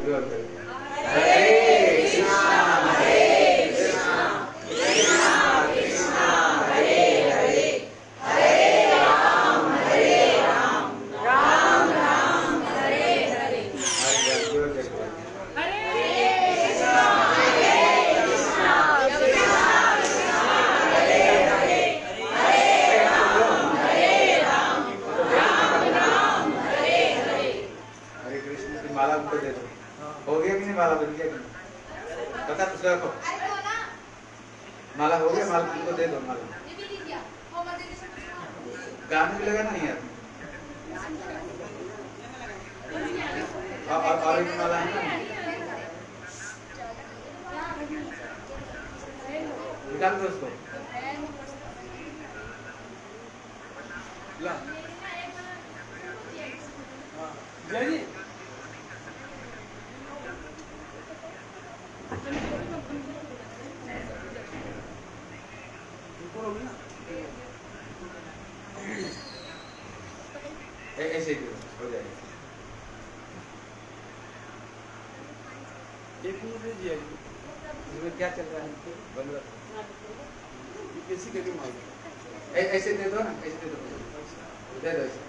जोर करके हरे कृष्णा कृष्णा कृष्णा हरे हरे हरे राम राम राम हरे हरे। जोर करके माला उनको दे दो। हो गया कि नहीं माला बन गया कि नहीं पता दूसरा को माला हो गया माला उनको दे दो माला गाने भी लगाना नहीं आती और एक माला है ना निकाल दो उसको जय जी ऐसे हो जाएगा। एक मिनट दीजिए इसमें क्या चल रहा है बंद किसी के भी मांग ऐसे दे दो ना ऐसे दे दो ऐसे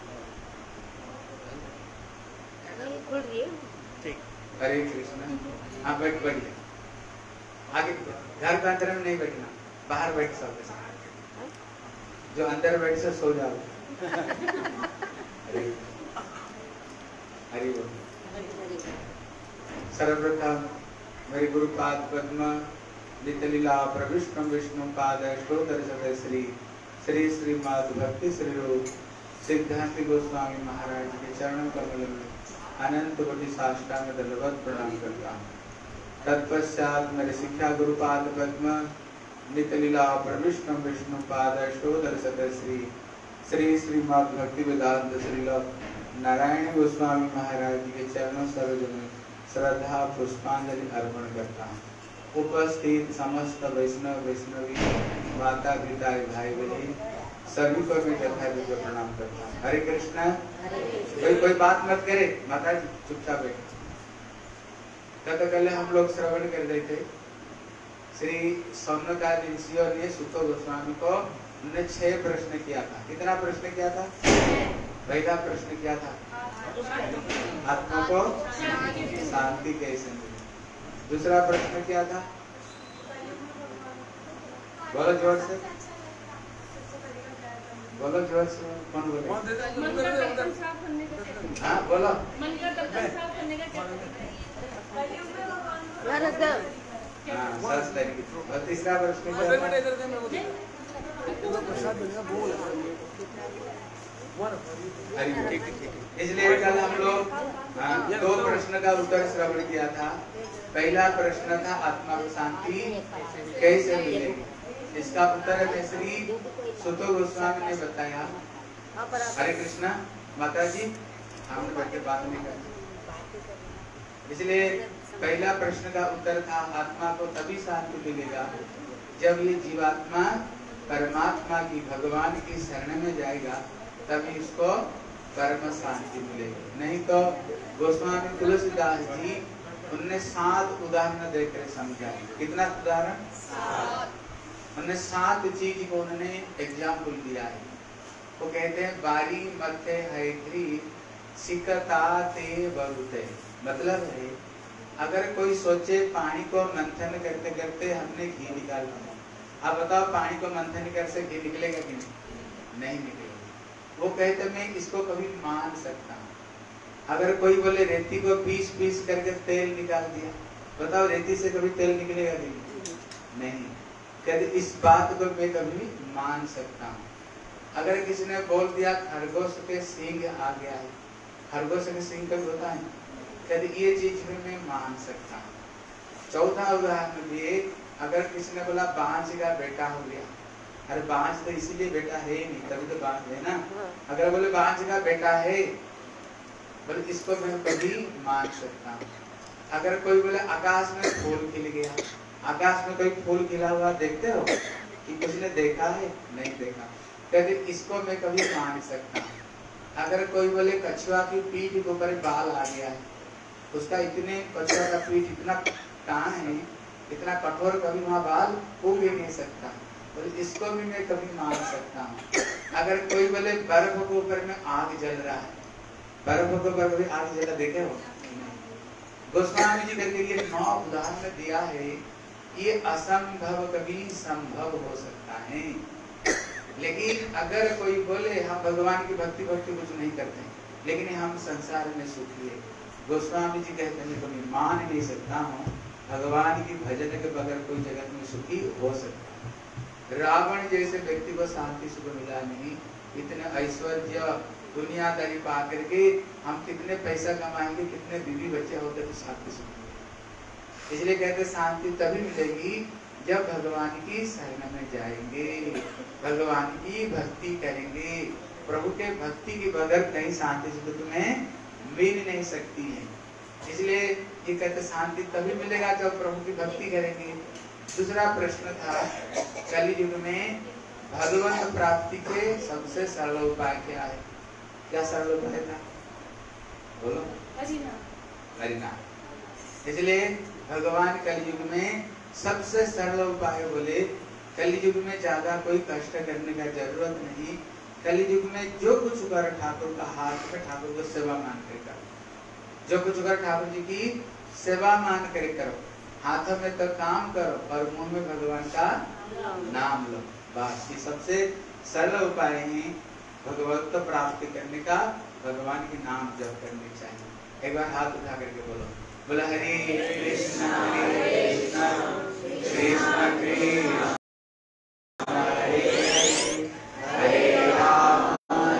ठीक। हरे कृष्ण हाँ बैठ बैठिए आगे घर के अंदर में नहीं बैठना बाहर बैठ सकते जो अंदर बैठ से सो जाओ। हरे हरि सर्वप्रथम मेरे गुरुपाद पद्म नित्य लीला प्रविष्णु विष्णु पाद अष्टोत्तर श्री श्री श्रीमद् भक्ति श्री रूप सिद्धांत गोस्वामी महाराज के चरणों कमल में अनंत कोटि साष्टांग दंडवत प्रणाम करता हूँ। तत्पश्चात मेरे शिक्षा गुरुपाद पद्म नित्य लीला प्रविष्णु विष्णु पाद अष्टोत्तर श्री श्री श्रीमद् भक्ति वेदांत श्रील नारायण गोस्वामी महाराज के चरणों सरोज में श्रद्धा पुष्पांजलि अर्पण करता हूँ। उपस्थित समस्त वैष्णव वैष्णवी माता पिता भाई बहन सभी को मैं यथायोग्य प्रणाम करता हूँ। हरे कृष्णा कोई बात मत करे माता जी चुपचाप बैठे। तो पहले हम लोग श्रवण कर रहे थे श्री सौनकादि ऋषियों ने सुत गोस्वामी को उन्होंने 6 प्रश्न किया था। कितना प्रश्न किया था? पहला प्रश्न किया था आत्मा को शांति कैसे मिले। दूसरा प्रश्न क्या था? बोलो जोर से बोलो जोर से कौन बोले? हाँ बोलो और तीसरा प्रश्न इसलिए कल हम लोग 2 प्रश्न का उत्तर श्रवण किया था। पहला प्रश्न था आत्मा को शांति कैसे मिलेगी। इसका उत्तर है श्री सुत गोस्वामी ने बताया। हरे कृष्णा माता जी हमने बैठ के बात नहीं कर। इसलिए पहला प्रश्न का उत्तर था आत्मा को तभी शांति मिलेगा जब ये जीवात्मा परमात्मा की भगवान की शरण में जाएगा, तभी इसको परम शांति मिलेगी। नहीं तो गोस्वामी तुलसीदास जी उनने 7 उदाहरण देकर समझाए। कितना उदाहरण? 7। उन्होंने 7 चीज को उन्होंने एग्जाम्पल दिया है। वो कहते हैं बारी मथे हैत्री सिकता ते बहुते। मतलब है अगर कोई सोचे पानी को मंथन करते करते हमने घी निकाल लिया, आप बताओ पानी को मंथन कर से घी निकलेगा कि नहीं निकलेगा। वो कहते मैं इसको कभी मान सकता हूँ। अगर कोई बोले रेती को पीस करके तेल निकाल दिया, बताओ रेती से कभी तेल निकलेगा कि नहीं। कहते इस बात को मैं कभी मान सकता हूँ। अगर किसी ने बोल दिया खरगोश के सींग आ गया है, खरगोश के सींग कभी होता है, कहते ये चीज में मैं मान सकता हूँ। चौथा उदाहरण दिए, अगर किसी ने बोला बांझ का बेटा हो गया, अरे बांझ तो इसीलिए बेटा है नहीं, तभी तो बांझ है ना। अगर बोले बांझ का बेटा है, बोले इसको मैं कभी मान सकता हूँ। अगर कोई बोले आकाश में फूल खिल गया, आकाश में कोई फूल खिला हुआ देखते हो कि किसी ने देखा है? नहीं देखा, कहते इसको मैं कभी मान सकता हूँ। अगर कोई बोले कछुआ की पीठ के ऊपर बाल आ गया है, उसका इतने कछुआ का पीठ इतना टान है, इतना कठोर, कभी वहाँ बाल उग ही नहीं सकता। तो इसको भी मैं कभी मान सकता हूँ। अगर कोई बोले बर्फ के ऊपर में आग जल रहा है, बर्फ के ऊपर कभी आग जला देखे हो? गोस्वामी जी करके ये 9 उदाहरण दिया है। ये असंभव कभी संभव हो सकता है। लेकिन अगर कोई बोले हम भगवान की भक्ति कुछ नहीं करते, लेकिन हम संसार में सुखी है, गोस्वामी जी कहते हैं कभी मान नहीं सकता हूँ भगवान की भजन के बगैर कोई जगत में सुखी हो सकता है। रावण जैसे व्यक्ति को शांति सुख मिला नहीं। इतने ऐश्वर्य दुनियादारी पा करके हम कितने पैसा कमाएंगे, कितने बीवी बच्चे होते तो शांति सुख। इसलिए कहते शांति तभी मिलेगी जब भगवान की शरण में जाएंगे, भगवान की भक्ति करेंगे। प्रभु के भक्ति के बगैर कहीं शांति सुख तुम्हें मिल नहीं सकती है। इसलिए ये कहते शांति तभी मिलेगा जब प्रभु की भक्ति करेंगे। दूसरा प्रश्न था कलयुग में भगवत प्राप्ति के सबसे सरल उपाय क्या है? क्या सरल उपाय था? बोलो। हरिनाम। इसलिए भगवान कलयुग में सबसे सरल उपाय बोले, कलयुग में ज्यादा कोई कष्ट करने का जरूरत नहीं। कलयुग में जो कुछ कर ठाकुर का हाथ में, ठाकुर को सेवा मान कर करो। जो कुछ कर ठाकुर जी की सेवा मान कर करो। हाथों में तो काम करो और मुंह में भगवान का नाम लो। बस ये सबसे सरल उपाय है भगवत प्राप्ति करने का। भगवान के नाम जप करने चाहिए। एक बार हाथ उठा करके बोलो, बोला हरे कृष्णा कृष्ण कृष्ण हरे राम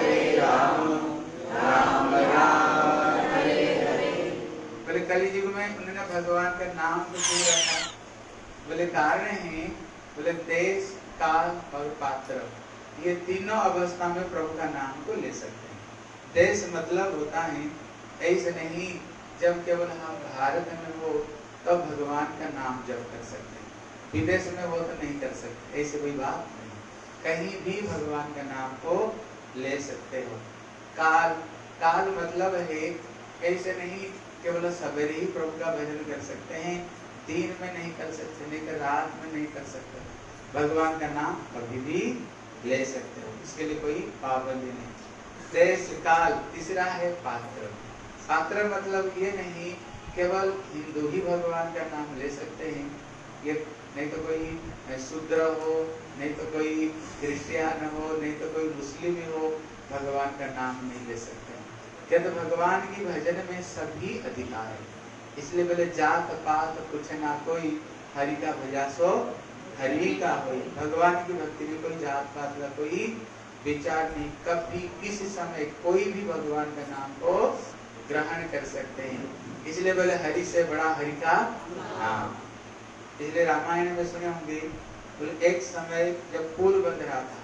राम राम हरे हरे। बोले कलयुग में उन्होंने भगवान का नाम तो क्यों रखा? बोले कारण है, बोले देश काल और पात्र, ये तीनों अवस्था में प्रभु का नाम को ले सकते हैं। देश मतलब होता है ऐसे नहीं जब केवल हम भारत में हो तब भगवान का नाम जप कर सकते हैं, विदेश में हो तो नहीं कर सकते, ऐसे कोई बात नहीं। कहीं भी भगवान का नाम को ले सकते हो। काल, काल मतलब है ऐसे नहीं केवल सवेरे ही प्रभु का भजन कर सकते हैं, दिन में नहीं कर सकते, नहीं तो रात में नहीं कर सकते। भगवान का नाम कभी भी ले सकते हो, इसके लिए कोई पाबंदी नहीं। देश काल। तीसरा है पात्र। पात्र मतलब ये नहीं केवल हिंदू ही भगवान का नाम ले सकते हैं, ये नहीं तो कोई शूद्र हो, नहीं तो कोई क्रिश्चियन हो, नहीं तो कोई मुस्लिम हो, भगवान का नाम नहीं ले सकते। क्या तो भगवान की भजन में सभी अधिकार है। इसलिए बोले जात पात कुछ ना कोई, हरि का भजा सो हरि का होई। भगवान की भक्ति में कोई जात पात का कोई विचार नहीं। कभी किसी समय कोई भी भगवान का नाम को ग्रहण कर सकते हैं। इसलिए बोले हरि से बड़ा हरि का नाम। इसलिए रामायण में सुने होंगे, बोले एक समय जब पुल बन रहा था,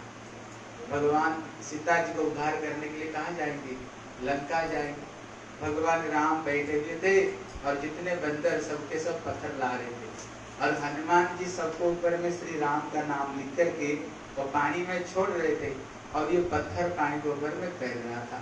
भगवान सीता जी को उद्धार करने के लिए कहाँ जाएंगे? लंका जाएंगे। भगवान राम बैठे हुए थे और जितने बंदर सबके सब पत्थर ला रहे थे, और हनुमान जी सबको ऊपर में श्री राम का नाम लिख करके वो पानी में छोड़ रहे थे, और ये पत्थर पानी के ऊपर में तैर रहा था।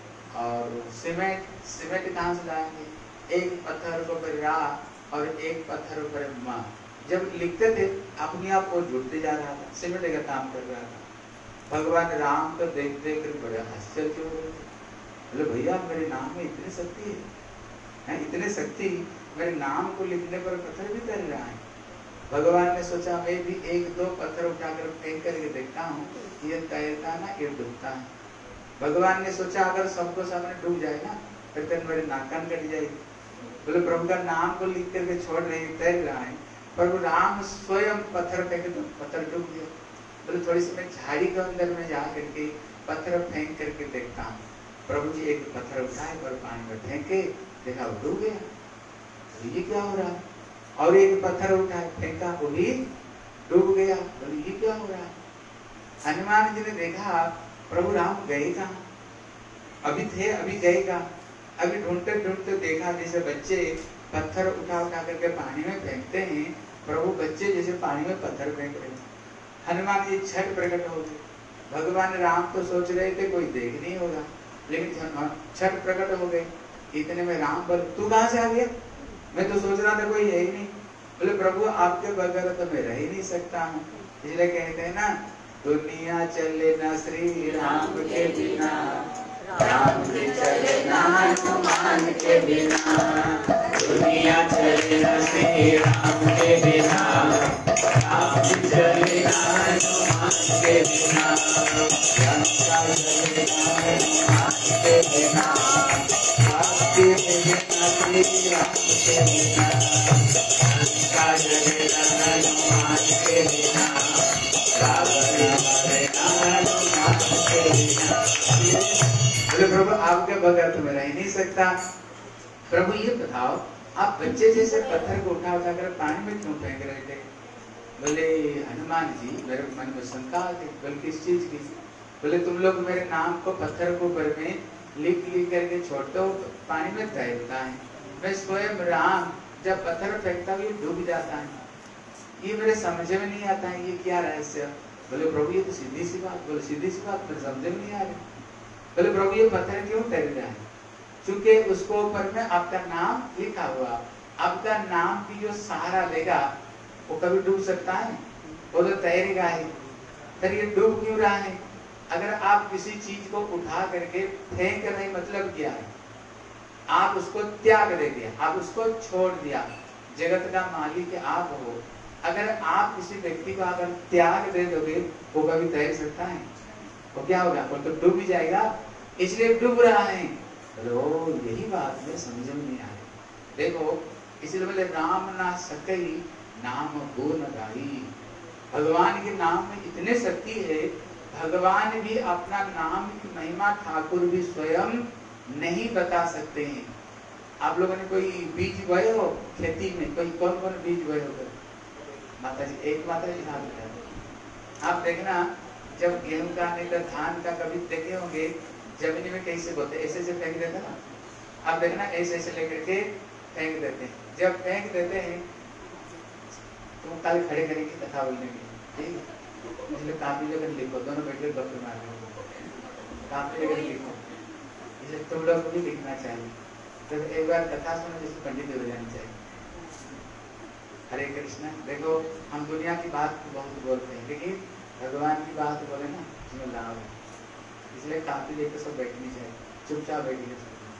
और सीमेंट कहाँ से लाएंगे? एक पत्थर को ऊपर रा और एक पत्थर ऊपर माँ। जब लिखते थे अपने आप वो जुड़ते जा रहा था, सीमेंट का काम कर रहा था। भगवान राम को देख देख कर बड़े आश्चर्य हो रहे थे। बोले भैया मेरे नाम में इतनी शक्ति है, इतने शक्ति, मेरे नाम को लिखने पर पत्थर भी तैर रहा है। भगवान ने सोचा मैं भी एक दो पत्थर उठाकर फेंक करके देखता हूँ, ये तैरता ना ये डूबता है। भगवान ने सोचा अगर सबको सामने डूब जाए ना फिर मेरे नाकान कट जाएगी। बोले प्रभु का नाम को लिख करके छोड़ रहे तैर रहा है, प्रभु राम स्वयं पत्थर फेंके तो पत्थर डूब गया। बोले थोड़ी सी मैं झाड़ी के अंदर में जा करके पत्थर फेंक करके देखता हूँ। प्रभु जी एक पत्थर उठाए और पानी में फेंके, देखा वो डूब गया। ये क्या हो रहा है? और एक पत्थर उठाए फेंका, वो भी डूब गया। बोले ये क्या हो रहा है? हनुमान जी ने देखा प्रभु राम गए कहाँ? अभी थे अभी गए कहाँ? अभी ढूंढते ढूंढते देखा जैसे बच्चे पत्थर उठा उठा करके पानी में फेंकते हैं, प्रभु बच्चे जैसे पानी में पत्थर फेंक रहे। हनुमान जी छठ प्रकट हो गए। भगवान राम तो सोच रहे थे कोई देख नहीं होगा, लेकिन छठ प्रकट हो गए। इतने में राम बोले तू कहां से आ गया? मैं तो सोच रहा था कोई है ही नहीं। बोले प्रभु आपके बगैर तो मैं रह ही नहीं सकता हूँ। इसलिए कहते हैं ना, दुनिया चले ना श्री राम के बिना, राम भी चले ना हनुमान के बिना। दुनिया चले ना श्री राम के बिना, राम भी चले ना हनुमान के बिना। लंका चले ना हनुमान के बिना, आपके बिना श्री राम के बिना। लंका चले ना हनुमान के बिना, रावण मरे ना हनुमान के बिना। बोले प्रभु आपके बगैर तो मैं रह नहीं सकता। प्रभु ये बताओ, आप बच्चे जैसे पत्थर को उठा उठा कर पानी में क्यों फेंक रहे थे? बोले हनुमान जी मेरे मन में शंका आती, बोले किस चीज की? बोले तुम लोग मेरे नाम को पत्थर के ऊपर में लिख लिख करके छोड़ते हो, पानी में तैरता है। मैं स्वयं राम जब पत्थर फेंकता हूँ ये डूब जाता है। ये मेरे समझ में नहीं आता है, ये क्या रहस्य? बोले प्रभु ये तो सीधी सी बात। बोले सीधी सी बात मेरे समझ में नहीं आ रही। बोले प्रभु ये पत्थर क्यों तैर रहा है? क्योंकि उसको ऊपर में आपका नाम लिखा हुआ, आपका नाम की जो सहारा लेगा वो कभी डूब सकता है? वो तो तैरेगा ही। फिर ये डूब क्यों रहा है? अगर आप किसी चीज को उठा करके फेंक रहे, मतलब क्या है? आप उसको त्याग दे दिया, आप उसको छोड़ दिया। जगत का मालिक आप हो, अगर आप किसी व्यक्ति को अगर त्याग दे दोगे वो कभी तैर सकता है? वो क्या होगा? वो तो डूब ही जाएगा। इसलिए डूब रहा है। बोलो यही बात में समझ में नहीं आ रही। देखो इसलिए बोले राम ना सकई नाम गुण गाई। भगवान के नाम में इतने शक्ति है, भगवान भी अपना नाम की महिमा ठाकुर भी स्वयं नहीं बता सकते हैं। आप लोगों ने कोई बीज बोए हो खेती में? कोई कौन कौन बीज बोए हो? माता जी, एक माता जी हाथ उठाओ। आप देखना जब गेहूं का नहीं तो धान का कभी देखे होंगे जमीन में कैसे बोते, ऐसे से फेंक देते ना। आप देखना ऐसे ऐसे लेकर के फेंक देते हैं। जब फेंक देते हैं तो कल खड़े करेंगे कथा बोलने के लिए, ठीक? इसलिए कापी लेकर लिखो, दोनों बैठ कर गप्पे मार रहे हो, कापी लेकर लिखो। इसलिए तुम लोग को भी लिखना चाहिए। तो एक बार कथा सुनो जिससे पंडित हो जानी चाहिए। हरे कृष्ण। देखो हम दुनिया की बात बहुत बोलते हैं, लेकिन भगवान की बात बोले ना उसमें लाभ है। इसलिए काफी लेकर सब बैठनी चाहिए, चुपचाप बैठिए।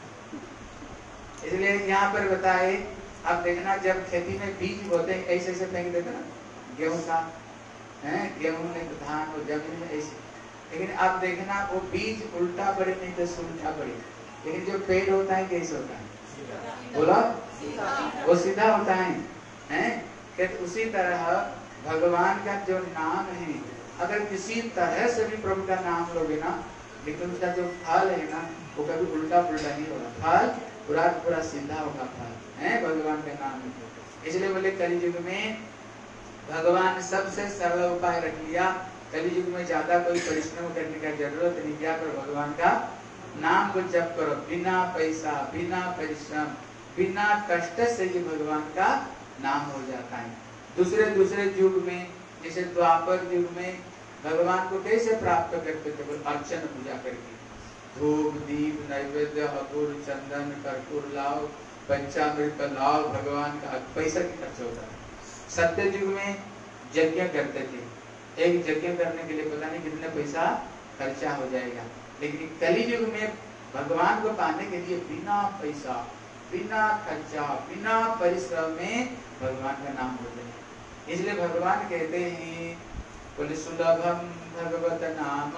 इसलिए यहाँ पर बताए, आप देखना जब खेती में बीज बोते हैं ऐसे ऐसे फेंक देते ना गेहूं का, है गेहूं में धान और जमीन में ऐसे। लेकिन आप देखना वो बीज उल्टा पड़े नहीं तो सुलटा पड़े, लेकिन जो पेड़ होता है कैसे होता है? बोला वो सीधा होता है, हैं? उसी तरह भगवान का जो नाम है, अगर किसी तरह से भी प्रभु का नाम लोगे ना, लेकिन उसका जो फल है ना वो कभी उल्टा पुल्टा नहीं होगा। फल पूरा पूरा सीधा होगा फल, है भगवान का नाम है। इसलिए बोले कलयुग में भगवान सबसे सरल उपाय रख लिया। कलयुग में ज्यादा कोई परिश्रम करने का जरूरत नहीं, क्या करो भगवान का नाम को जप करो, बिना पैसा बिना परिश्रम बिना कष्ट से ये भगवान का नाम हो जाता है। दूसरे युग में जैसे द्वापर युग में भगवान को कैसे प्राप्त करते थे? अर्चन पूजा करके, धूप दीप नैवेद्य अगुर चंदन कर्पूर लाओ, पंचामृत लाओ, भगवान का पैसा की खर्च होता है। सत्य युग में यज्ञ करते थे, एक यज्ञ करने के लिए पता नहीं कितना पैसा खर्चा हो जाएगा। लेकिन कली युग में भगवान को पाने के लिए बिना पैसा बिना खर्चा बिना परिश्रम में भगवान का नाम हो जाए। इसलिए भगवान कहते हैं, बोले सुलभम भगवत नाम।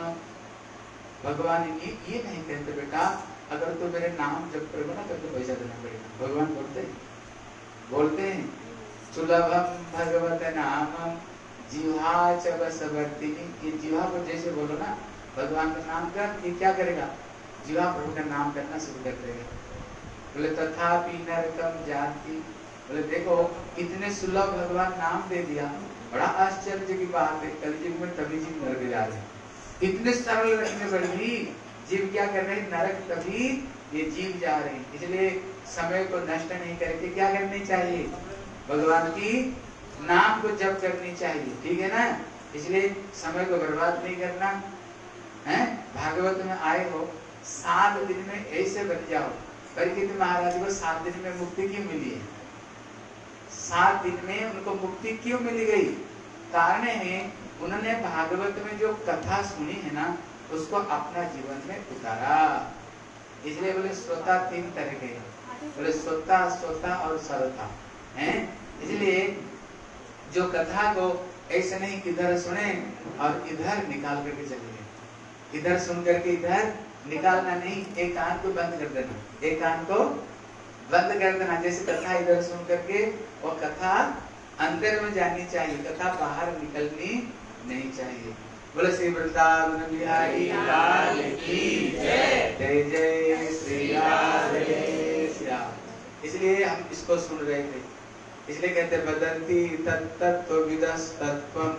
भगवान ये नहीं कहते बेटा अगर तो मेरे नाम जप करोगे ना तब तो पैसा देना पड़ेगा। भगवान बोलते हैं सुलभम भगवत नाम जिह्वा च बसवर्तिनी। ये जिह्वा को जैसे बोलो ना भगवान का नाम कर, ये क्या करेगा? जिह्वा प्रभु का नाम करना शुरू कर देगा। बोले तथापि नरकम जानती। बोले देखो इतने सुलभ भगवान नाम दे दिया, बड़ा आश्चर्य की बात है। कलयुग में तभी जीव नरक जा रहे हैं, इतने सरल रखने पर भी जीव क्या कर रहे हैं? नरक तभी ये जीव जा रहे हैं। इसलिए समय को नष्ट नहीं करके क्या करनी चाहिए? भगवान की नाम को जप करनी चाहिए, ठीक है ना? इसलिए समय को बर्बाद नहीं करना है। भागवत में आए हो 7 दिन में ऐसे बन जाओ परीक्षित महाराज को 7 दिन में मुक्ति क्यों मिली है? 7 दिन में उनको मुक्ति क्यों मिल गई? कारण है उन्होंने भागवत में जो कथा सुनी है ना, उसको अपना जीवन में उतारा। इसलिए बोले श्रोता 3 तरह के, बोले श्रोता, श्रोता और सरता हैं। इसलिए जो कथा को ऐसे नहीं इधर सुने और इधर निकाल करके चले गए, इधर सुन करके इधर निकालना नहीं, एक कान को बंद कर देना, एक कान को बंद कर देना। जैसे कथा इधर सुन करके वो कथा अंदर में जानी चाहिए, कथा बाहर निकलनी नहीं चाहिए। बोले श्री वृंदावन बिहारी लाल की जय, जय जय श्री राधे श्याम। इसलिए हम इसको सुन रहे थे, इसलिए कहते वदन्ति तत्तत्त्वविदस् तत्त्वं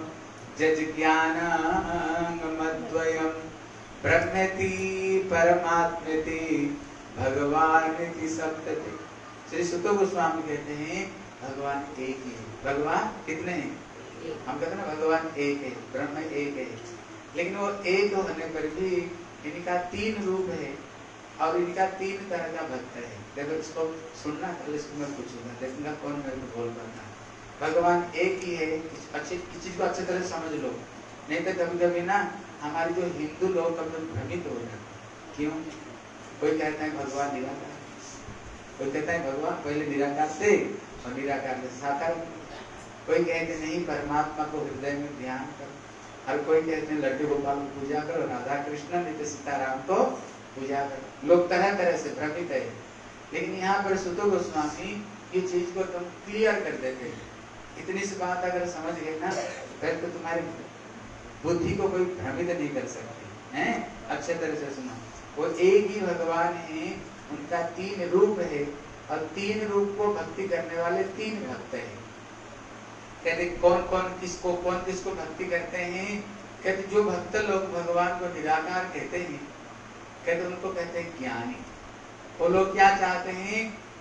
जज्ञानमद्वयं ब्रह्मेति परमात्मेति भगवानिति सप्तति। श्री सुतो गोस्वामी कहते हैं भगवान एक ही है। भगवान कितने हैं? हम कहते हैं ना भगवान एक है, ब्रह्म एक है, लेकिन वो एक होने पर भी इनका 3 रूप है और इनका 3 तरह का भक्त है। देखो इसको सुनना, कल इसको मैं पूछूंगा, देखूंगा कौन मेरे को बोल पाता है। भगवान एक ही है, अच्छी चीज को अच्छी तरह समझ लो, नहीं तो कभी कभी ना हमारे जो हिंदू लोग कभी भ्रमित हो जाते। क्यों? कोई कहता है भगवान निराकार, कोई कहता है भगवान पहले निराकार थे और निराकार से साकार, कोई कहते नहीं परमात्मा को हृदय में ध्यान करो, हर कोई कहते हैं लड्डू गोपाल को पूजा करो, राधा कृष्ण नित्य सीताराम को पूजा करो। लोग तरह तरह से भ्रमित है, लेकिन यहाँ पर सुतो गोस्वामी ये चीज को तुम क्लियर कर देते हैं। इतनी सी बात अगर समझ गए ना, फिर तो तुम्हारी बुद्धि को कोई भ्रमित नहीं कर सकती है। अच्छे तरह से सुनो, वो एक ही भगवान है, उनका 3 रूप है और 3 रूप को भक्ति करने वाले 3 भक्त हैं। कहते कौन किसको भक्ति करते हैं? कहते जो भक्त लोग भगवान को निराकार कहते हैं, कहते उनको कहते हैं ज्ञानी। वो लोग क्या चाहते हैं?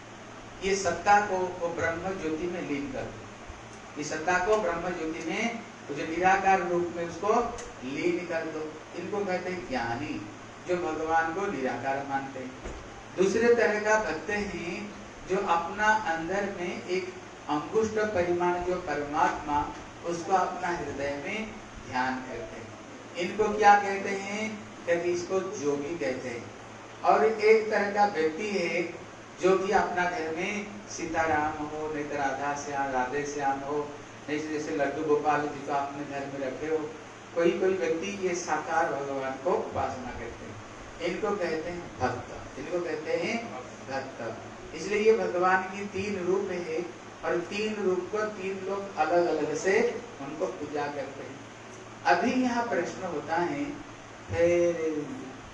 ये सत्ता को वो ब्रह्म ज्योति में लीन कर दो, ये सत्ता को ब्रह्म ज्योति में जो निराकार रूप में उसको लीन कर दो। इनको कहते हैं ज्ञानी, जो भगवान को निराकार मानते हैं। दूसरे तरह का भक्त हैं जो अपना अंदर में एक अंगुष्ठ परिमाण जो परमात्मा, उसको अपना हृदय में ध्यान करते हैं। इनको क्या कहते हैं? कहते इसको जोगी कहते हैं। और एक तरह का व्यक्ति है जो कि अपना घर में सीताराम हो, नहीं तो राधे श्याम हो, नहीं जैसे लड्डू गोपाल जी को अपने घर में रखे हो, कोई व्यक्ति ये साकार भगवान को उपासना करते हैं। इनको कहते हैं भक्त, इनको कहते हैं भक्त। इसलिए ये भगवान की 3 रूप है और 3 रूप को 3 लोग अलग अलग से उनको पूजा करते हैं। अभी यहाँ प्रश्न होता है फिर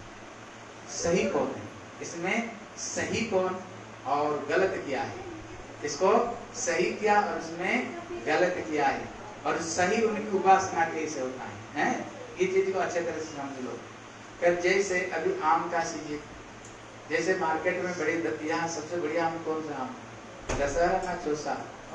सही कौन है? इसमें सही कौन और गलत क्या है? इसको सही क्या और इसमें गलत क्या है, और सही उनकी उपासना कैसे होता है? ये चीज को अच्छे तरह से समझ लो। फिर जैसे अभी आम का सीजन, जैसे मार्केट में बड़ी, यहाँ सबसे बढ़िया आम कौन सा आम? दशहरा का चौसा,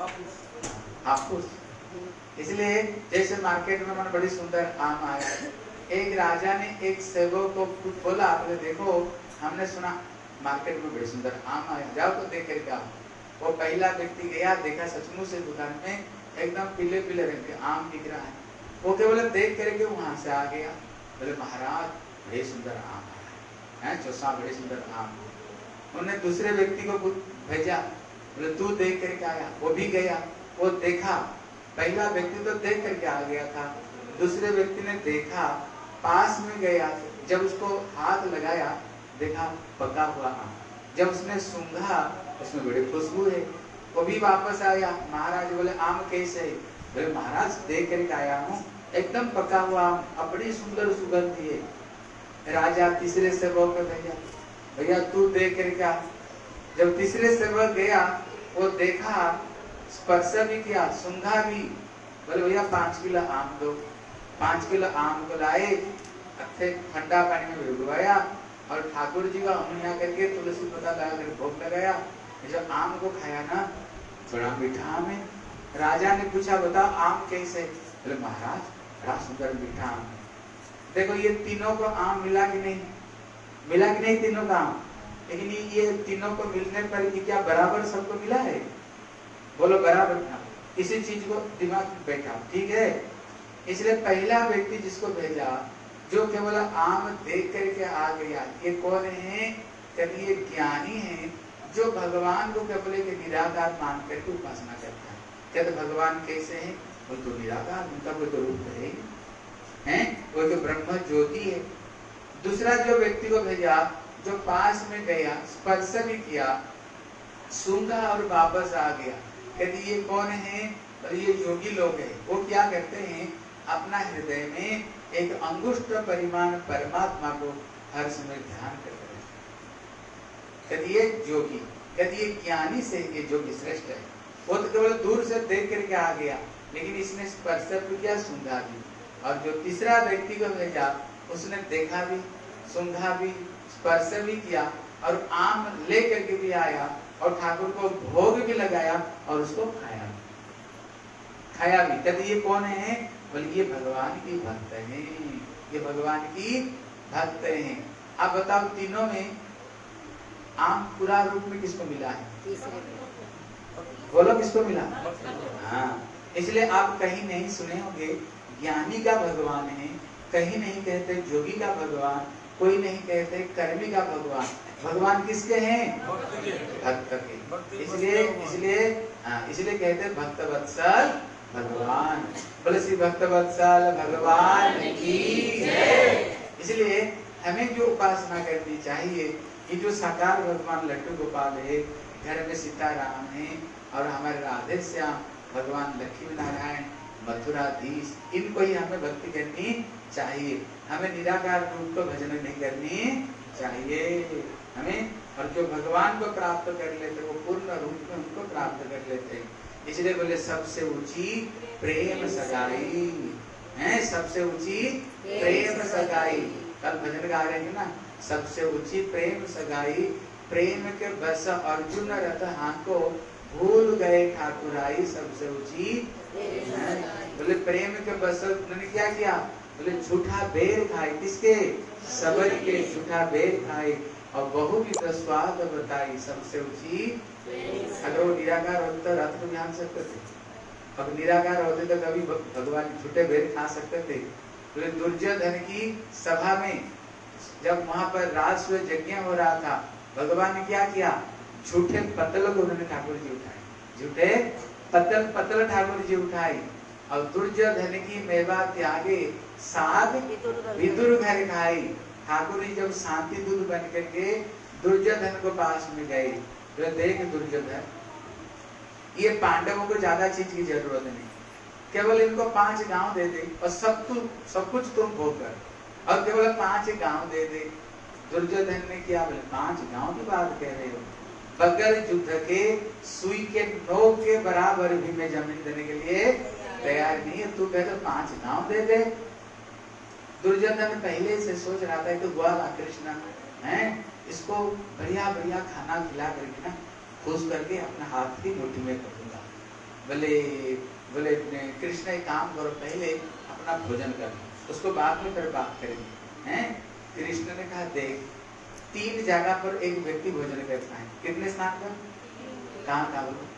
हापुस। इसलिए जैसे मार्केट में मन बड़ी सुंदर आम आया, एक राजा ने एक सेवक को बोला, आपने देखो हमने सुना मार्केट में बड़ी सुंदर आम आया, जाओ तो देख कर क्या। वो पहला व्यक्ति गया, देखा सचमुच से दुकान में एकदम पीले पीले रंग के आम दिख रहा है। वो केवल देख करके वहां से आ गया, बोले महाराज बड़े सुंदर आम है, चौसा बड़े सुंदर आम। उन्होंने दूसरे व्यक्ति को भेजा, बोले तू देख करके आया। वो भी गया, वो देखा, पहला व्यक्ति तो देख करके आ गया था, दूसरे व्यक्ति ने देखा, पास में गया, जब उसको हाथ लगाया देखा पका हुआ आम, जब उसने सूंघा उसमें बड़ी खुशबू है। वो भी वापस आया, महाराज बोले आम कैसे है? बोले महाराज देख करके आया हूँ, एकदम पका हुआ आम, बड़ी सुंदर सुगंध है। राजा तीसरे सेवक को भेजा, भैया तू देख करके आ। जब तीसरे सेवक गया, वो देखा, स्पर्श भी किया, सूंघा भी, बोले भैया 5 किलो आम दो। 5 किलो आम को लाए, अच्छे ठंडा पानी में भिगवाया और ठाकुर जी का हमुनिया करके तुलसी पत्ता लगा कर भोग लगाया। जब आम को खाया ना, बड़ा मीठा आम है। राजा ने पूछा बता आम कैसे? बोले महाराज बड़ा सुंदर मीठा आम है। देखो ये तीनों को आम मिला कि नहीं? मिला कि नहीं तीनों का आम? लेकिन ये तीनों को मिलने पर क्या बराबर सबको मिला है? बोलो बराबर ना। इसी चीज को दिमाग में बैठा, ठीक है। इसलिए पहला व्यक्ति जिसको भेजा, जो केवल आम देख करके आ गया, ये कौन है? कहते ये ज्ञानी है, जो भगवान को केवल एक निराकार मान करके उपासना करता है। कहते भगवान कैसे हैं? वो तो निराकार, उनका कोई तो रूप है, वो तो ब्रह्म ज्योति है। दूसरा जो व्यक्ति को भेजा, जो पास में गया, स्पर्श भी किया, सूंघा और वापस आ गया, कहते ये कौन है? ये योगी लोग हैं। वो क्या करते हैं? अपना हृदय में एक अंगुष्ठ परिमाण परमात्मा को हर समय ध्यान करते हैं। कहते ये योगी, कहते ये ज्ञानी से ये योगी श्रेष्ठ है। वो तो केवल दूर से देख करके आ गया, लेकिन इसने स्पर्श भी किया, सूंघा भी। और जो तीसरा व्यक्ति को भेजा, उसने देखा भी, सूंघा भी, स्पर्श भी किया और आम ले करके भी आया और ठाकुर को भोग भी लगाया और उसको खाया भी। कहते ये कौन है? बोले ये भगवान की भक्त है, ये भगवान की भक्त है। अब बताओ तीनों में आम पूरा रूप में किसको मिला है? बोलो किसको मिला? हाँ, इसलिए आप कहीं नहीं सुने होंगे ज्ञानी का भगवान है, कहीं नहीं कहते जोगी का भगवान, कोई नहीं कहते कर्मी का भगवान। भगवान किसके हैं? भक्त के। इसलिए कहते भक्त वत्सल भगवान। बोले श्री भक्त वत्सल भगवान की जय। इसलिए हमें जो उपासना करनी चाहिए, कि जो साकार भगवान लड्डू गोपाल है, घर में सीताराम है, और हमारे राधे श्याम भगवान लक्ष्मी नारायण मथुराधीश, इनको ही हमें भक्ति करनी चाहिए। हमें निराकार रूप को भजन नहीं करनी चाहिए हमें। और जो भगवान को प्राप्त कर लेते, वो पूर्ण रूप में उनको प्राप्त कर लेते। इसलिए बोले सबसे ऊंची प्रेम सगाई है, सबसे ऊंची प्रेम सगाई। कल भजन गा रहे हैं ना, सबसे ऊंची प्रेम सगाई, प्रेम के बस अर्जुन रथ हाको, भूल गए ठाकुराई सबसे ऊंची। बोले प्रेम के बस उन्होंने क्या किया? बोले झूठा बेर खाए, किसके? सबर के झूठा बेर खाए और बहुविध स्वाद बताई सबसे ऊंची। अगर वो निराकार होता रथ को जान सकते थे, अब निराकार होते तो कभी भगवान झूठे बेर खा सकते थे। बोले दुर्योधन की सभा में जब वहां पर राजसूय यज्ञ हो रहा था, भगवान ने क्या किया? झूठे पत्तल को उन्होंने ठाकुर जी उठाए, झूठे पत्तल ठाकुर जी उठाए। और दुर्योधन की मेवा त्यागे साध विदुर घर खाई। ठाकुर जी जब शांति दूत बन करके दुर्योधन को पास में गए, तो देख दुर्योधन, ये पांडवों को ज्यादा चीज की जरूरत नहीं, केवल इनको 5 गांव दे दे और सब कुछ तुम भोग कर, और केवल 5 गांव दे दे। दुर्योधन ने क्या बोले? 5 गांव की बात कह रहे हो? बगैर युद्ध के सुई के नोक के बराबर भी मैं जमीन देने के लिए तैयार नहीं है, तू कह तो 5 गांव दे दे। दुर्योधन पहले से सोच रहा था कि हुआ कृष्ण है, इसको बढ़िया बढ़िया खाना खिला करके ना खुश करके अपना हाथ की मुट्ठी में कर दूंगा। बोले कृष्ण एक काम करो, पहले अपना भोजन कर लो, उसको बाद में फिर बात करेंगे हैं। कृष्ण ने कहा देख, 3 जगह पर एक व्यक्ति भोजन करता है, कितने स्थान पर? कहाँ बोलो?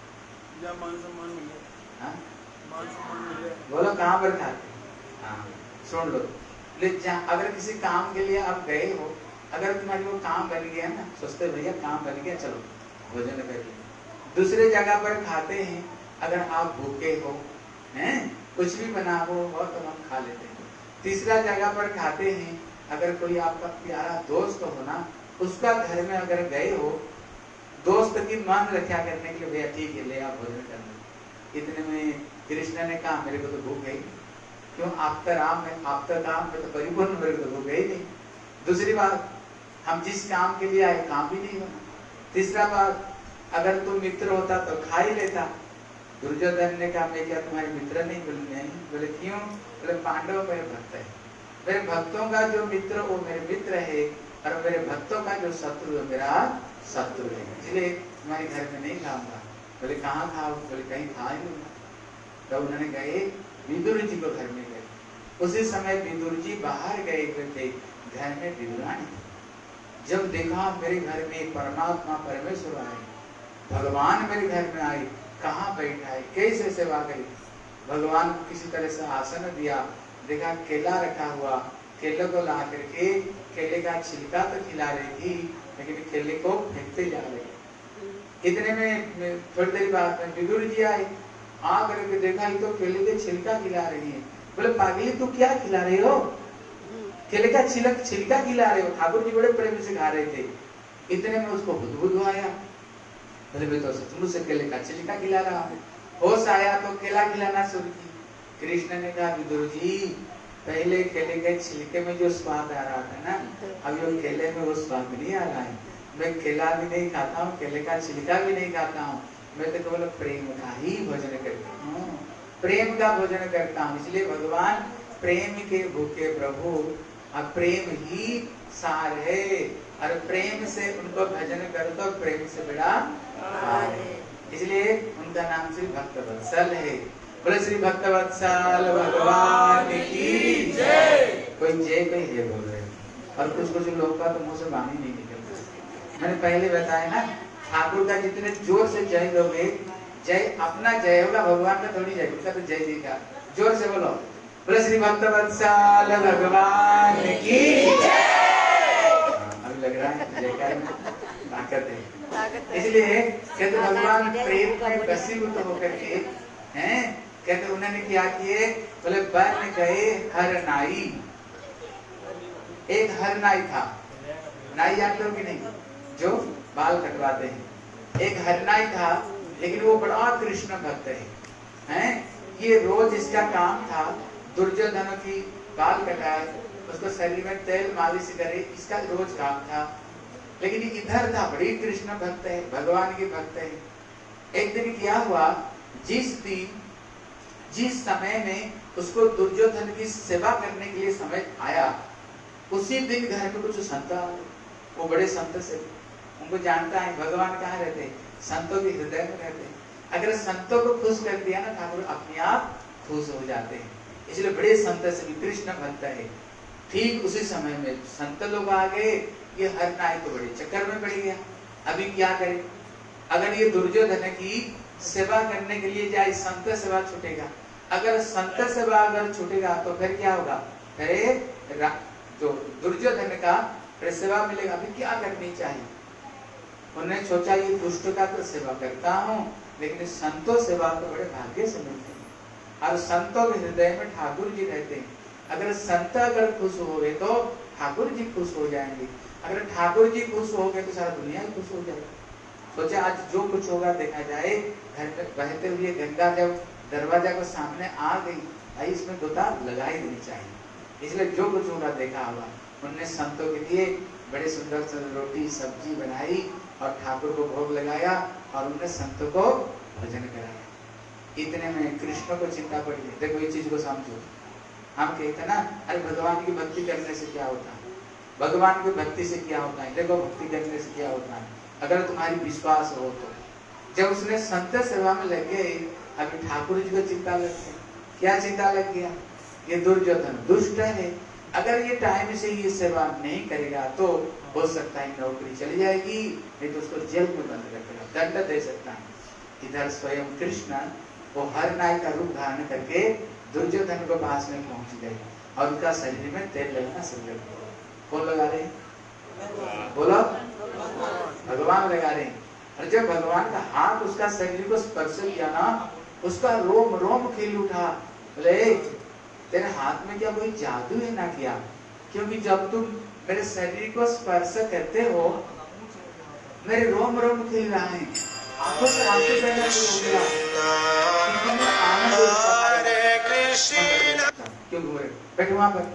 बोलो कहाँ पर खाते? हाँ सुन लो, अगर किसी काम के लिए आप गए हो, अगर तुम्हारी वो काम बन गया ना, सोचते भैया काम बन गया चलो भोजन कर लिया। दूसरे जगह पर खाते हैं, अगर आप भूखे हो हैं, कुछ भी बना हो और तो हम खा लेते हैं। तीसरा जगह पर खाते हैं, अगर कोई आपका प्यारा दोस्त हो ना, उसका घर में अगर गए हो, दोस्त की मन रक्षा करने के लिए, भैया ठीक है ले आप भोजन कर लो। इतने में कृष्ण ने कहा मेरे को तो भूख गई, क्यों? आपका काम में तो परिपूर्ण, मेरे को तो भूख गई नहीं। दूसरी बात, हम जिस काम के लिए आए काम भी नहीं होना। तीसरा बात, अगर तुम मित्र होता तो खा ही लेता। दुर्योधन ने कहा मैं क्या तुम्हारे मित्र नहीं? बोले नहीं। बोले क्यों? बोले पांडव मेरे भक्त है, मेरे भक्तों का जो मित्र वो मेरे मित्र है, और मेरे भक्तों का जो शत्रु है मेरा शत्रु है, इसलिए तुम्हारे घर में नहीं खाऊंगा। बोले कहाँ खाओ? बोले कहीं खा ही लूंगा। तो उन्होंने गए विदुर जी को घर में गए। उसी समय विदुर जी बाहर गए हुए थे, घर में विदुरानी जब देखा मेरे घर में परमात्मा परमेश्वर आए, भगवान मेरे घर में आए, कहाँ बैठा है, कैसे सेवा करी। भगवान को किसी तरह से आसन दिया, देखा केला रखा हुआ, केले को ला करके केले का छिलका तो खिला रही थी, लेकिन केले को फेंकते जा रहे। इतने में थोड़ी देर बाद में विदुर जी आए, आ करके देखा ये तो केले के छिलका खिला रही है। बोले पागली तू क्या खिला रही हो, केले का छिलका खिला रहे हो। ठाकुर जी बड़े प्रेम से खा रहे थे। इतने में उसको बुद्धि आया, बोले मैं तो सचमुच से केले का छिलका खिला रहा हूँ। होश आया तो केला खिलाना शुरू की। कृष्ण ने कहा विदुर जी पहले केले के छिलके में जो स्वाद आ रहा था ना, अभी वो केले में वो स्वाद नहीं आ रहा है। मैं केला भी नहीं खाता हूँ, केले का छिलका भी नहीं खाता हूँ, मैं तो केवल प्रेम का ही भोजन करता हूँ, प्रेम का भोजन करता हूँ। इसलिए भगवान प्रेम के भूखे प्रभु, अब प्रेम ही सार है, और प्रेम से उनको भजन कर तो प्रेम से बड़ा हार है। इसलिए उनका नाम श्री भक्त वत्सल है। बोले श्री भक्त वत्सल भगवान की जय। कोई जय कोई जय बोल रहे, और कुछ लोग का तो मुंह से वाणी नहीं निकलता। मैंने पहले बताया ना, ठाकुर का जितने जोर से जय दोगे, जय अपना जय होगा, भगवान का थोड़ी जय, उनका तो जय जी का। जोर से बोलो, बोले श्री भक्त वत्सल भगवान की जय। अभी लग रहा है जयकार में ताकत है। इसलिए कहते भगवान प्रेम में वशीभूत होकर के हैं, कहते उन्होंने क्या किए, बोले बन गए हर नाई। एक हर नाई था, नाई जानते हो कि नहीं, जो बाल कटवाते हैं। एक हर नाई था, लेकिन वो बड़ा कृष्ण भक्त है। ये रोज इसका काम था, दुर्योधन की बाल कटाए, उसको शरीर में तेल मालिश करे, इसका रोज काम था। लेकिन इधर था, बड़ी कृष्ण भक्त है, भगवान के भक्त है। एक दिन क्या हुआ, जिस समय में उसको दुर्योधन की सेवा करने के लिए समय आया, उसी दिन घर में कुछ संत आ गए। वो बड़े संत से, उनको जानता है भगवान कहाँ रहते हैं, संतों के हृदय में रहते हैं। अगर संतों को खुश कर दिया ना, ठाकुर अपने आप खुश हो जाते हैं। इसलिए बड़े संत से कृष्ण भक्त है। ठीक उसी समय में संत लोग आ गए, ये हर नाई तो बड़े चक्कर में पड़ गया। अभी क्या करे, अगर ये दुर्योधन की सेवा करने के लिए जाए, संत सेवा छूटेगा। अगर संत सेवा अगर छूटेगा तो फिर क्या होगा, फिर जो दुर्योधन का फिर सेवा मिलेगा। अभी क्या करनी चाहिए, उन्होंने सोचा ये दुष्ट का तो सेवा करता हूँ, लेकिन संतों सेवा तो बड़े भाग्य से मिलते हैं, और संतों के हृदय में ठाकुर जी रहते हैं। अगर संत अगर खुश हो गए तो ठाकुर जी खुश हो जाएंगे, अगर ठाकुर जी खुश हो गए तो सारा दुनिया ही खुश हो जाएगी। सोचा आज जो कुछ होगा देखा जाए। घर में बहते हुए गंगा जब दरवाजा को सामने आ गई, आई इसमें गोता लगा ही नहीं चाहिए। इसलिए जो कुछ होगा देखा होगा। उनने संतों के लिए बड़े सुंदर से रोटी सब्जी बनाई और ठाकुर को भोग लगाया, और उन्होंने संतों को भजन कराया। इतने में कृष्ण को चिंता पड़ी है। देखो ये चीज को समझो, हम कहते हैं ना, अरे भगवान की भक्ति करने से क्या होता है, भगवान की भक्ति से क्या होता है। देखो भक्ति करने से क्या होता है, अगर तुम्हारी विश्वास हो तो। जब उसने संत सेवा में लग गए, अभी ठाकुर जी को चिंता लग गई। क्या चिंता लग गया, ये दुर्योधन दुष्ट है, अगर ये टाइम से ये सेवा नहीं करेगा तो हो सकता है नौकरी चली जाएगी, नहीं तो उसको जेल में बंद कर देगा, दंड दे सकता है। इधर स्वयं कृष्ण वो हर नाई का रूप धारण करके दुर्योधन को पास में पहुंच गए, और उनका शरीर में तेल लगना शुरू कर दिया। कौन लगा रहे हैं, बोलो, भगवान लगा रहे हैं। और जब भगवान का हाथ उसका शरीर को स्पर्श किया ना, उसका रोम रोम खिल उठा। बोले तेरे हाथ में क्या कोई जादू है ना किया, क्योंकि जब तुम मेरे शरीर को स्पर्श करते हो मेरे रोम रोम खिल रहा है, आंखों से आंसू बहना शुरू हो गया। क्यों घूम रहे, बैठो वहां पर।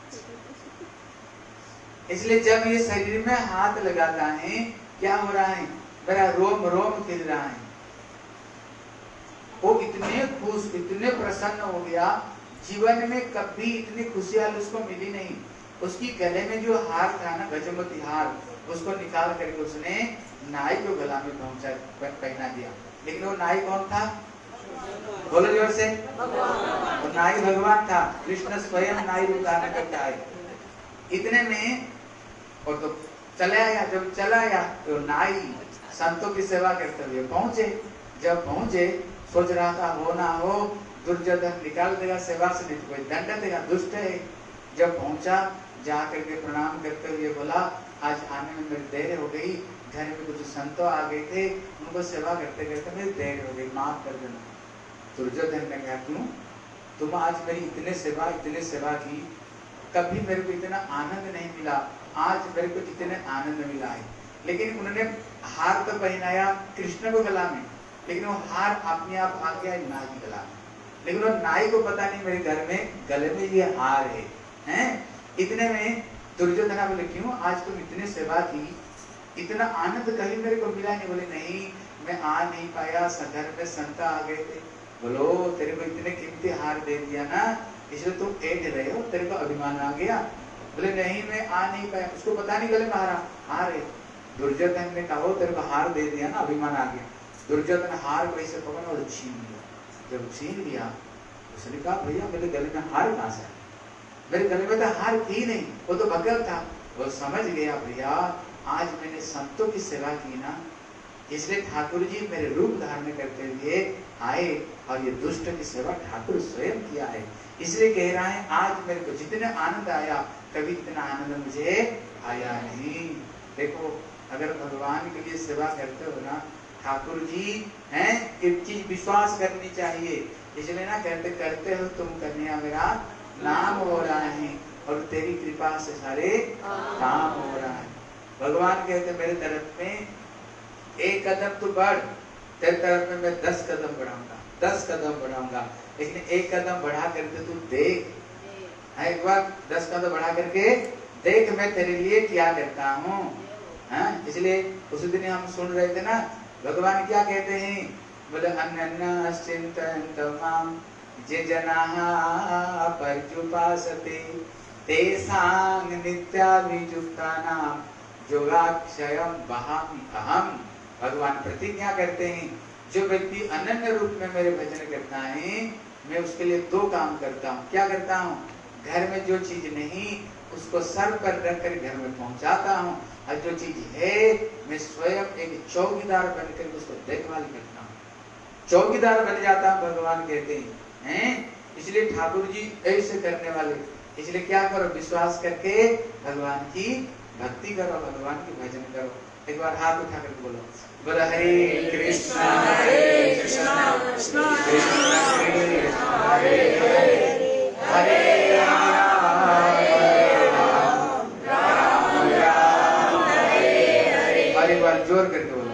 इसलिए जब ये शरीर में हाथ लगाता है, क्या हो रहा है, मेरा रोम रोम खिल रहा है। वो इतने खुश, इतने प्रसन्न हो गया, जीवन में कभी इतनी खुशहाल उसको मिली नहीं। उसकी गले में जो हार था ना, गजमती हार, उसको निकाल करके उसने नाई को गला में पहना दिया। लेकिन वो नाई कौन था, बोलो जोर से, वो नाई भगवान था। कृष्ण स्वयं नाई रूप धारण करके आए। इतने में और तो चला आया। जब चला आया तो नाई संतों की सेवा करते हुए पहुंचे। जब पहुंचे सोच रहा था हो ना हो दुर्योधन निकाल देगा सेवा से, नहीं तो कोई दंड देगा, दुष्ट है। जब पहुंचा जाकर के प्रणाम करते हुए बोला आज आने में मेरी देर हो गई, घर में कुछ संतों आ गए थे, उनको सेवा करते करते मेरी देर हो गई, माफ कर देना। दुर्योधन ने कहा क्यों? तुम आज मेरी इतने सेवा की, कभी मेरे को इतना आनंद नहीं मिला, आज मेरे को इतने आनंद मिला है। लेकिन उन्होंने हार तो पहनाया कृष्ण को गला में, लेकिन वो हार अपने आप आ गया नाई की गला में। लेकिन वो नाई को पता नहीं मेरे घर में गले में ये हार है, हैं? इतने में दुर्योधन बोले क्यों आज तुम इतने सेवा की, इतना आनंद कहीं मेरे को मिला नहीं? बोले नहीं मैं आ नहीं पाया, घर में संत आ गए थे। बोलो तेरे को इतने कीमती हार दे दिया ना, इसलिए तुम ऐठ रहे हो, तेरे को अभिमान आ गया। बोले नहीं मैं आ नहीं पाया, उसको पता नहीं गले में हार है। दुर्योधन ने कहा तेरे को हार दे दिया ना, अभिमान आ गया। दुर्योधन हार को ऐसे पकड़ा और छीन लिया। जब छीन लिया उसने कहा भैया मेरे गले में हार कहाँ से? मेरे गले में तो हार थी नहीं, वो तो भगत था। वो समझ गया भैया आज मैंने संतों की सेवा की ना, इसलिए ठाकुर जी मेरे रूप धारण करते हुए आए और ये दुष्ट की सेवा ठाकुर स्वयं किया है। इसलिए कह रहा है आज मेरे को जितने आनंद आया कभी इतना आनंद मुझे आया नहीं। देखो अगर भगवान के लिए सेवा करते हो ना, ठाकुर जी हैं, एक चीज विश्वास करनी चाहिए। इसलिए ना करते करते हो तुम कन्या मेरा नाम हो रहा है और तेरी कृपा से सारे काम हो रहा है। भगवान कहते मेरे तरफ में एक कदम तू बढ़, तेरे तरफ में मैं 10 कदम बढ़ाऊंगा, 10 कदम बढ़ाऊंगा। लेकिन एक कदम बढ़ा करके तू देख, एक बार 10 कदम बढ़ा करके देख मैं तेरे लिए क्या करता हूँ। इसलिए उस दिन हम सुन रहे थे ना भगवान क्या कहते हैं, बोले अनन्या चिंतयन्तो माम ये जनाः पर्युपासते तेषां नित्याभियुक्तानां योगाक्षयं वहामि अहम्। भगवान प्रतिज्ञा करते हैं जो व्यक्ति अनन्य रूप में मेरे भजन करता है मैं उसके लिए 2 काम करता हूँ। क्या करता हूँ? घर में जो चीज नहीं उसको सर पर रखकर घर में पहुंचाता हूँ, और जो चीज है मैं स्वयं एक चौकीदार बनकर उसको देखभाल करता हूँ, चौकीदार बन जाता हूँ। भगवान कहते हैं इसलिए ठाकुर जी ऐसे करने वाले। इसलिए क्या करो, विश्वास करके भगवान की भक्ति करो, भगवान की भजन करो। एक बार हाथ उठा कर बोलो, बोलो हरे कृष्णा कृष्णा कृष्णा हरे हरे हरे राम राम राम हरे हरे। और एक बार जोर करके बोलो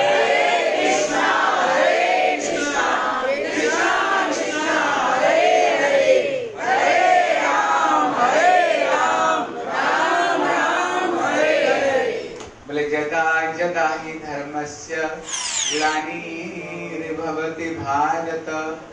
जदा हि धर्मस्य ग्लानिर्भवति भारत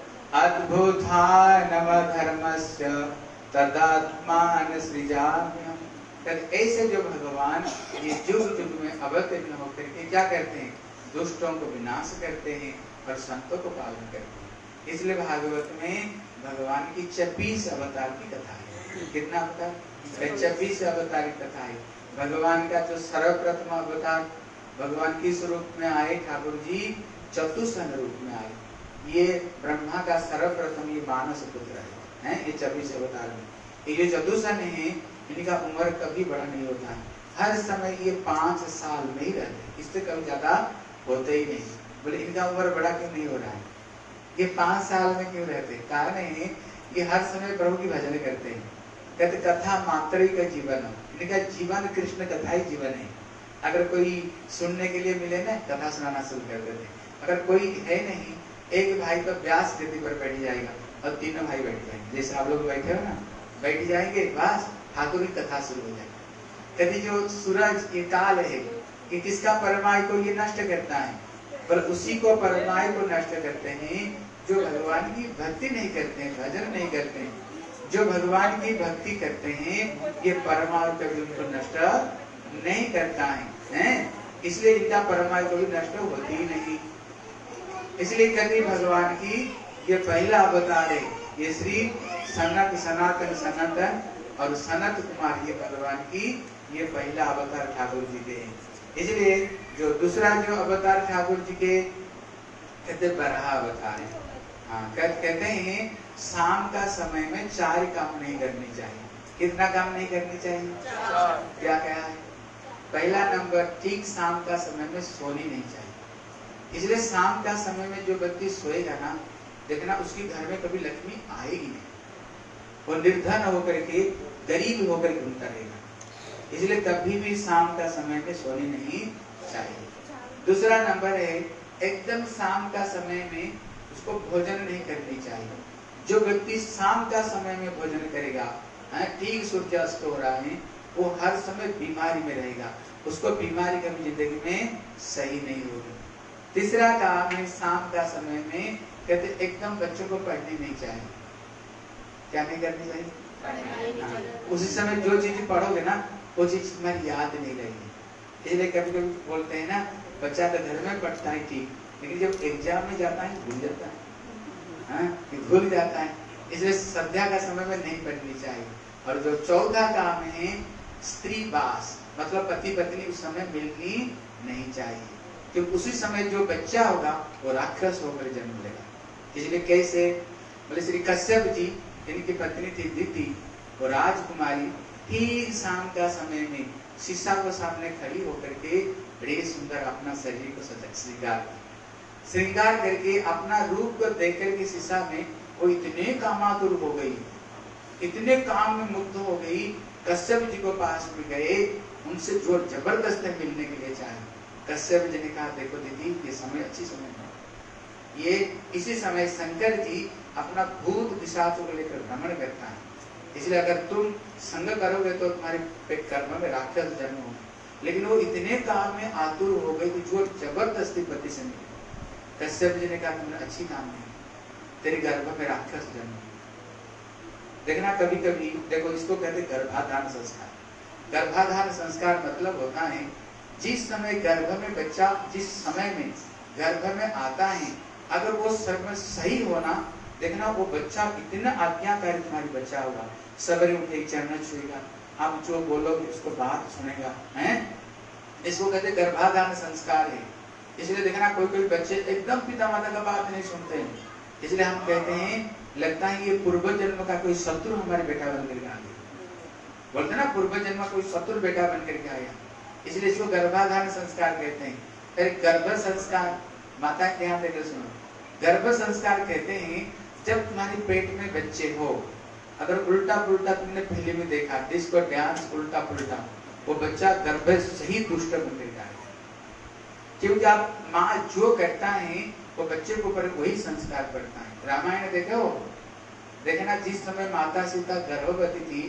अद्भुतानवधर्मस्य तदात्मान सृजाम्यहम्। ऐसे जो भगवान ये युग युग में अवतीर्ण होकर के क्या करते हैं, दुष्टों को विनाश करते हैं और संतों को पालन करते हैं। इसलिए भागवत में भगवान की 26 अवतार की कथा है। कितना अवतार? 26 अवतार की कथा है। भगवान का जो सर्वप्रथम अवतार भगवान किस रूप में आए? ठाकुर जी चतुसन रूप में आए। ये ब्रह्मा का सर्वप्रथम ये मानस पुत्र है ये 26 अवतार में। ये चतुसन है, इनका उम्र कभी बड़ा नहीं होता है, हर समय ये 5 साल में ही रहते, इससे कभी ज्यादा होते ही नहीं। बोले इनका उम्र बड़ा क्यों नहीं हो रहा है? ये 5 साल में क्यों रहते? कारण है ये हर समय प्रभु की भजन करते हैं। कहते कथा मात्र का जीवन हो, इनका जीवन कृष्ण कथा ही जीवन है। अगर कोई सुनने के लिए मिले ना कथा सुनाना शुरू कर देते। अगर कोई है नहीं, एक भाई तो व्यास गद्दी पर बैठ जाएगा और तीनों भाई बैठ जाएंगे, जैसे आप लोग बैठे हो ना, बैठ जाएंगे, बस ठाकुर की कथा शुरू हो जाएगी। कभी जो सूरज ये काल है कि किसका परमाय को ये नष्ट करता है, पर उसी को परमाय को नष्ट करते हैं जो भगवान की भक्ति नहीं करते हैं, भजन नहीं करते हैं। जो भगवान की भक्ति करते हैं ये परमाय कभी उनको नष्ट नहीं करता है, इसलिए इनका परमाय कभी नष्ट होती ही नहीं। इसलिए कभी भगवान की ये पहला अवतार है, ये श्री सनत सनातन सनातन और सनत कुमार, ये भगवान की ये पहला अवतार ठाकुर जी के हैं। इसलिए जो दूसरा जो अवतार ठाकुर जी के कहते बराह अवतार है। हाँ, कहते हैं शाम का समय में 4 काम नहीं करनी चाहिए। कितना काम नहीं करनी चाहिए? 4। क्या कहा है? पहला नंबर, ठीक शाम का समय में सोनी नहीं चाहिए। इसलिए शाम का समय में जो व्यक्ति सोएगा ना, देखना उसके घर में कभी लक्ष्मी आएगी नहीं। वो निर्धन होकर के, गरीब होकर घूमता रहेगा। इसलिए कभी भी शाम का समय में सोनी नहीं चाहिए। दूसरा नंबर है, एकदम शाम का समय में उसको भोजन नहीं करनी चाहिए। जो व्यक्ति शाम का समय में भोजन करेगा, ठीक सूर्यास्त हो रहा है, वो हर समय बीमारी में रहेगा। उसको बीमारी कभी जिंदगी में सही नहीं होगी। तीसरा काम है, शाम का समय में कहते एकदम बच्चों को पढ़ने नहीं चाहिए। क्या नहीं करनी चाहिए? उसी समय जो चीज पढ़ोगे ना, वो चीज तुम्हारी याद नहीं रहेगी। इसलिए कभी कभी बोलते हैं ना, बच्चा तो घर में पढ़ता है ठीक, लेकिन जब एग्जाम में जाता है भूल जाता है, भूल जाता है। इसलिए संध्या का समय में नहीं पढ़नी चाहिए। और जो चौथा काम है, स्त्री वास, मतलब पति पत्नी उस समय मिलनी नहीं चाहिए, क्योंकि उसी समय जो बच्चा होगा वो राक्षस होकर जन्म लेगा। इसलिए कैसे बोले, श्री कश्यप जी, इनकी पत्नी थी दिति, वो राजकुमारी, ठीक शाम का समय में शीशा को सामने खड़ी होकर के बड़े सुंदर अपना शरीर को श्रृंगार करके अपना रूप को देख करके शीशा में वो इतने कामातुर हो गई, इतने काम में मुग्ध हो गई, कश्यप जी को पास में गए, उनसे जोर जबरदस्त मिलने के लिए चाहे। कश्यप जी ने कहा, देखो दीदी, ये समय अच्छी समय है, ये इसी समय शंकर जी अपना भूत पिशाचों को लेकर भ्रमण करता है। इसलिए अगर तुम संग करोगे तो तुम्हारे कर्म में राक्षस जन्म होगा। लेकिन वो इतने काम में आतुर हो गई कि जो जबरदस्ती पति से मिले। कश्यप जी ने कहा, तुमने अच्छी काम नहीं, तेरे गर्भ में राक्षस जन्म। देखना कभी कभी, देखो इसको कहते गर्भाधान संस्कार। गर्भाधान संस्कार मतलब होता है, जिस समय गर्भ में बच्चा, जिस समय में गर्भ में आता है, अगर वो समय सही होना, देखना वो बच्चा इतना आज्ञाकारी तुम्हारी बच्चा होगा। सवेरे उठे चरण छुएगा, आप जो बोलोगे उसको बात सुनेगा, हैं? इसको कहते गर्भाधान संस्कार है। इसलिए देखना कोई कोई बच्चे एकदम पिता माता का बात नहीं सुनते हैं। इसलिए हम कहते हैं, लगता है ये पूर्व जन्म का कोई शत्रु हमारे बेटा बन करके आ गया। बोलते ना, पूर्व जन्म कोई शत्रु बेटा बन करके आया। इसलिए इसको गर्भाधान संस्कार कहते हैं। फिर गर्भ संस्कार, माता ध्यान देकर सुनो, गर्भ संस्कार कहते हैं जब तुम्हारे पेट में बच्चे हो, अगर उल्टा पुल्टा तुमने फिल्म में देखा, डिस्को डांस उल्टा पुल्टा, वो बच्चा गर्भ से ही दुष्ट बन जाएगा। क्योंकि आप माँ जो करता है वो बच्चे के ऊपर वही संस्कार पड़ता है। रामायण देखे हो, देखना जिस समय माता सीता गर्भवती थी,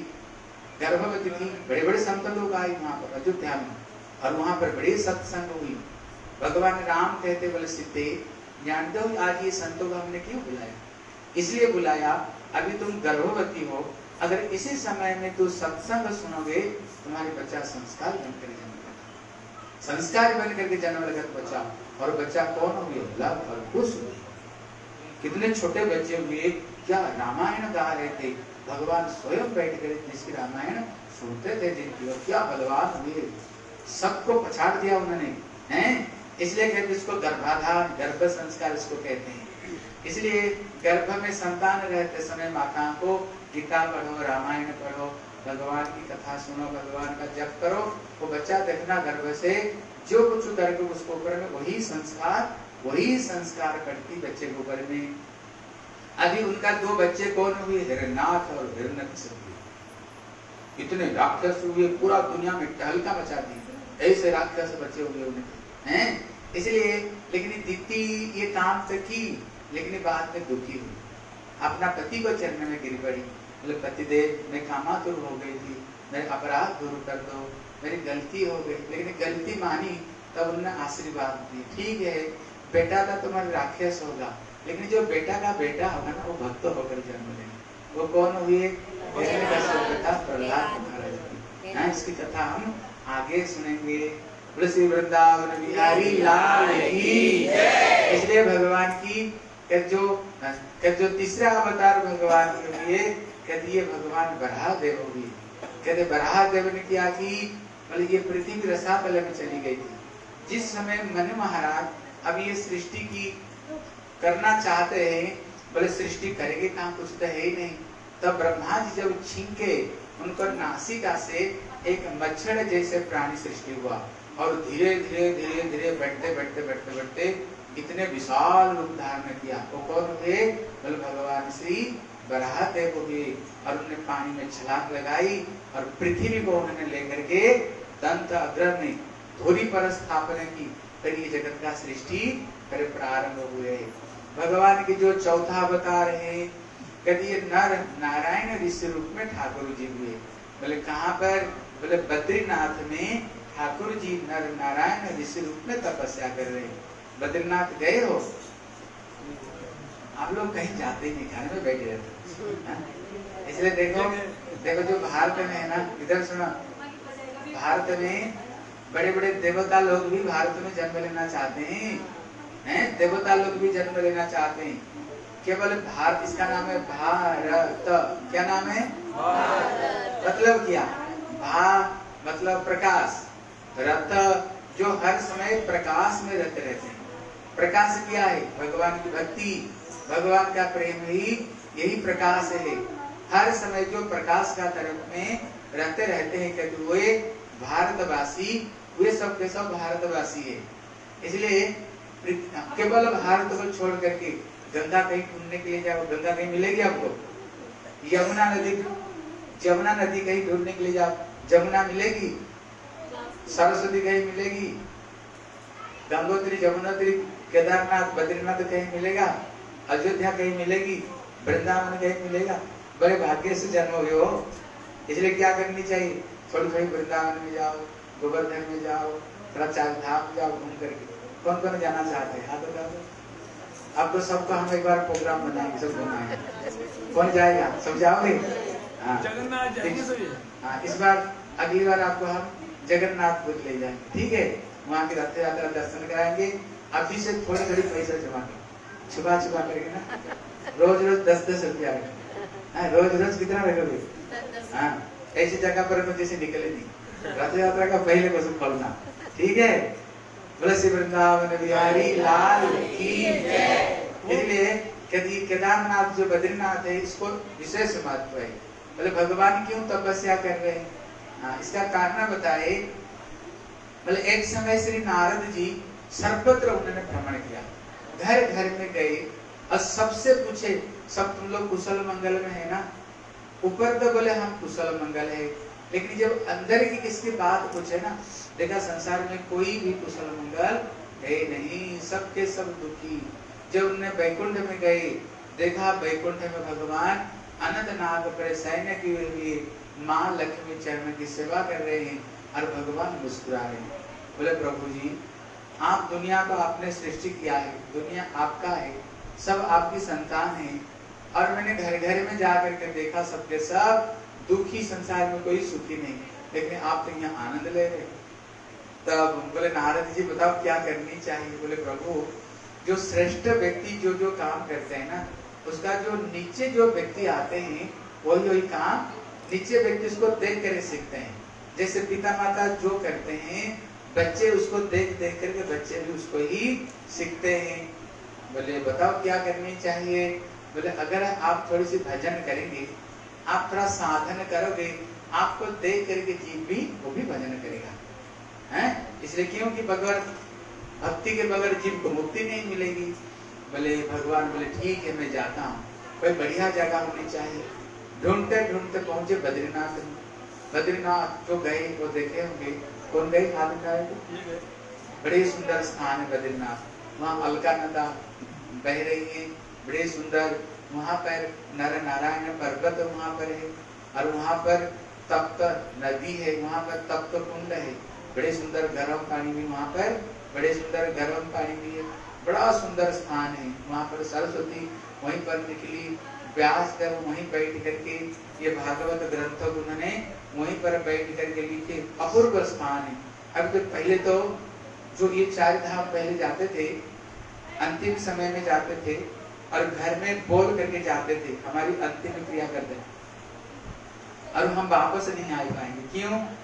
बड़े बड़े संत लोग आए वहां पर अयोध्या में, और वहां पर बड़े सत्संग हुई। भगवान राम कहते, बोले सीते, जानते हो आज ये संतों को हमने क्यों बुलाया? इसलिए बुलाया, अभी तुम गर्भवती हो, अगर इसी समय में तुम सत्संग सुनोगे, तुम्हारे बच्चा संस्कार बनकर जन्म लेगा, संस्कार बन करके जन्म लेगा बच्चा। और बच्चा कौन हो गया? लव और खुश हुए। कितने छोटे बच्चे हुए, क्या रामायण गा रहे थे, भगवान स्वयं बैठ कर जिसकी रामायण सुनते थे जिनकी, और क्या बलवान हुए, सबको पछाड़ दिया उन्होंने, हैं? इसलिए कहते इसको गर्भाधान, गर्भ संस्कार इसको कहते हैं। इसलिए गर्भ में संतान रहते समय माता को गीता पढ़ो, रामायण पढ़ो, भगवान की कथा सुनो, भगवान का जप करो, वो बच्चा देखना गर्भ से जो कुछ करके उसको ऊपर में वही संस्कार करती बच्चे के ऊपर में। अभी उनका 2 बच्चे कौन हुए? हिरण्यनाथ और हिरण्यकशिपु। इतने राक्षस हुए, पूरा दुनिया में टहलका मचा दी, ऐसे राक्षस बच्चे हुए उन्हें, हैं? इसलिए लेकिन दीति ये काम तो की, लेकिन बाद में दुखी हुई, अपना पति को चरण में गिर पड़ी। बोले, पतिदेव मैं कामातुर हो गई थी, मेरे अपराध दूर कर दो, मेरी गलती हो गई। लेकिन गलती मानी, तब उन्होंने आशीर्वाद दी, ठीक है बेटा का तुम्हारा राक्षस होगा, लेकिन जो बेटा का बेटा होगा ना, वो भक्त होकर जन्म लेगा। वो कौन हुए? प्रहलाद महाराज। इसकी कथा हम आगे सुनेंगे। बोले श्री वृंदावन बिहारी लाल की जय। इसलिए भगवान की जो तीसरा अवतार भगवान के लिए कहते, ये भगवान बराह देव हुए। कहते बराह देव ने क्या की, बोले ये पृथ्वी रसातल में चली गई थी। जिस समय मनु महाराज अब ये सृष्टि की करना चाहते हैं, बोले सृष्टि करेंगे कहाँ, कुछ तो है ही नहीं। तब ब्रह्मा जी जब छींके उनको नासिका से एक मच्छर जैसे प्राणी सृष्टि हुआ और धीरे धीरे धीरे धीरे बढ़ते बढ़ते बढ़ते बढ़ते इतने विशाल रूप धारण किया। वो कौन हुए? बोले भगवान श्री वराहदेव हुए। और उन्होंने पानी में छलांग लगाई और पृथ्वी को उन्होंने लेकर के दंत अग्र में धूरी पर स्थापना की। फिर ये जगत का सृष्टि फिर प्रारंभ हुए। भगवान के जो चौथा अवतार है, कभी ये नर नारायण ऋषि रूप में ठाकुर जी हुए। बोले कहाँ पर? बोले बद्रीनाथ में ठाकुर जी नर नारायण ऋषि रूप में तपस्या कर रहे हैं। बद्रीनाथ गए हो? आप लोग कहीं जाते ही नहीं, घर में बैठे रहते। इसलिए देखो देखो जो भारत में है ना, इधर सुनो, भारत में बड़े बड़े देवता लोग भी भारत में जन्म लेना चाहते हैं, देवता लोग भी जन्म लेना चाहते हैं। केवल भारत, इसका नाम है भारत। क्या नाम है? भारत। मतलब क्या? भा मतलब प्रकाश, रत जो हर समय प्रकाश में रहते रहते हैं। प्रकाश क्या है? भगवान की भक्ति, भगवान का प्रेम ही यही प्रकाश है। हर समय जो प्रकाश का तरफ में रहते रहते हैं, कहते हुए भारतवासी, वे सब के सब भारतवासी है। इसलिए केवल भारत को छोड़ करके गंगा कहीं ढूंढने के लिए जाओ, गंगा कहीं मिलेगी आपको? यमुना नदी कहीं ढूंढने के लिए जाओ, जमुना मिलेगी? सरस्वती कहीं मिलेगी? गंगोत्री, जमुनोत्री, केदारनाथ, बद्रीनाथ कहीं मिलेगा? अयोध्या कहीं मिलेगी? वृंदावन कहीं मिलेगा? बड़े भाग्य से जन्म हुए हो। इसलिए क्या करनी चाहिए? थोड़ी थोड़ी वृंदावन में जाओ, गोवर्धन में जाओ, थोड़ा चार धाम जाओ घूम करके। कौन कौन जाना चाहते हैं? हाथ उठा दो। आपको सबको हम एक बार प्रोग्राम बनाएंगे, सब घुमाएंगे। कौन जाएगा? सब जाओगे? जगन्नाथ जाएंगे। हाँ, इस बार अगली बार आपको हम जगन्नाथपुर ले जाएंगे, ठीक है? वहाँ की रथ यात्रा दर्शन कराएंगे। अभी से थोड़ी थोड़ी पैसा जमा कर, छुपा छुपा करके ना, रोज रोज 10-10 रुपया रखें। रोज रोज कितना रखोगे? हाँ, ऐसी जगह पर जैसे निकले नहीं। रथ यात्रा का पहले बस खोलना, ठीक है? बोले श्री वृंदावन बिहारी लाल की जय। इसलिए केदारनाथ जो बद्रीनाथ है, इसको विशेष महत्व है। बोले भगवान क्यों तपस्या कर रहे हैं? इसका कारण बताए। बोले एक समय श्री नारद जी सर्वत्र उन्होंने भ्रमण किया, घर घर में गए और सबसे पूछे, सब तुम लोग कुशल मंगल में है ना? ऊपर तो बोले हम कुशल मंगल है, लेकिन जब अंदर की किसकी बात पूछे ना, देखा संसार में कोई भी कुशल मंगल है नहीं, सबके सब दुखी। जब उन्हें वैकुंठ में गए, देखा वैकुंठ में भगवान अनंत नाग पर सैन्य की हुई माँ लक्ष्मी चरण की सेवा कर रहे हैं और भगवान मुस्कुरा रहे हैं। बोले प्रभु जी, आप दुनिया को आपने सृष्टि किया है, दुनिया आपका है, सब आपकी संतान है, और मैंने घर घर में जा करके देखा सबके सब दुखी, संसार में कोई सुखी नहीं, लेकिन आप तो यहाँ आनंद ले रहे। तब बोले नारद जी बताओ क्या करनी चाहिए? बोले प्रभु, जो श्रेष्ठ व्यक्ति जो जो काम करते हैं ना, उसका जो नीचे जो व्यक्ति आते हैं वही वही काम नीचे व्यक्ति उसको देख कर सीखते हैं। जैसे पिता माता जो करते हैं, बच्चे उसको देख देख करके बच्चे भी उसको ही सीखते हैं। बोले बताओ क्या करनी चाहिए? बोले अगर आप थोड़ी सी भजन करेंगे, आप थोड़ा साधन करोगे, आपको देख करके जीव भी वो भी भजन करेगा, हैं? इसलिए क्योंकि भगवान भक्ति के बगैर जीव को मुक्ति नहीं मिलेगी। बोले भगवान बोले ठीक है मैं जाता हूँ, कोई बढ़िया जगह होनी चाहिए। ढूंढते ढूंढते पहुंचे बद्रीनाथ में। बद्रीनाथ जो गए वो देखे होंगे, कौन गए? हाथ उठाए। बड़े सुंदर स्थान है बद्रीनाथ, वहाँ अलकानंदा बह रही है, बड़े सुंदर। वहाँ पर नर नारायण पर्वत वहाँ पर है, और वहाँ पर तप्त नदी है, वहाँ पर तप्त कुंड है, बड़े सुंदर गर्म पानी भी वहाँ पर, बड़े सुंदर गर्म पानी भी है, बड़ा सुंदर स्थान है। वहाँ पर सरस्वती वहीं पर निकली, व्यास कर वहीं बैठ करके ये भागवत ग्रंथों को उन्होंने वहीं पर बैठ करके लिखे। अपूर्व स्थान है। अब तो पहले तो जो ये 4 धाम पहले जाते थे, अंतिम समय में जाते थे और घर में बोल करके जाते थे हमारी अंतिम क्रिया करते, और हम वापस नहीं आ पाएंगे। क्यों?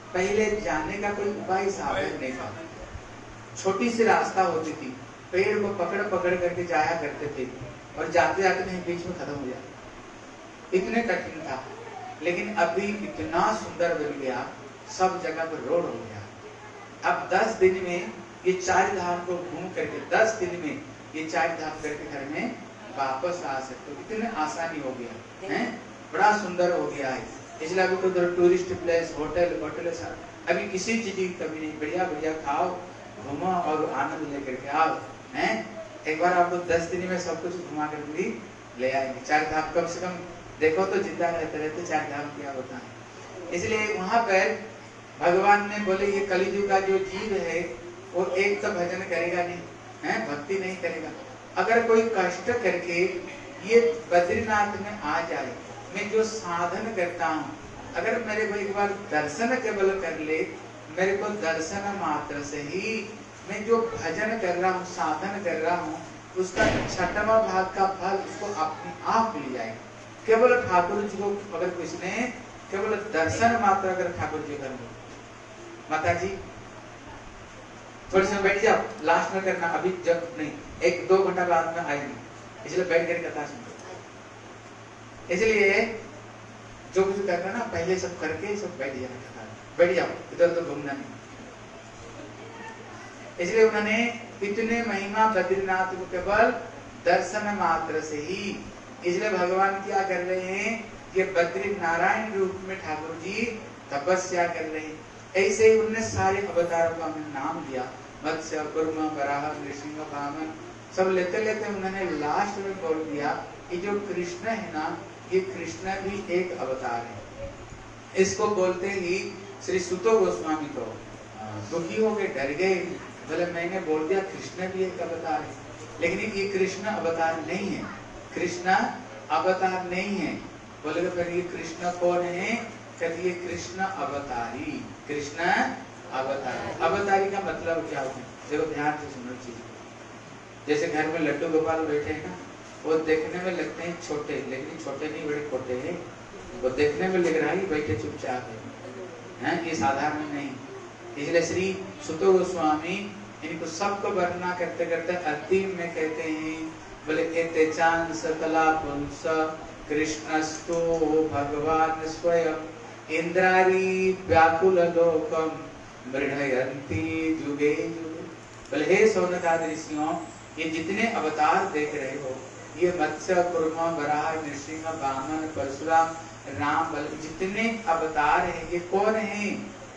पहले जाने का कोई उपाय साधन नहीं था। छोटी सी रास्ता होती थी, पेड़ को पकड़ पकड़ करके जाया करते थे और जाते जाते कहीं बीच में खत्म हो जाता, इतने कठिन था। लेकिन अभी इतना सुंदर बन गया, सब जगह पर रोड हो गया। अब 10 दिन में ये 4 धाम को घूम करके 10 दिन में ये 4 धाम करके घर में वापस आ सकते हो, इतने आसानी हो गया है, बड़ा सुंदर हो गया है। इसलिए अभी तो टूरिस्ट प्लेस, होटल अभी किसी चीज की कमी नहीं, बढ़िया बढ़िया खाओ, घूमो और आनंद लेकर के आओ हैं। एक बार आपको 10 दिन में सब कुछ घुमा कर भी ले आएंगे। 4 धाम कम से कम देखो तो जिंदा रहते रहते 4 धाम क्या होता है। इसलिए वहां पर भगवान ने बोले ये कलियुग का जो जीव है वो एक तो भजन करेगा नहीं है, भक्ति नहीं करेगा। अगर कोई कष्ट करके ये बद्रीनाथ में आ जाए, मैं जो साधन करता हूँ, अगर मेरे को एक बार दर्शन केवल कर ले, मेरे को दर्शन मात्र से ही मैं जो भजन कर रहा हूँ, साधन कर रहा हूँ, उसका 6वां भाग का फल उसको अपने आप मिल जाएगा। केवल ठाकुर जी को अगर किसने केवल दर्शन मात्र अगर ठाकुर जी कर लो। माता जी थोड़ी सी बैठ जाओ, लास्ट में करना, अभी जब नहीं, 1-2 घंटा बाद में आएगी, इसलिए बैठ कर कथा सुनो। इसलिए जो कुछ करना ना पहले सब करके सब बैठ जाना, बैठ जाओ, इधर तो घूमना नहीं। इसलिए उन्होंने इतने महिमा बद्रीनाथ को केवल दर्शन मात्र से ही, इसलिए भगवान क्या कर रहे हैं, ये बद्री नारायण रूप में ठाकुर जी तपस्या कर रहे हैं। ऐसे ही उन्होंने सारे अवतारों का हमने नाम दिया, मत्स्य, कूर्म, वराह, नृसिंह, वामन, सब लेते लेते उन्होंने लास्ट में बोल दिया कि जो कृष्ण है ना, ये कृष्ण भी एक अवतार है। इसको बोलते ही श्री सुतो गोस्वामी तो दुखी हो गए, डर गए, बोले मैंने बोल दिया कृष्ण भी एक अवतार है, लेकिन ये कृष्ण अवतार नहीं है, कृष्ण अवतार नहीं है। बोले तो फिर ये कृष्ण कौन है? कहते ये कृष्ण अवतारी, कृष्ण अवतारी। अवतारी का मतलब क्या होता है? देखो ध्यान से सुनो चीज। जैसे घर में लड्डू गोपाल बैठे हैं ना, वो देखने में लगते हैं छोटे, लेकिन छोटे नहीं, बड़े खोटे हैं। वो देखने में लग रहा है बैठे चुपचाप है, ये साधारण नहीं। इसलिए श्री सुतो गोस्वामी इनको सबको वर्णना करते करते अंतिम में कहते हैं, बोले एते चांद सकला पुंस कृष्णस्तु भगवान स्वयं इंद्रारी व्याकुल लोकम मृढ़यन्ति जुगे जुगे। बोले हे सौनकादि ऋषियों, ये जितने अवतार देख रहे हो, ये मत्स्य, कूर्म, वराह, नृसिंह, वामन, परशुराम, राम, बल, जितने अवतार हैं ये कौन हैं?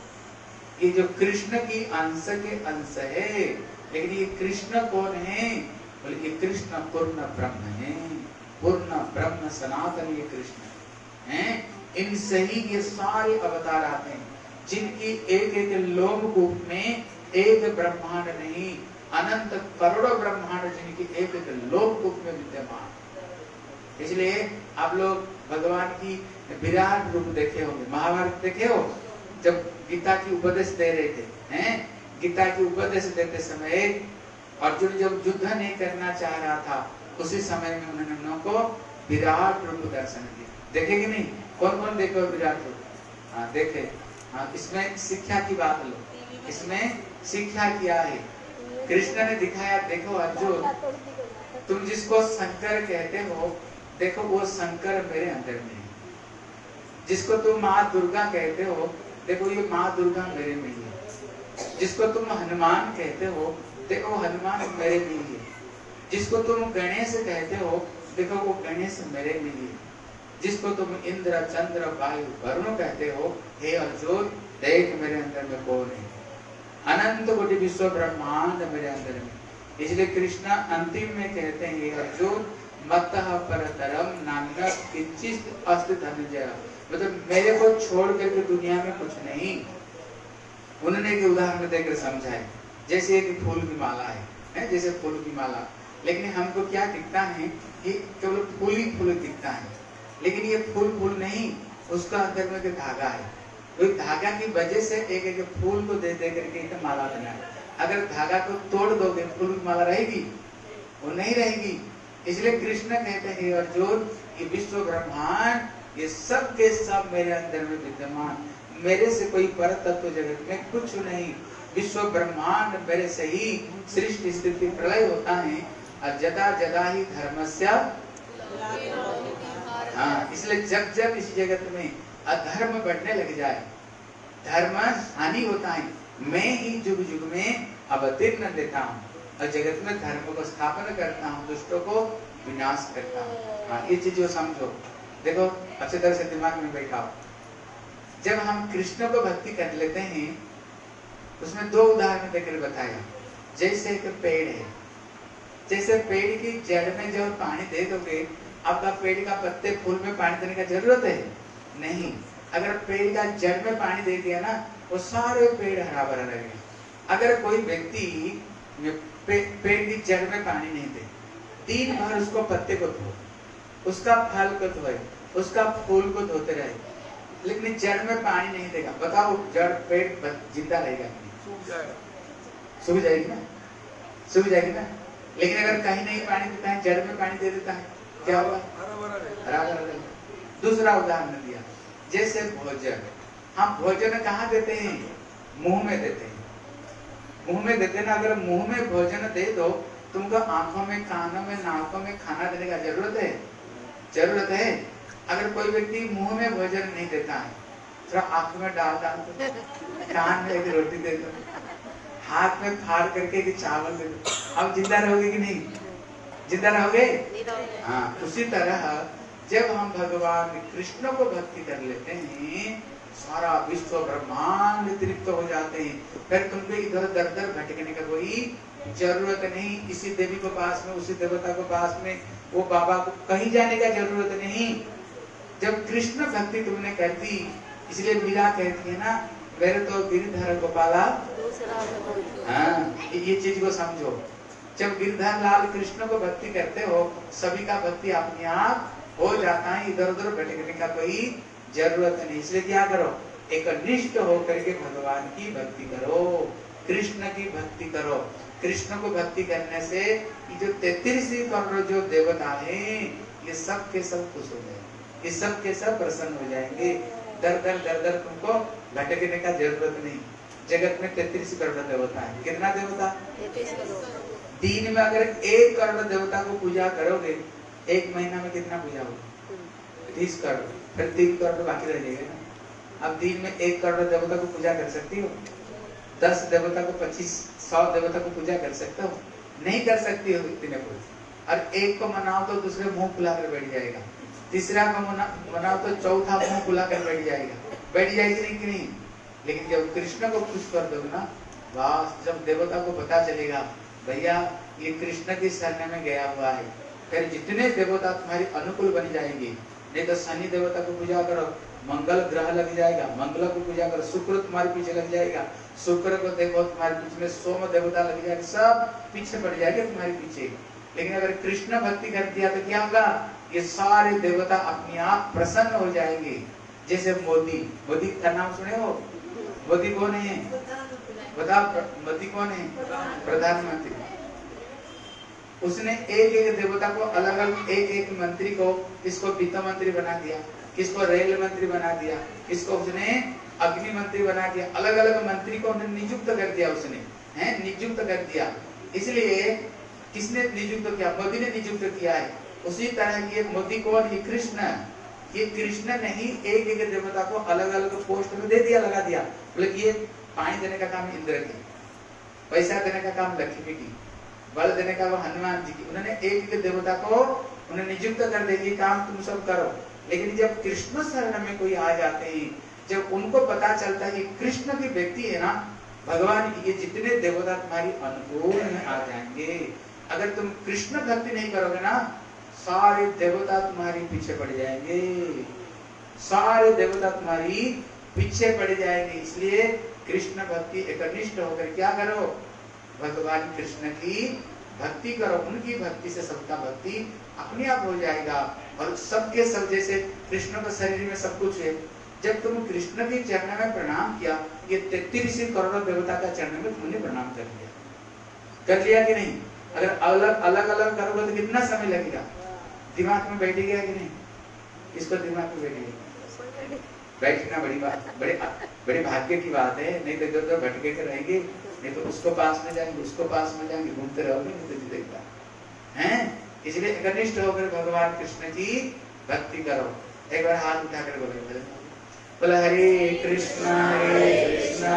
ये जो कृष्ण की अंश के अंश है। लेकिन ये कृष्ण कौन है? बोले ये कृष्ण पूर्ण ब्रह्म है, पूर्ण ब्रह्म सनातन ये कृष्ण हैं। इनसे ही ये सारे अवतार आते हैं, जिनकी एक एक लोमकूप में एक ब्रह्मांड नहीं, अनंत करोड़ों ब्रह्मांड जिनकी एक एक लोमकूप में विद्यमान। इसलिए आप लोग भगवान की विराट रूप देखे होंगे, महाभारत देखे हो, जब गीता की उपदेश दे रहे थे, हैं? गीता की उपदेश देते समय अर्जुन जब युद्ध नहीं करना चाह रहा था, उसी समय में उन्होंने उनको विराट रूप दर्शन दिया। देखे कि नहीं? कौन कौन देखे विराट रूप? हाँ देखे। हाँ, इसमें शिक्षा की बात लो, इसमें शिक्षा क्या है? कृष्ण ने दिखाया, देखो अर्जुन, तुम जिसको शंकर कहते हो, देखो वो शंकर मेरे अंदर में है। जिसको तुम माँ दुर्गा कहते हो, देखो ये माँ दुर्गा मेरे में ही है। जिसको तुम हनुमान कहते हो, देखो हनुमान मेरे में ही है। जिसको तुम गणेश कहते हो, देखो वो गणेश मेरे में ही है। जिसको तुम इंद्र, चंद्र, वायु, वरुण कहते हो, हे अर्जुन देख मेरे अंदर में कौन है? अनंत कोटि विश्व ब्रह्मांड मेरे अंदर में। इसलिए कृष्ण अंतिम में कहते हैं, हे अर्जुन मत्तः परतरम नान्य किंचित् अस्ति धनंजय। मतलब मेरे को छोड़ करके दुनिया में कुछ नहीं। उन्होंने एक उदाहरण देकर समझाए, जैसे एक फूल की माला है, जैसे फूल की माला, लेकिन हमको क्या दिखता है? ये केवल फूल ही फूल दिखता है, लेकिन ये फूल नहीं, उसका अंदर में एक धागा है। तो धागा की वजह से एक एक फूल को दे दे करके एक माला बना है। अगर धागा को तोड़ दोगे, फूल की माला रहेगी? वो नहीं रहेगी। इसलिए कृष्ण कहते हैं, अर्जुन ये विश्व ब्रह्मांड ये सब के सब मेरे अंदर में विद्यमान, मेरे से कोई पर तत्व जगत में कुछ नहीं, विश्व ब्रह्मांड मेरे से ही सृष्टि स्थिति प्रलय होता है। और जदा जदा ही धर्मस्य, हाँ, इसलिए जब जब इस जगत में अधर्म बढ़ने लग जाए, धर्म हानि होता है, मैं ही जुग जुग में अवतीर्ण देता हूँ और जगत में धर्म को स्थापन करता हूँ, दुष्टों को विनाश करता हूँ। हाँ, ये चीज जो समझो, देखो अच्छे तरह से दिमाग में बैठाओ। जब हम कृष्ण को भक्ति कर लेते हैं, उसमें दो उदाहरण देकर बताया। जैसे एक पेड़ है, जैसे पेड़ की जड़ में जब पानी दे दोगे, आपका पेड़ का पत्ते फूल में पानी देने का जरूरत है नहीं। अगर पेड़ का जड़ में पानी दे दिया ना, वो सारे पेड़ हरा भरा रहेगा। अगर कोई व्यक्ति पेड़ की जड़ में पानी नहीं दे, दिन भर उसको पत्ते को धो, उसका फल को धोए, उसका फूल को धोते रहे, लेकिन जड़ में पानी नहीं देगा, बताओ जड़ पेड़ जिंदा रहेगा? सूख जाएगी ना, सूख जाएगी ना। लेकिन अगर कहीं नहीं पानी देता है, जड़ में पानी दे देता है, क्या होगा? हरा भरा रहेगा। दूसरा उदाहरण दिया, जैसे भोजन, हम भोजन कहाँ देते हैं? मुंह में देते हैं। मुंह में देते ना, अगर मुंह में भोजन दे दो, तुमको आंखों में, कानों में, नाकों में खाना देने का जरूरत है? जरूरत है। अगर कोई व्यक्ति मुंह में भोजन नहीं देता है, थोड़ा आंख में डाल दो, कान में एक रोटी दे दो, हाथ में फाड़ करके एक चावल दे दो, अब जिंदा रहोगे कि नहीं? जिंदा रहोगे? हाँ, उसी तरह जब हम भगवान कृष्ण को भक्ति कर लेते हैं, सारा विश्व ब्रह्मांड तृप्त हो जाते हैं। फिर तुमको इधर दर दर भटकने का कोई जरूरत नहीं। इसी देवी को पास में, उसी देवता को पास में, वो बाबा को कहीं जाने का जरूरत नहीं। जब कृष्ण भक्ति तुमने कर दी, इसलिए मीरा कहती है ना, मेरे तो गिरधर गोपाला। हाँ, ये चीज को समझो। जब गिरधर लाल कृष्ण को भक्ति करते हो, सभी का भक्ति अपने आप हो जाता है, इधर उधर भटकने का कोई जरूरत नहीं। इसलिए क्या करो, एक निष्ठ होकर के भगवान की भक्ति करो, कृष्ण की भक्ति करो। कृष्ण को भक्ति करने से ये जो 33 करोड़ जो देवता हैं, ये सब के सब खुश हो जाएंगे, ये सब के सब प्रसन्न हो जाएंगे। दर दर तुमको भटकने का जरूरत नहीं। जगत में 33 करोड़ देवता है। कितना देवता? 33 करोड़। दिन में अगर 1 करोड़ देवता को पूजा करोगे, 1 महीना में कितना पूजा होगा? 30 करोड़। फिर 3 करोड़ बाकी रह जाएगा ना। अब दिन में 1 करोड़ देवता को पूजा कर सकती हो? 10 देवता को, 25-100 देवता को पूजा कर सकते हो? नहीं कर सकती हो इतने को। और एक को मनाओ तो दूसरे मुंह फुला कर बैठ जाएगा, तीसरा को मनाओ तो चौथा मुंह फुला कर बैठ जाएगा। बैठ जाएगी नहीं कि नहीं? लेकिन जब कृष्ण को खुश कर दो ना, बस जब देवता को पता चलेगा भैया ये कृष्ण की शरण में गया हुआ है, फिर जितने देवता तुम्हारी अनुकूल बन जाएंगे। नहीं तो शनि देवता को पूजा करो, मंगल ग्रह लग जाएगा, मंगल को पूजा करो, शुक्र तुम्हारे पीछे लग जाएगा, शुक्र को देखो तुम्हारे पीछे में सोम देवता लग जाएगा, सब पीछे पड़ जाएंगे तुम्हारे पीछे। लेकिन अगर कृष्ण भक्ति कर दिया तो क्या होगा? ये सारे देवता अपने आप प्रसन्न हो जाएंगे। जैसे मोदी का नाम सुने हो? मोदी कौन है? बताओ, मोदी कौन है? प्रधानमंत्री। उसने एक एक देवता को अलग अलग, एक एक मंत्री को, इसको वित्त मंत्री बना दिया, किसको रेल मंत्री बना दिया, किसको उसने अग्नि मंत्री बना दिया, अलग अलग मंत्री को उन्हें नियुक्त कर दिया, उसने है नियुक्त कर दिया। इसलिए किसने नियुक्त किया? मोदी ने नियुक्त किया है। उसी तरह ये मोदी कौन? ये कृष्ण। ये कृष्ण नहीं, एक एक देवता को अलग अलग पोस्ट में दे दिया, लगा दिया। बोले ये पानी देने का काम इंद्र की, पैसा देने का काम लक्ष्मी की, बल देने का वो हनुमान जी की। उन्होंने एक एक देवता को उन्हें नियुक्त कर दे, ये काम तुम सब करो। लेकिन जब कृष्ण शरण में कोई आ जाते हैं, जब उनको पता चलता है कि कृष्ण की व्यक्ति है ना भगवान की, ये जितने देवता तुम्हारी अनुकूल में आ जाएंगे। अगर तुम कृष्ण भक्ति नहीं करोगे ना, सारे देवता तुम्हारी पीछे पड़ जाएंगे, सारे देवता तुम्हारी पीछे पड़ जाएंगे। इसलिए कृष्ण भक्ति एकनिष्ठ होकर क्या करो? भगवान कृष्ण की भक्ति करो। उनकी भक्ति से सबका भक्ति अपने आप हो जाएगा। और सबके सब, जैसे कृष्ण के शरीर में सब कुछ है, जब तुम कृष्ण के चरण में प्रणाम किया, ये 33 करोड़ देवता का चरण में तुमने प्रणाम कर लिया कि नहीं? अगर अलग अलग करोगे तो कितना समय लगेगा? दिमाग में बैठेगा कि नहीं? इसको दिमाग में बैठेगा, बैठना बड़ी बात, बड़े भाग्य की बात है। नहीं तो इधर भटके के रहेंगे, नहीं तो उसको पास में जाएंगे, उसको पास में जाएंगे, घूमते रहोगे नहीं तो जितेगा हैं। इसलिए एकनिष्ठ होकर भगवान कृष्ण की भक्ति करो। एक बार हाथ उठाकर बोले, बोला हरे कृष्णा कृष्ण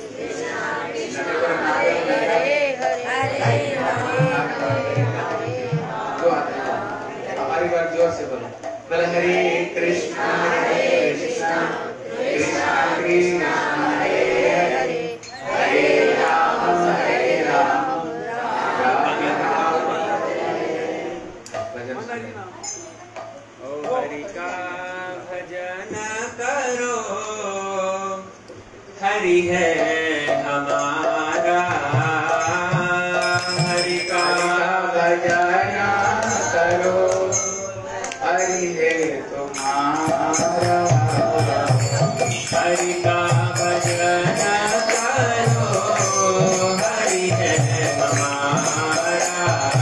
हमारी बार जोर से बोलो, बोला हरे कृष्णा कृष्णा कृष्णा कृष्णा हरे हरे हरे राम हरि का भजन करो, हरि है हमारा, हरि का भजन करो, हरि है तुम्हारा, हरि का भजन करो, हरि है हमारा,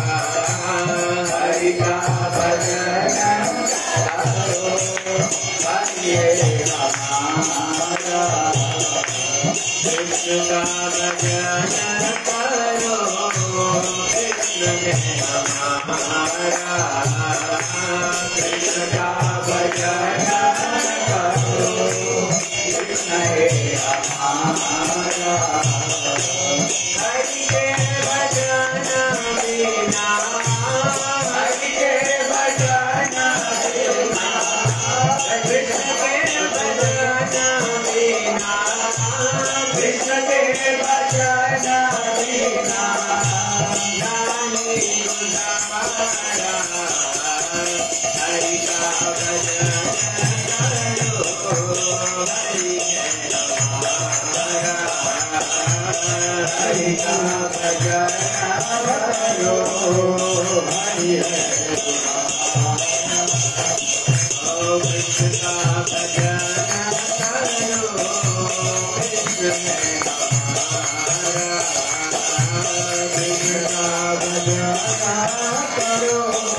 हरि का भजन करो, हरि है हमारा, कृष्ण का भजन करो, कृष्ण है हमारा, कृष्ण का भजन करो, कृष्ण है हमारा, हरि के भजन बिना, हरि के भजन बिना, कृष्ण के भजन बिना, कृष्ण के भजन बिना नानी उदारा, हरि का भजन करो, हरि है हमारा, हरि का भजन करो, हरि है कृष्ण का भजन करो, कृष्ण है हमारा, कृष्ण का भजन करो,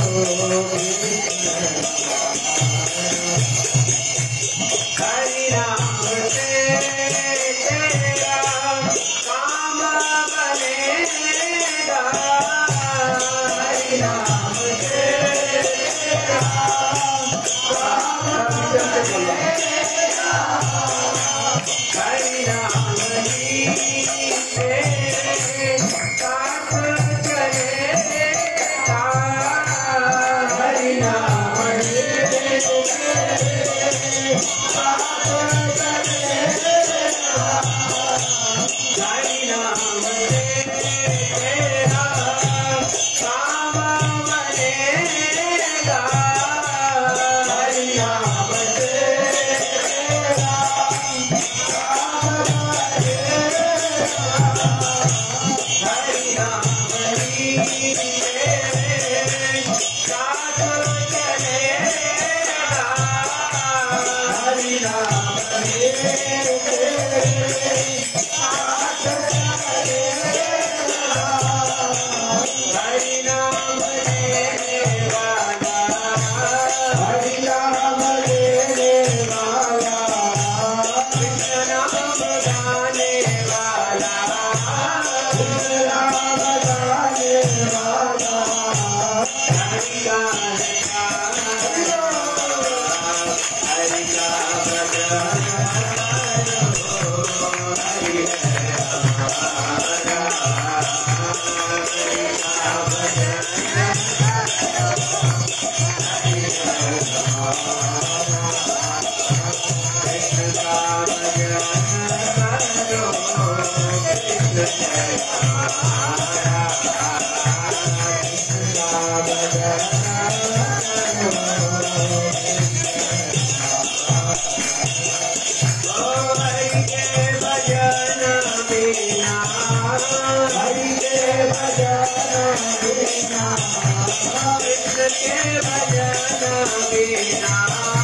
हरि नाम से तेरा काम बनेगा, हरि नाम से तेरा काम बनेगा, हरि नाम ही तेरे साथ चलेगा, हरि नाम ही तेरे हरि नाम से तेरा काम बनेगा, हरि नाम से तेरा काम बनेगा, हरि नाम ही तेरे साथ चलेगा, हरि नाम ही हरि नाम लेने वाला, हरि नाम लेने वाला, कृष्ण नाम गाने वाला, कृष्ण नाम गाने वाला, हरि गाने गाना, हरि का भजन करो, हरि है हमारा, हरि का भजन कृष्ण का भजन करो, कृष्ण है हमारा, कृष्ण का भजन करो, हरि के भजन बिना, हरि के भजन बिना, कृष्ण के भजन बिना,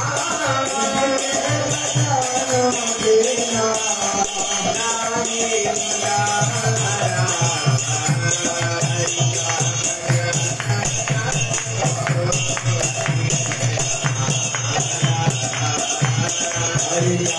बिना नानी उदारा, हरि का भजन करो, हरि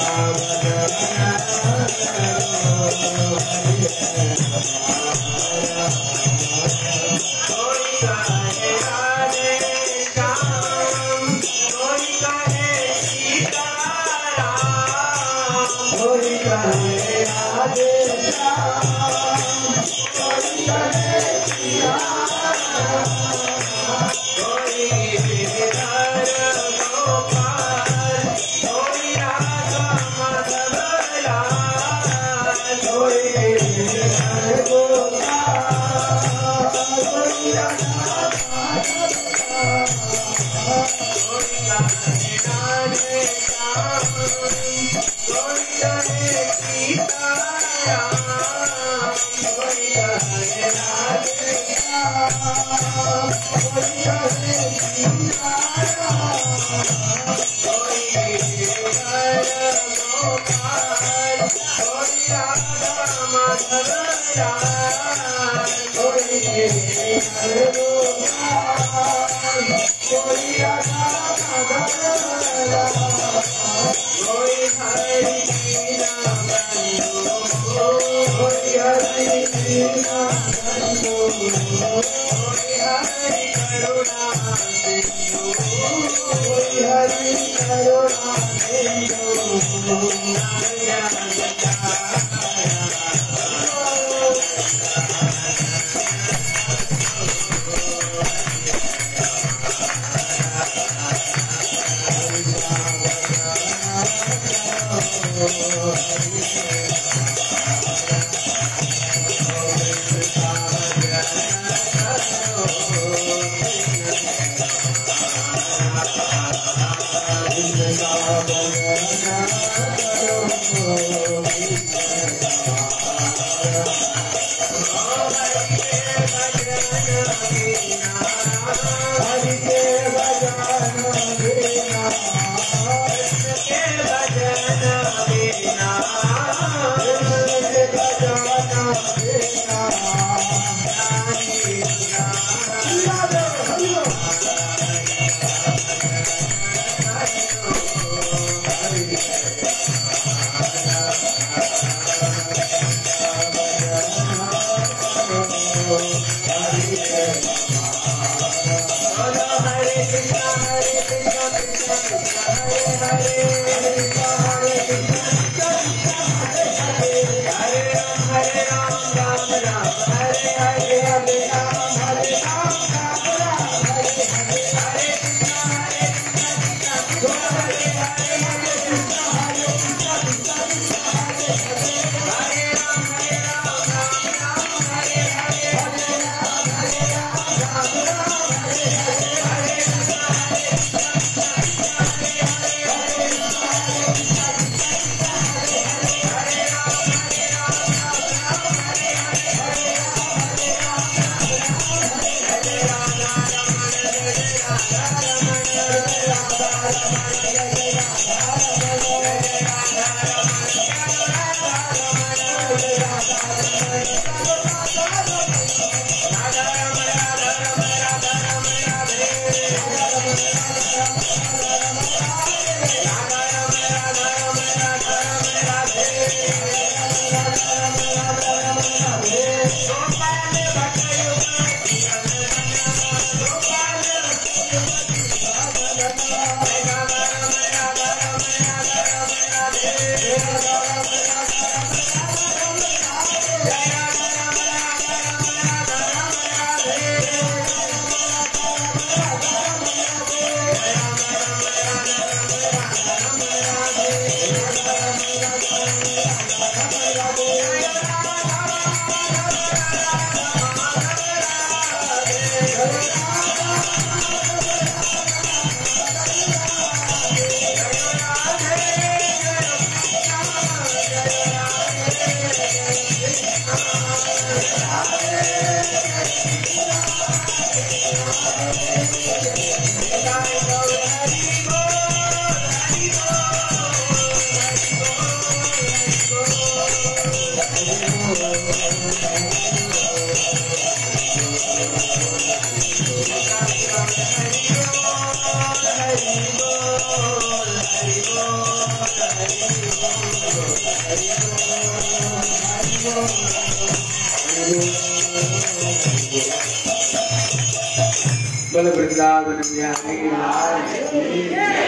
बल वृंदावन बिहारी लाल की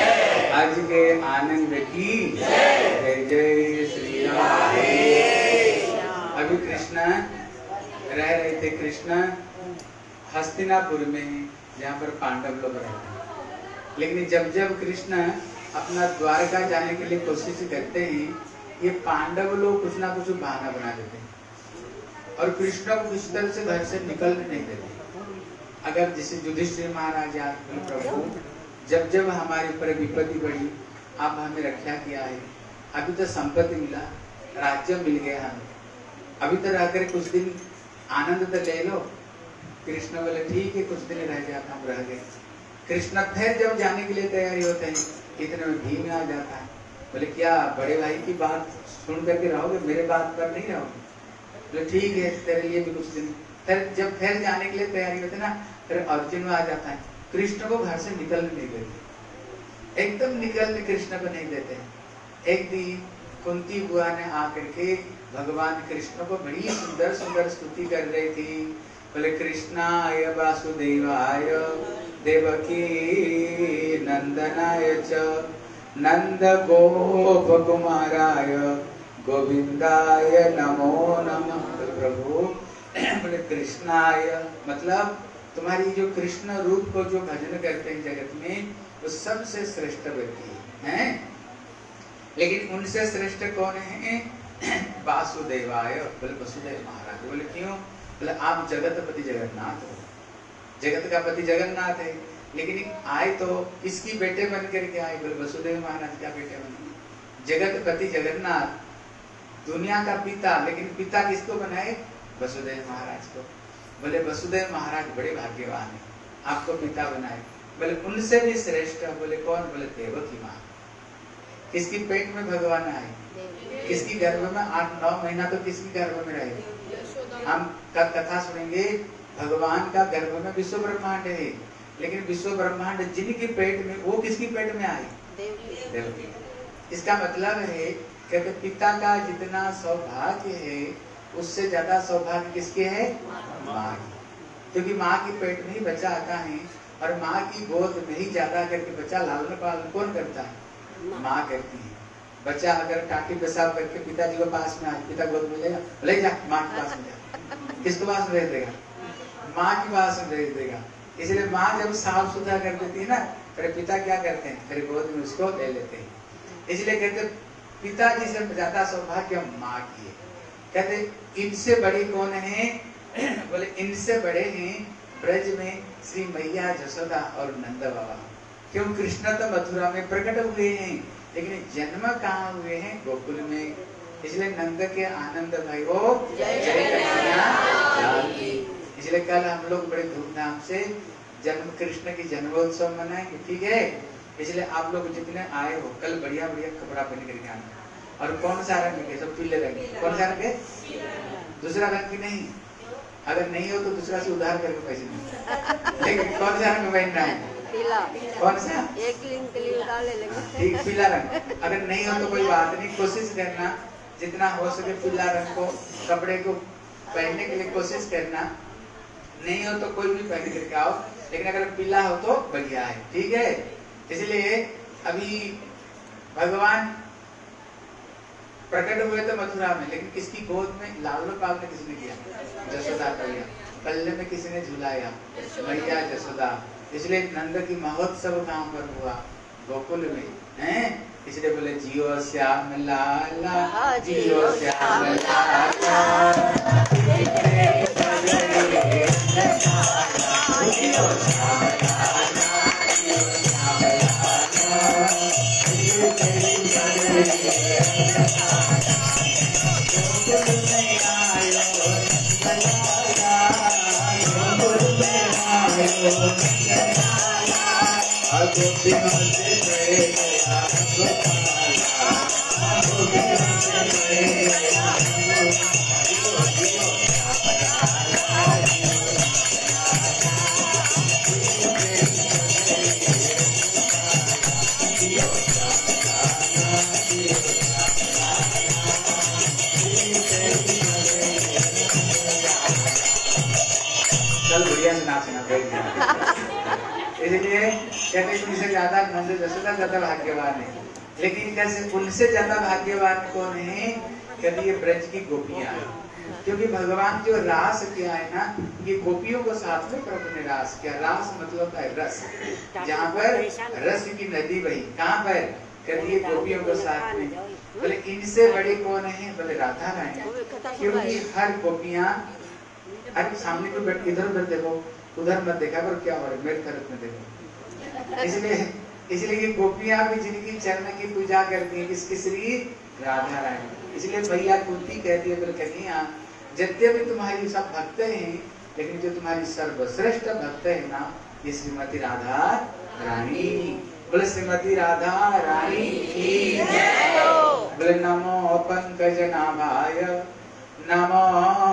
आज के आनंद की जय जय श्री राम। अभी कृष्ण रह रहे थे, कृष्ण हस्तिनापुर में जहाँ पर पांडव लोग रहते हैं। लेकिन जब जब कृष्ण अपना द्वारका जाने के लिए कोशिश करते हैं, ये पांडव लोग कुछ ना कुछ बहाना बना देते हैं और कृष्ण को किसी तरह से घर से निकलने नहीं देते। अगर जैसे युधिष्ठिर महाराज प्रभु जब जब हमारे ऊपर विपत्ति बढ़ी, आप हमें रक्षा किया है। अभी तो संपत्ति मिला, राज्य मिल गया हमें, अभी तो रहकर कुछ दिन आनंद तो ले लो। कृष्ण बोले ठीक है, कुछ दिन रह जाता, हम रह गए। कृष्ण फिर जब जाने के लिए तैयारी होते हैं, इतने में भीम आ जाता है। बोले क्या बड़े भाई की बात सुन करके रहोगे, मेरे बात पर नहीं रहोगे? बोले ठीक है, तेरे लिए भी कुछ दिन। फिर जब फिर जाने के लिए तैयारी होते ना, फिर अर्जुन आ जाता है। कृष्ण को घर से निकलने नहीं देते, एकदम निकलने कृष्ण को नहीं देते। एक दिन कुंती बुआ ने आकर के भगवान कृष्ण को बड़ी सुंदर सुंदर स्तुति कर रही थी। बोले कृष्णाय वासुदेवाय देवकी नंदनाय च नंद गोप कुमाराय गोविंदाय नमो नमः। प्रभु बोले कृष्णाय मतलब तुम्हारी जो कृष्ण रूप को जो भजन करते हैं जगत में, वो सबसे श्रेष्ठ व्यक्ति है। लेकिन उनसे श्रेष्ठ कौन है? वासुदेवाय, बोले वसुदेव महाराज। बोले क्यों? बोले आप जगतपति जगन्नाथ हो, जगत का पति जगन्नाथ है, लेकिन आए तो किसकी बेटे बन करके आए? बोले वसुदेव महाराज का बेटे बन। जगतपति जगन्नाथ, दुनिया का पिता, लेकिन पिता किसको बनाए? वसुदेव महाराज को। बोले वसुदेव महाराज बड़े भाग्यवान है, आपको पिता बनाए। बोले उनसे भी श्रेष्ठ। बोले कौन? बोले देवकी माँ। किसकी पेट में भगवान आए? किसकी गर्भ में? 8-9 महीना तो किसकी गर्भ में रहे? हम कथा सुनेंगे, भगवान का गर्भ में विश्व ब्रह्मांड है, लेकिन विश्व ब्रह्मांड जिनकी पेट में, वो किसकी पेट में आए? देवकी। इसका मतलब है कि पिता का जितना सौभाग्य है, उससे ज्यादा सौभाग्य किसके है? माँ की। क्योंकि माँ की पेट में ही बच्चा आता है, और माँ की गोद में ही ज्यादा करके बच्चा लालन पालन कौन करता है? माँ करती है। बच्चा अगर टाटी पेशाब करके पिताजी के पास में आए, पिता गोद में लेगा, ले जा माँ के पास में जा। किसके पास भेज देगा? माँ के पास में भेज देगा। इसलिए माँ जब साफ सुथरा कर देती है ना, फिर पिता क्या करते हैं? फिर गोद में उसको ले लेते हैं। इसलिए कहते पिताजी से ज्यादा सौभाग्य माँ की है। कहते इनसे बड़े कौन है? बोले इनसे बड़े हैं ब्रज में श्री मैया जसोदा और नंद बाबा। क्यों? कृष्ण तो मथुरा में प्रकट हुए हैं, लेकिन जन्म कहाँ हुए हैं? गोकुल में। इसलिए नंद के आनंद भाई हो जय कन्हैया लाल की। इसलिए कल हम लोग बड़े धूमधाम से जन्म कृष्ण की जन्मोत्सव मनाएंगे, ठीक है? इसलिए आप लोग जितने आए हो, कल बढ़िया बढ़िया कपड़ा पहन करके आना। और कौन सा रंग के? सब पीले रंग। कौन सा रंग? दूसरा रंग की नहीं। अगर नहीं हो तो दूसरा से उधार करके पैसे नहीं। लेकिन कौन सा रंग पहनना है? पीला। कौन सा? एक दिन के लिए उधार ले लेंगे। ठीक, पीला रंग। अगर नहीं हो तो कोई बात नहीं, कोशिश करना जितना हो सके पीला रंग को, कपड़े को पहनने के लिए कोशिश करना। नहीं हो तो कोई भी पहन करके आओ, लेकिन अगर पीला हो तो बढ़िया है, ठीक है? इसलिए अभी भगवान प्रकट हुए थे मथुरा में, लेकिन किसकी गोद में? लालन पालन किसने किया? जसोदा का लिया। पल्ले में किसने झुलाया? मैया जसोदा। इसलिए नंद की महोत्सव कहाँ पर हुआ? गोकुल में, हैं? इसलिए बोले जियो श्याम लाला, जियो श्याम लाला, इसलिए कहते हैं उनसे ज्यादा नंद जसोदा ज्यादा भाग्यवान है। लेकिन कैसे? उनसे ज्यादा भाग्यवान कौन है? कहते ये ब्रज की गोपियां हैं। क्योंकि भगवान जो रास किया है ना, ये गोपियों को साथ में प्रभु ने रास किया। रास मतलब है रस, जहाँ पर रस की नदी बही। कहाँ पर? कहते गोपियों को साथ में। बोले इनसे बड़े कौन है? बोले राधा रानी। क्योंकि हर गोपियां, अरे सामने को बैठ, इधर उधर देखो, उधर मत देखा पर क्या हो रहा है, मेरे तरफ में देखो। इसलिए इसलिए ये गोपियां भी जिनकी चरण की पूजा करती हैं, किसकी? श्री राधा रानी। इसलिए भैया कुंती कहती है, बोले कन्हैया यद्यपि तुम्हारी सब भक्त हैं, लेकिन जो तुम्हारी सर्वश्रेष्ठ भक्त है ना, ये श्रीमती राधा रानी। बोले श्रीमती राधा रानी की जय। बोले नमो पंकज नाभाय, नमो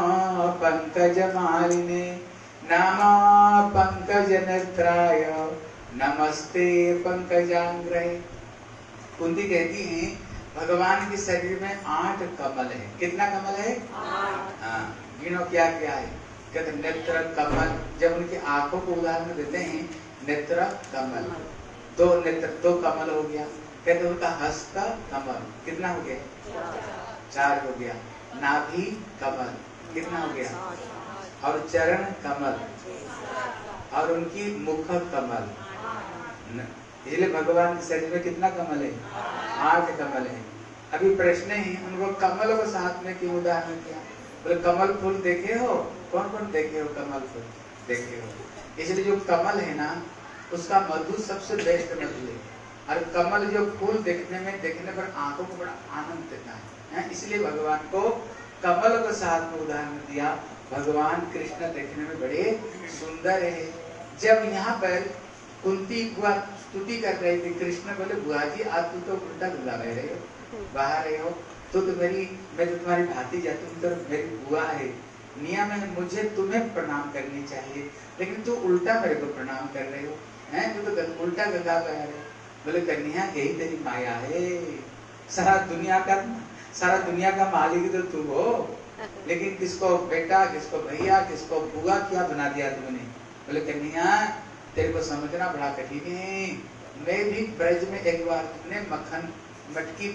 पंकज मालिने, नमो पंकज नेत्राय, नमस्ते पंकजांग्रहे। कुंती कहती है भगवान के शरीर में 8 कमल है। कितना कमल है? 8। हाँ, गिनो क्या क्या है? कहते नेत्र कमल। जब उनकी आंखों को उदाहरण देते हैं, नेत्र कमल, 2 नेत्र 2 कमल हो गया। कहते उनका हस्त कमल कितना हो गया? 4 हो गया। नाभि कमल कितना हो गया? और चरण कमल, और उनकी मुख कमल। इसलिए भगवान के शरीर में कितना कमल है? 8 कमल है। अभी प्रश्न है, उनको कमल को साथ में क्यों उदाहरण किया? बोले कमल फूल देखे हो? कौन कौन देखे हो कमल फूल? देखे हो। इसलिए जो कमल है ना, उसका मधु सबसे बेस्ट मधु है। और कमल जो फूल देखने पर आंखों को बड़ा आनंद देता है। इसलिए भगवान को कमल को साथ में उदाहरण दिया। भगवान कृष्ण देखने में बड़े सुंदर है। जब यहाँ पर कुंती बुआ स्तुति कर रही थी, कृष्ण बोले बुआ जी आज तू तो उल्टा गुला रहे हो, बाहर रहे हो, तो मैं तो तुम्हारी भातीजा, तुम तो मेरी बुआ है, नियम है मुझे तुम्हें प्रणाम करनी चाहिए, लेकिन तू उल्टा मेरे को प्रणाम कर रहे हो, हैं? तू तो उल्टा गंगा बह रहे हो। बोले कन्या यही तेरी माया है, सारा दुनिया का मालिक तो तू हो, लेकिन किसको बेटा, किसको भैया, किसको बुआ क्या बना दिया तुमने। बोले कन्या तेरे को समझना बड़ा कठिन है। मैं भी ब्रज में एक बार तुमने मटकी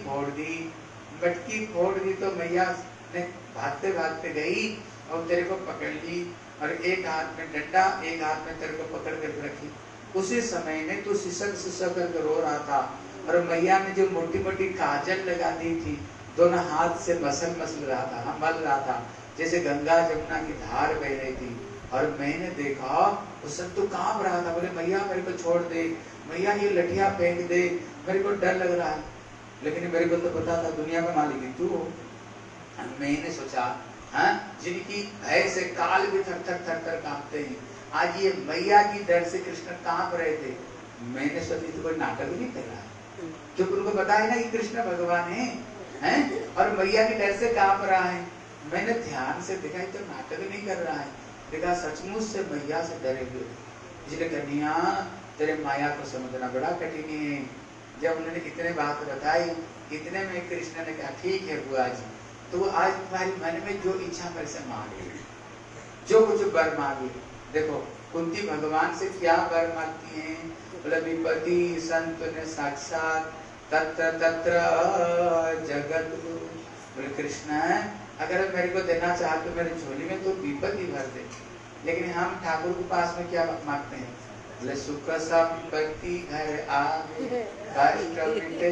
फोड़ दी तो मैया ने भागते भागते गई और तेरे को पकड़ ली, और एक हाथ में डंडा, एक हाथ में तेरे को पकड़ कर रखी। उसी समय में तू सिसक कर रो रहा था, और मैया ने जो मोटी मोटी काजल लगा दी थी, दोनों हाथ से मसल रहा था, जैसे गंगा जमुना की धार बह रही थी। और मैंने देखा उस समय तू कांप रहा था। बोले मैया मेरे को छोड़ दे, मैया ये लठिया फेंक दे, मेरे को डर लग रहा है। लेकिन मेरे को तो पता था दुनिया का मालिक तू हो। मैंने सोचा हाँ, जिनकी भय से काल भी थर थर कांपते हैं, आज ये मैया की डर से कृष्ण कांप रहे थे। मैंने सोचा तो कोई नाटक नहीं कर रहा है, क्योंकि उनको पता है ना कि कृष्ण भगवान है, और मैया की डर से कांप रहा है। मैंने ध्यान से देखा तो नाटक नहीं कर रहा है, देखा सचमुच से मैया से डरे हुए। इसलिए कन्या तेरे माया को समझना बड़ा कठिन है। जब उन्होंने इतने बात बताई, इतने में कृष्ण ने कहा ठीक है बुआ जी, तो आज तुम्हारी मन में जो इच्छा मेरे से मांगे, जो कुछ वर मांगे। देखो कुंती भगवान से क्या वर मांगती हैं? बोले विपत्ति संत ने साक्षात तत्र तत्र जगत। बोले कृष्ण अगर मेरे को देना चाह तो मेरे झोली में तो विपत्ति भर दे, लेकिन हम ठाकुर के पास में क्या मांगते हैं? बोले सुख संपत्ति घर आवे, कष्ट मिटे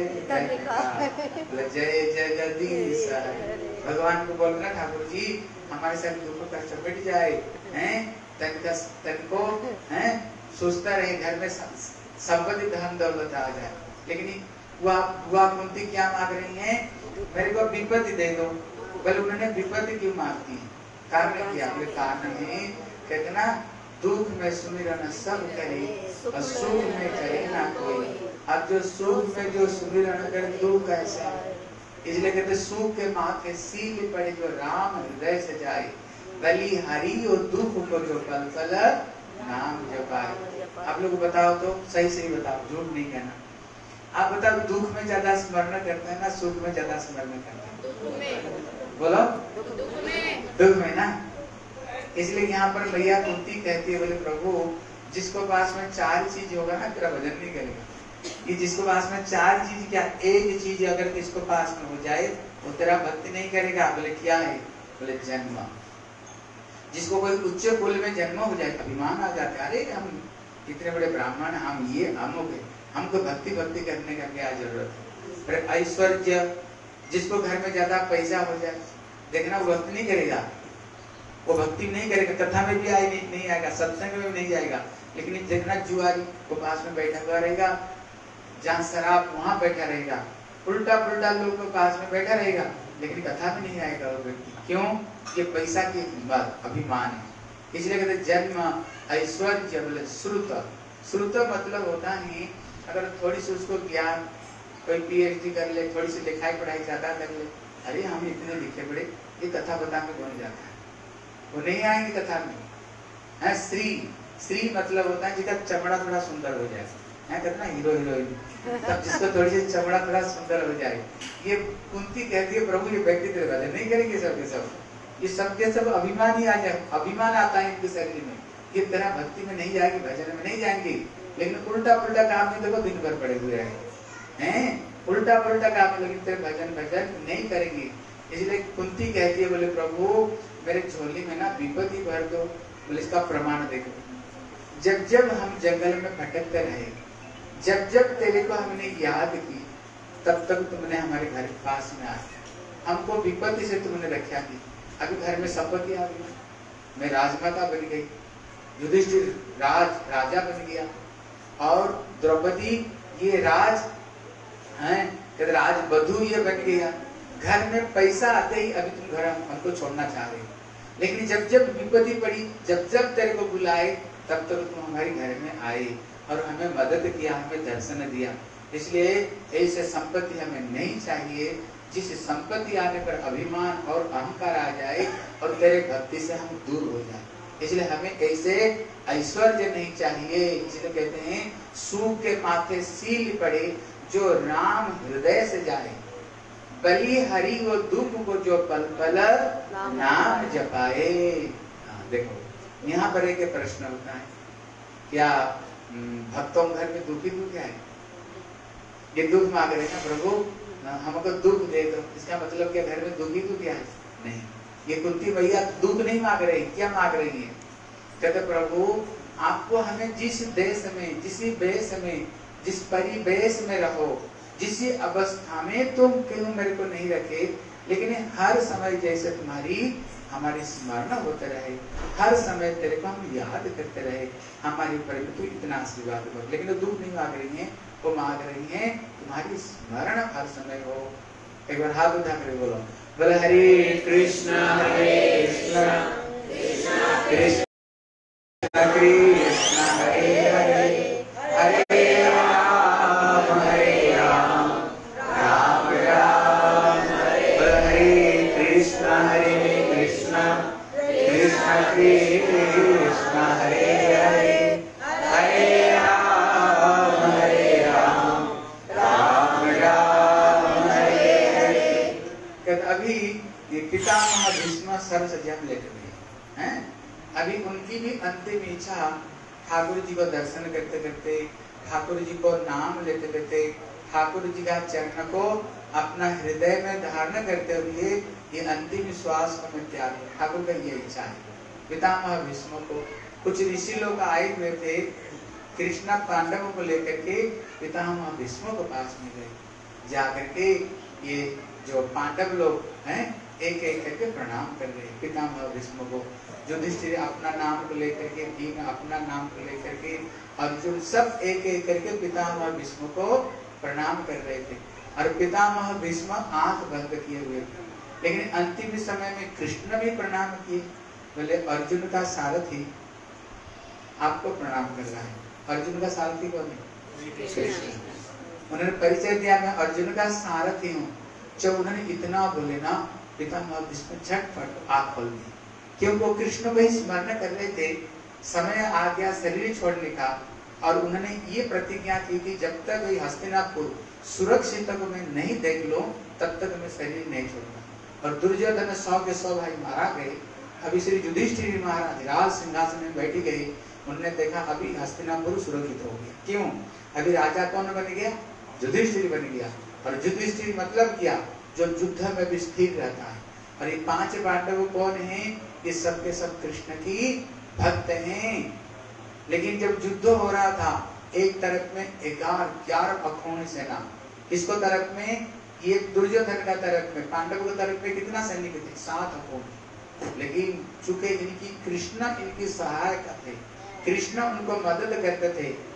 बोले जय जगदीश। भगवान को बोलना ठाकुर जी हमारे साथ दुख कष्ट मिट जाए, हैं? तन को हैं सोचता रहे, घर में संपत्ति धन दौलत आ जाए। लेकिन बुआ कुंती क्या मांग रही है? मेरे को विपत्ति दे दो। बोले उन्होंने विपत्ति क्यों मांगती है? कारण क्या? बोले कारण है कहते ना दुख में सुमिरन सब करे और सुख में करे ना कोई। अब जो सुख में जो सुमिरन करे दुख कैसा? इसलिए कहते सुख के माथे सील पड़े जो राम हृदय से जाए, बलि हरि और दुख को जो पल पल नाम जपाए। आप लोग बताओ तो सही बताओ, झूठ नहीं कहना। आप बताओ दुख में ज्यादा स्मरण करते हैं ना सुख में ज्यादा स्मरण करते हैं? बोलो दुख में ना। इसलिए यहाँ पर भैया कुंती कहती है बोले प्रभु जिसको पास में 4 चीज होगा ना तेरा भजन नहीं करेगा। ये जिसको पास में 4 चीज क्या एक चीज अगर किसको पास में हो जाए वो तेरा भक्ति नहीं करेगा। बोले क्या है? बोले जन्म। जिसको कोई उच्च कुल में जन्म हो जाए अभिमान आ जाता है, अरे हम इतने बड़े ब्राह्मण, हम ये हमको भक्ति करने का क्या जरूरत है? ऐश्वर्य, जिसको घर में ज्यादा पैसा हो जाए देखना वो भक्ति नहीं करेगा, वो भक्ति नहीं करेगा, कथा में भी नहीं आएगा, सत्संग में भी नहीं जाएगा। लेकिन देखना जुआरी वो पास में बैठा हुआ रहेगा, जहाँ शराब वहां बैठा रहेगा, उल्टा पुल्टा लोग के पास में बैठा रहेगा, लेकिन कथा में नहीं आएगा वो व्यक्ति। क्यों? ये पैसा की अभिमान है। इसलिए कहते जन्म ऐश्वर्य बोले श्रुत। श्रुत मतलब होता है अगर थोड़ी सी उसको ज्ञान, कोई पीएचडी कर ले, थोड़ी सी लिखाई पढ़ाई ज्यादा कर ले, अरे हम इतने लिखे पढ़े, ये कथा बता में कौन जाता है, वो नहीं आएंगे कथा में। है श्री, श्री मतलब होता है जिसका चमड़ा थोड़ा सुंदर हो जाए, है कहते ना हीरो हीरोइन, तब जिसको थोड़ी सी चमड़ा थोड़ा सुंदर हो जाए। ये कुंती कहती है प्रभु ये व्यक्ति तेरे वाले नहीं करेंगे सबके सब, ये सबके सब अभिमान ही आ जाए, अभिमान आता है इनके शरीर में, ये तरह भक्ति में नहीं जाएगी, भजन में नहीं जाएंगे, लेकिन उल्टा पुल्टा काम में देखो दिन भर पड़े हुए हैं, उल्टा पुल्टा काम में, लेकिन तेरे भजन भजन नहीं करेंगे। इसलिए कुंती कहती है बोले प्रभु मेरे झोली में ना विपत्ति भर दो। बोले इसका प्रमाण देखो, जब जब हम जंगल में भटकते रहे, जब जब तेरे को हमने याद की, तब तक तुमने हमारे घर के पास में आए, हमको विपत्ति से तुमने रक्षा की। अभी घर में संपत्ति आ गई, मैं राजमाता बन गई, युधिष्ठिर राजा बन गया, और द्रौपदी ये राज बधू ये बन गया। घर में पैसा आते ही अभी तुम घर हमको छोड़ना चाह रहे हो, लेकिन जब जब विपत्ति पड़ी, जब जब तेरे को बुलाए, तब तक तुम हमारे घर में आए और हमें मदद किया, हमें दर्शन दिया। इसलिए ऐसे संपत्ति हमें नहीं चाहिए जिस संपत्ति आने पर अभिमान और अहंकार आ जाए और तेरे भक्ति से हम दूर हो जाए। इसलिए हमें ऐसे ऐश्वर्य नहीं चाहिए। इसलिए कहते हैं सूख के माथे सील पड़े जो राम हृदय से जाए, बलि हरि वो दुख को जो पल पल नाम जपाए। देखो यहाँ पर एक प्रश्न होता है, क्या भक्तों घर में दुखी दुख है? ये दुख मांग रहे हैं प्रभु हमको दुख दे दो, इसका मतलब क्या घर में दुखी दुख है? नहीं, ये कुंती मैया दुख नहीं मांग रही, क्या मांग रही है? कहते प्रभु आपको हमें जिस देश में, जिस वेश में, जिस परिवेश में रहो, जिस अवस्था में तुम क्यों मेरे को नहीं रखे, लेकिन हर समय जैसे तुम्हारी हमारी स्मरण होते रहे, हर समय तेरे को हम याद करते रहे, हमारे ऊपर तो इतना आशीर्वाद हो। लेकिन वो दुख नहीं मांग रही है, वो मांग रही है तुम्हारी स्मरण हर समय हो। एक बार हाथ उठा कर बोलो, बोले हरे कृष्णा कृष्ण कृष्ण कृष्ण हरे हरे, हरे राम राम राम हरे हरे। कृष्ण कृष्ण कृष्ण हरे हरे, हरे राम राम राम हरे हरे। अभी ये पितामह भीष्म सरसज्जा में लेटे हुए हैं, अभी उनकी भी अंतिम इच्छा ठाकुर जी को दर्शन करते करते, ठाकुर जी को नाम लेते लेते, ठाकुर जी का चरण को अपना हृदय में धारण करते हुए ये अंतिम श्वास को मैं त्याग, ठाकुर का ये इच्छा है। पितामह भीष्म को कुछ ऋषि लोग आए हुए थे, कृष्णा पांडवों को लेकर के पितामह भीष्म को पास में गए, जाकर के ये जो पांडव लोग हैं एक एक करके प्रणाम कर रहे हैं पितामह भीष्म को। युधिष्ठिर अपना नाम को लेकर के, भीम अपना नाम को लेकर के, अर्जुन सब एक एक करके पितामह भीष्म को प्रणाम कर रहे थे। और पितामह भीष्म आंख बंद किए हुए थे, लेकिन अंतिम समय में कृष्ण भी प्रणाम किए। बोले अर्जुन का सारथी आपको प्रणाम कर रहा है। अर्जुन का सारथी कौन है? कृष्ण। उन्होंने परिचय दिया मैं अर्जुन का सारथी हूँ। जब उन्होंने इतना बोले ना, पितामह भीष्म झटपट आंख खोल दी, क्योंकि वो कृष्ण को ही स्मरण कर रहे थे। समय आ गया शरीर छोड़ने का, और उन्होंने ये प्रतिज्ञा की कि जब तक ये हस्तिनापुर सुरक्षित को मैं नहीं देख लूं, तब तक मैं शरीर नहीं छोड़ूंगा। और दुर्योधन 100 के 100 भाई मारा गए। अभी श्री युधिष्ठिर महाराज राज सिंहासन में बैठी गई, उन्होंने देखा अभी हस्तिनापुर सुरक्षित हो गया। क्यों? अभी राजा कौन बन गया? युधिष्ठिर बन गया। और युधिष्ठिर मतलब क्या? जो युद्ध में भी स्थिर रहता है। और ये 5 पांडव कौन हैं? ये सब के सब कृष्ण की भक्त हैं। लेकिन जब युद्ध हो रहा था, एक तरफ में 11 अखोण सेना, इसको तरफ में ये दुर्योधन का तरफ में, पांडव के तरफ में कितना सैनिक थे? 7 अखोण। लेकिन चूंकि इनकी कृष्ण इनकी सहायक थे, कृष्ण उनको मदद करते थे,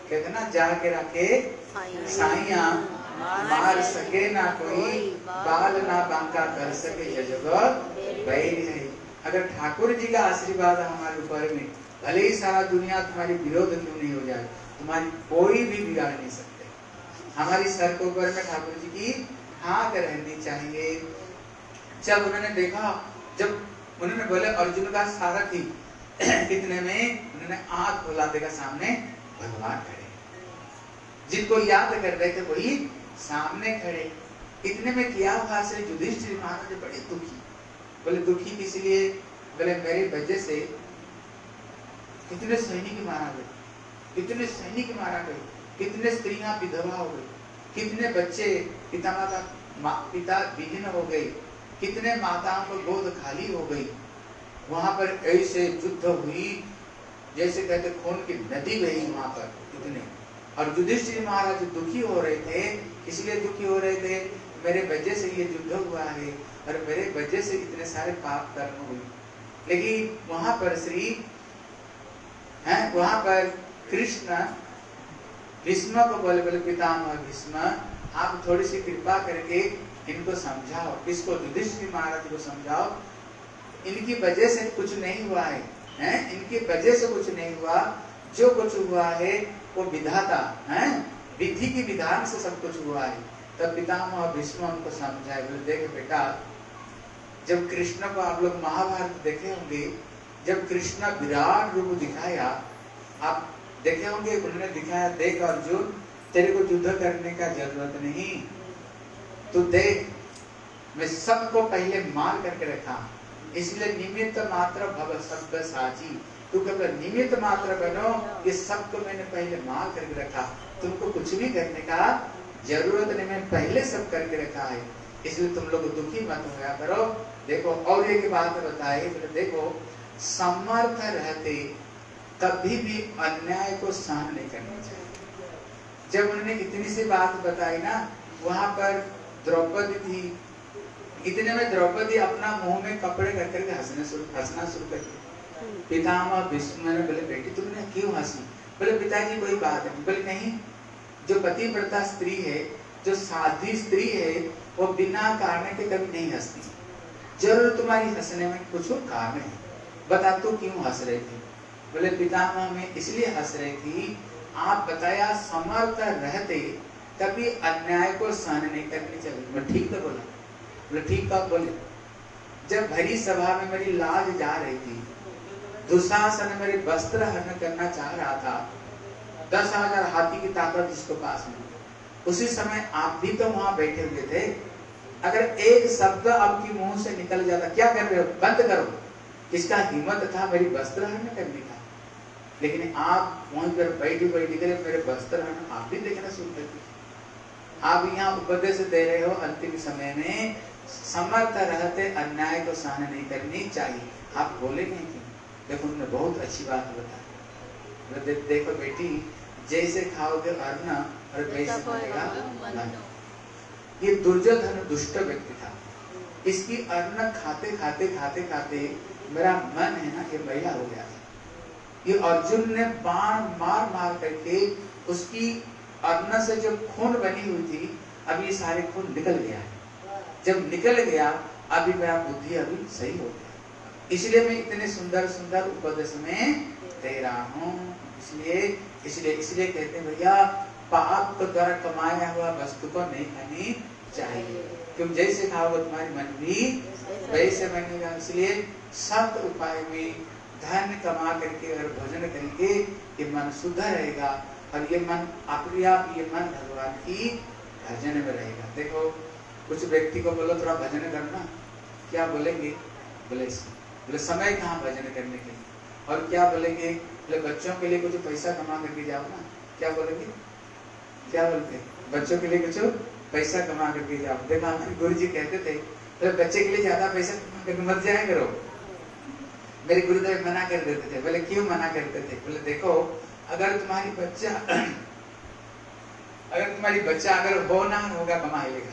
कहते ना जाके रखे साइया मार सके ना कोई, बाल ना बांका कर सके जजब बैरी है। अगर ठाकुर जी का आशीर्वाद हमारे ऊपर में, भले ही सारा दुनिया तुम्हारी विरोध क्यों नहीं हो जाए, तुम्हारी कोई भी बिगाड़ नहीं सकते। हमारी सर के ऊपर में ठाकुर जी की हाँक रहनी चाहिए। जब उन्होंने देखा, जब उन्होंने बोले अर्जुन का सारथी कितने में, उन्होंने आंख खोला, देखा सामने भगवान खड़े, जिनको याद कर रहे थे वही सामने खड़े। इतने में क्या हुआ, श्री युधिष्ठिर महाराज बड़े दुखी। बोले दुखी इसलिए, बोले मेरे वजह से कितने सैनिक मारा गए, कितने सैनिक मारा गए, कितने स्त्रियां विधवा हो गई, कितने बच्चे पिता विहीन हो गए, कितने माताओं को गोद खाली हो गई। वहां पर ऐसे युद्ध हुई जैसे कहते खून की नदी बही वहां पर इतने। और युधिष्ठिर महाराज दुखी हो रहे थे, इसलिए दुखी हो रहे थे मेरे वजह से ये युद्ध हुआ है और मेरे वजह से इतने सारे पाप कर्म हुए। लेकिन वहां पर वहां पर कृष्ण भीष्म को बोले, बोले पितामह भीष्म, आप थोड़ी सी कृपा करके इनको समझाओ, किसको, युधिष्ठिर महाराज को समझाओ, इनकी वजह से कुछ नहीं हुआ है, इनकी वजह से कुछ नहीं हुआ, जो कुछ हुआ है वो विधाता है, विधि की विधान से सब कुछ हुआ है। तब पितामह भीष्म उनको समझाए, बोले देख बेटा, जब कृष्ण को आप लोग महाभारत देखे होंगे, जब कृष्ण विराट रूप दिखाया, आप देखे होंगे, उन्होंने दिखाया, देख अर्जुन तेरे को युद्ध करने का जरूरत नहीं, तू देख मैं सबको पहले मार करके रखा, इसलिए निमित्त मात्र भव शब्द साची, तू केवल निमित्त मात्र बनो, ये सबको मैंने पहले मार करके रखा, तुमको कुछ भी करने का जरूरत नहीं, मैं पहले सब करके रखा है, इसलिए तुम लोग दुखी मत होया करो। देखो और एक बात बताए, देखो समर्थ रहते कभी भी अन्याय को सहन नहीं करना चाहिए। जब उन्होंने इतनी सी बात बताई ना, वहां पर द्रौपदी थी, इतने में द्रौपदी अपना मुंह में कपड़े कर करके हंसना शुरू कर दिया। पितामह भीष्म ने बोले बेटी तुमने क्यों हंसी? बोले पिताजी कोई बात नहीं। बोले नहीं, जो पतिव्रता स्त्री है, जो साध्वी स्त्री है, वो बिना कारण के कभी नहीं हंसती, जरूर तुम्हारी हंसने में कुछ कारण है, बता तू क्यों हंस रही थी? बोले पितामह मैं इसलिए हंस रही थी, आप बताया समर्थ रहते कभी अन्याय को सहन नहीं करनी चाहिए। मैं ठीक तो बोला? बोले ठीक कब बोले? जब भरी सभा में मेरी लाज जा रही थी, दुशासन मेरे वस्त्र हरण करना चाह रहा था, 10,000 हाथी की ताकत जिसको पास में, उसी समय आप भी तो वहां बैठे हुए थे। अगर एक शब्द आपकी मुंह से निकल जाता, क्या कर रहे हो, बंद करो, किसका हिम्मत था मेरी वस्त्र हरण करने का? लेकिन आप वहीं पर बैठी करे मेरे वस्त्र हरण आप भी देखना शुरू कर दिए। आप यहाँ उपदेश दे रहे हो अंतिम समय में समर्थ रहते अन्याय को सहन नहीं करनी चाहिए, आप बोले नहीं क्यों? देखो उन्होंने बहुत अच्छी बात बताई। देखो बेटी, जैसे खाओगे अन्न और वैसे बनेगा मन। ये दुर्योधन दुष्ट व्यक्ति था, इसकी अन्न खाते खाते खाते खाते मेरा मन है ना ये मैला हो गया था। ये अर्जुन ने बाण मार मार करके उसकी अन्न से जो खून बनी हुई थी, अब ये सारे खून निकल गया है। जब निकल गया अभी मेरा बुद्धि अभी सही हो गया, इसलिए मैं इतने सुंदर सुंदर उपदेश में दे रहा हूँ। इसलिए कहते हैं भैया, पाप के द्वारा कमाया हुआ वस्तु को नहीं खानी चाहिए, क्योंकि जैसे खाओगे तुम्हारी मन भी वैसे बनेगा। इसलिए सख्त उपाय में धन कमा करके और भोजन करके ये मन शुद्ध रहेगा, और ये मन अपने आप ये मन भगवान की भजन में रहेगा। देखो कुछ व्यक्ति को बोलो थोड़ा भजन करना, क्या बोलेंगे? बोले समय कहाँ भजन करने के लिए? और क्या बोलेंगे? बोले बच्चों के लिए कुछ पैसा कमा करके जाओ ना, क्या बोलेंगे? क्या बोलते? बच्चों के लिए कुछ पैसा कमा करके जाओ। देखा हमारे गुरु जी कहते थे, बोले बच्चे के लिए ज्यादा पैसा कमा करके मत जाया करो। मेरे गुरुदेव मना कर देते थे। बोले क्यों मना करते थे? बोले देखो, अगर तुम्हारी बच्चा अगर होनहार होगा कमा लेगा,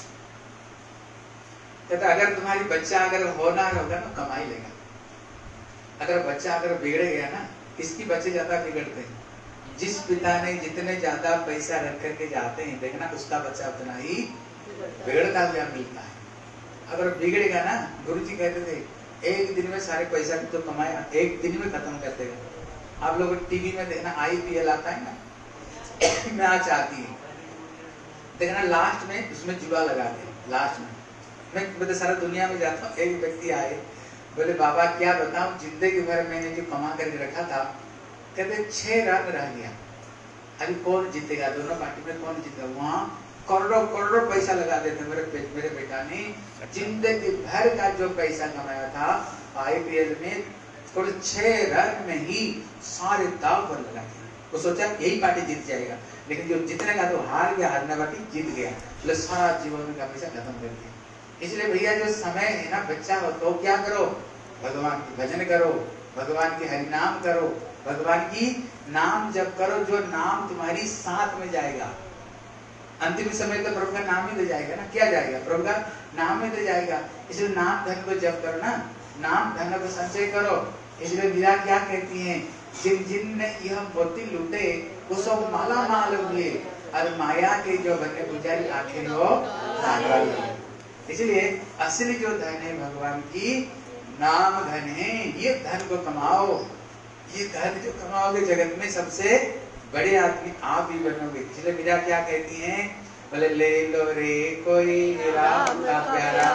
कहता अगर तुम्हारी बच्चा अगर होनहार होगा ना कमाई लेगा, अगर बच्चा अगर बिगड़ गया ना, किसकी बच्चे ज्यादा बिगड़ते हैं? जिस पिता ने जितने ज्यादा पैसा रख करके जाते हैं, देखना उसका बच्चा उतना ही बिगड़ता हुआ मिलता है। अगर बिगड़ेगा ना, गुरु जी कहते थे एक दिन में सारे पैसा तो कमाया, एक दिन में खत्म कर देगा। आप लोग टीवी में देखना IPL आता है ना, मैच आती है, देखना लास्ट में उसमें जुआ लगा दे। लास्ट में मैं सारा दुनिया में जाता हूँ, एक व्यक्ति आए, बोले बाबा क्या बताऊं, जिंदगी भर मैंने जो कमा करके रखा था, कहते 6 रन रह गया, अभी कौन जीतेगा, दोनों पार्टी में कौन जीतेगा। वहाँ करोड़ों करोड़ों पैसा लगा देते मेरे बेटा ने जिंदगी भर का जो पैसा कमाया था IPL में, थोड़े 6 रन में ही सारे दाव पर लगा दिया। वो सोचा यही पार्टी जीत जाएगा, लेकिन जो जीतने का तो हार गया, हारने पार्टी जीत गया, तो सारा जीवन का पैसा खत्म कर दिया। इसलिए भैया जो समय है ना, बच्चा हो तो क्या करो, भगवान की भजन करो, भगवान के हरि नाम करो, भगवान की नाम जप करो, जो नाम तुम्हारी साथ में जाएगा। अंतिम समय तो प्रभु का नाम ही ले जाएगा ना, क्या जाएगा, प्रभु का नाम ही ले जाएगा। इसलिए नाम धन को जप करो ना, नाम धन को संचय करो। इसलिए मीरा क्या कहती हैं, जिन जिन ने यह मोती लूटे वो सब माला माल हुए, और माया के जो बने पुजारी आखिर हो पागल। इसलिए असली जो धन है भगवान की नाम धन है, ये धन को कमाओ। ये धन जो कमाओगे जगत में सबसे बड़े आदमी आप ही बनोगे। इसलिए मीरा क्या कहती हैं, बोले ले लो रे कोई राम का प्यारा,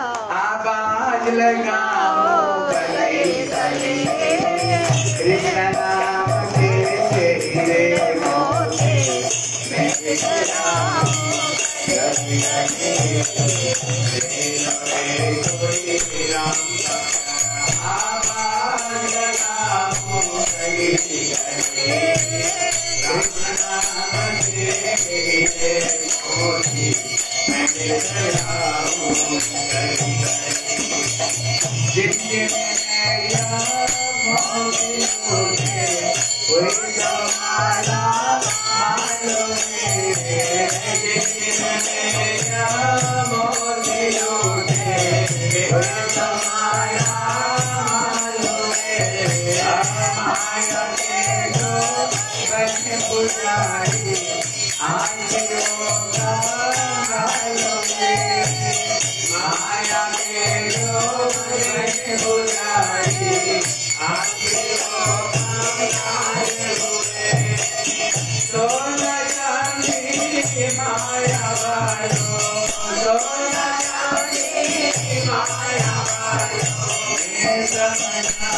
आवाज लगाओ गले गले, कृष्ण नाम के हीरे मोती मैं राम गले गले, ले लो रे कोई राम का प्यारा, आवाज लगाओ गले गले, कृष्ण नाम के हीरे मोती मैं राम गले गले, जिन मोती लूटे कोई तो माला मालो मेरे, जिन मोती लूटे कोई तो माला मालो मेरे, माया के जो बने पुजारी आज होगा मालो मेरे, माया के जो बने पुजारी आज होगा हुए, सोना चांदी माया वालो, सोना चांदी माया वालो, मैं समझा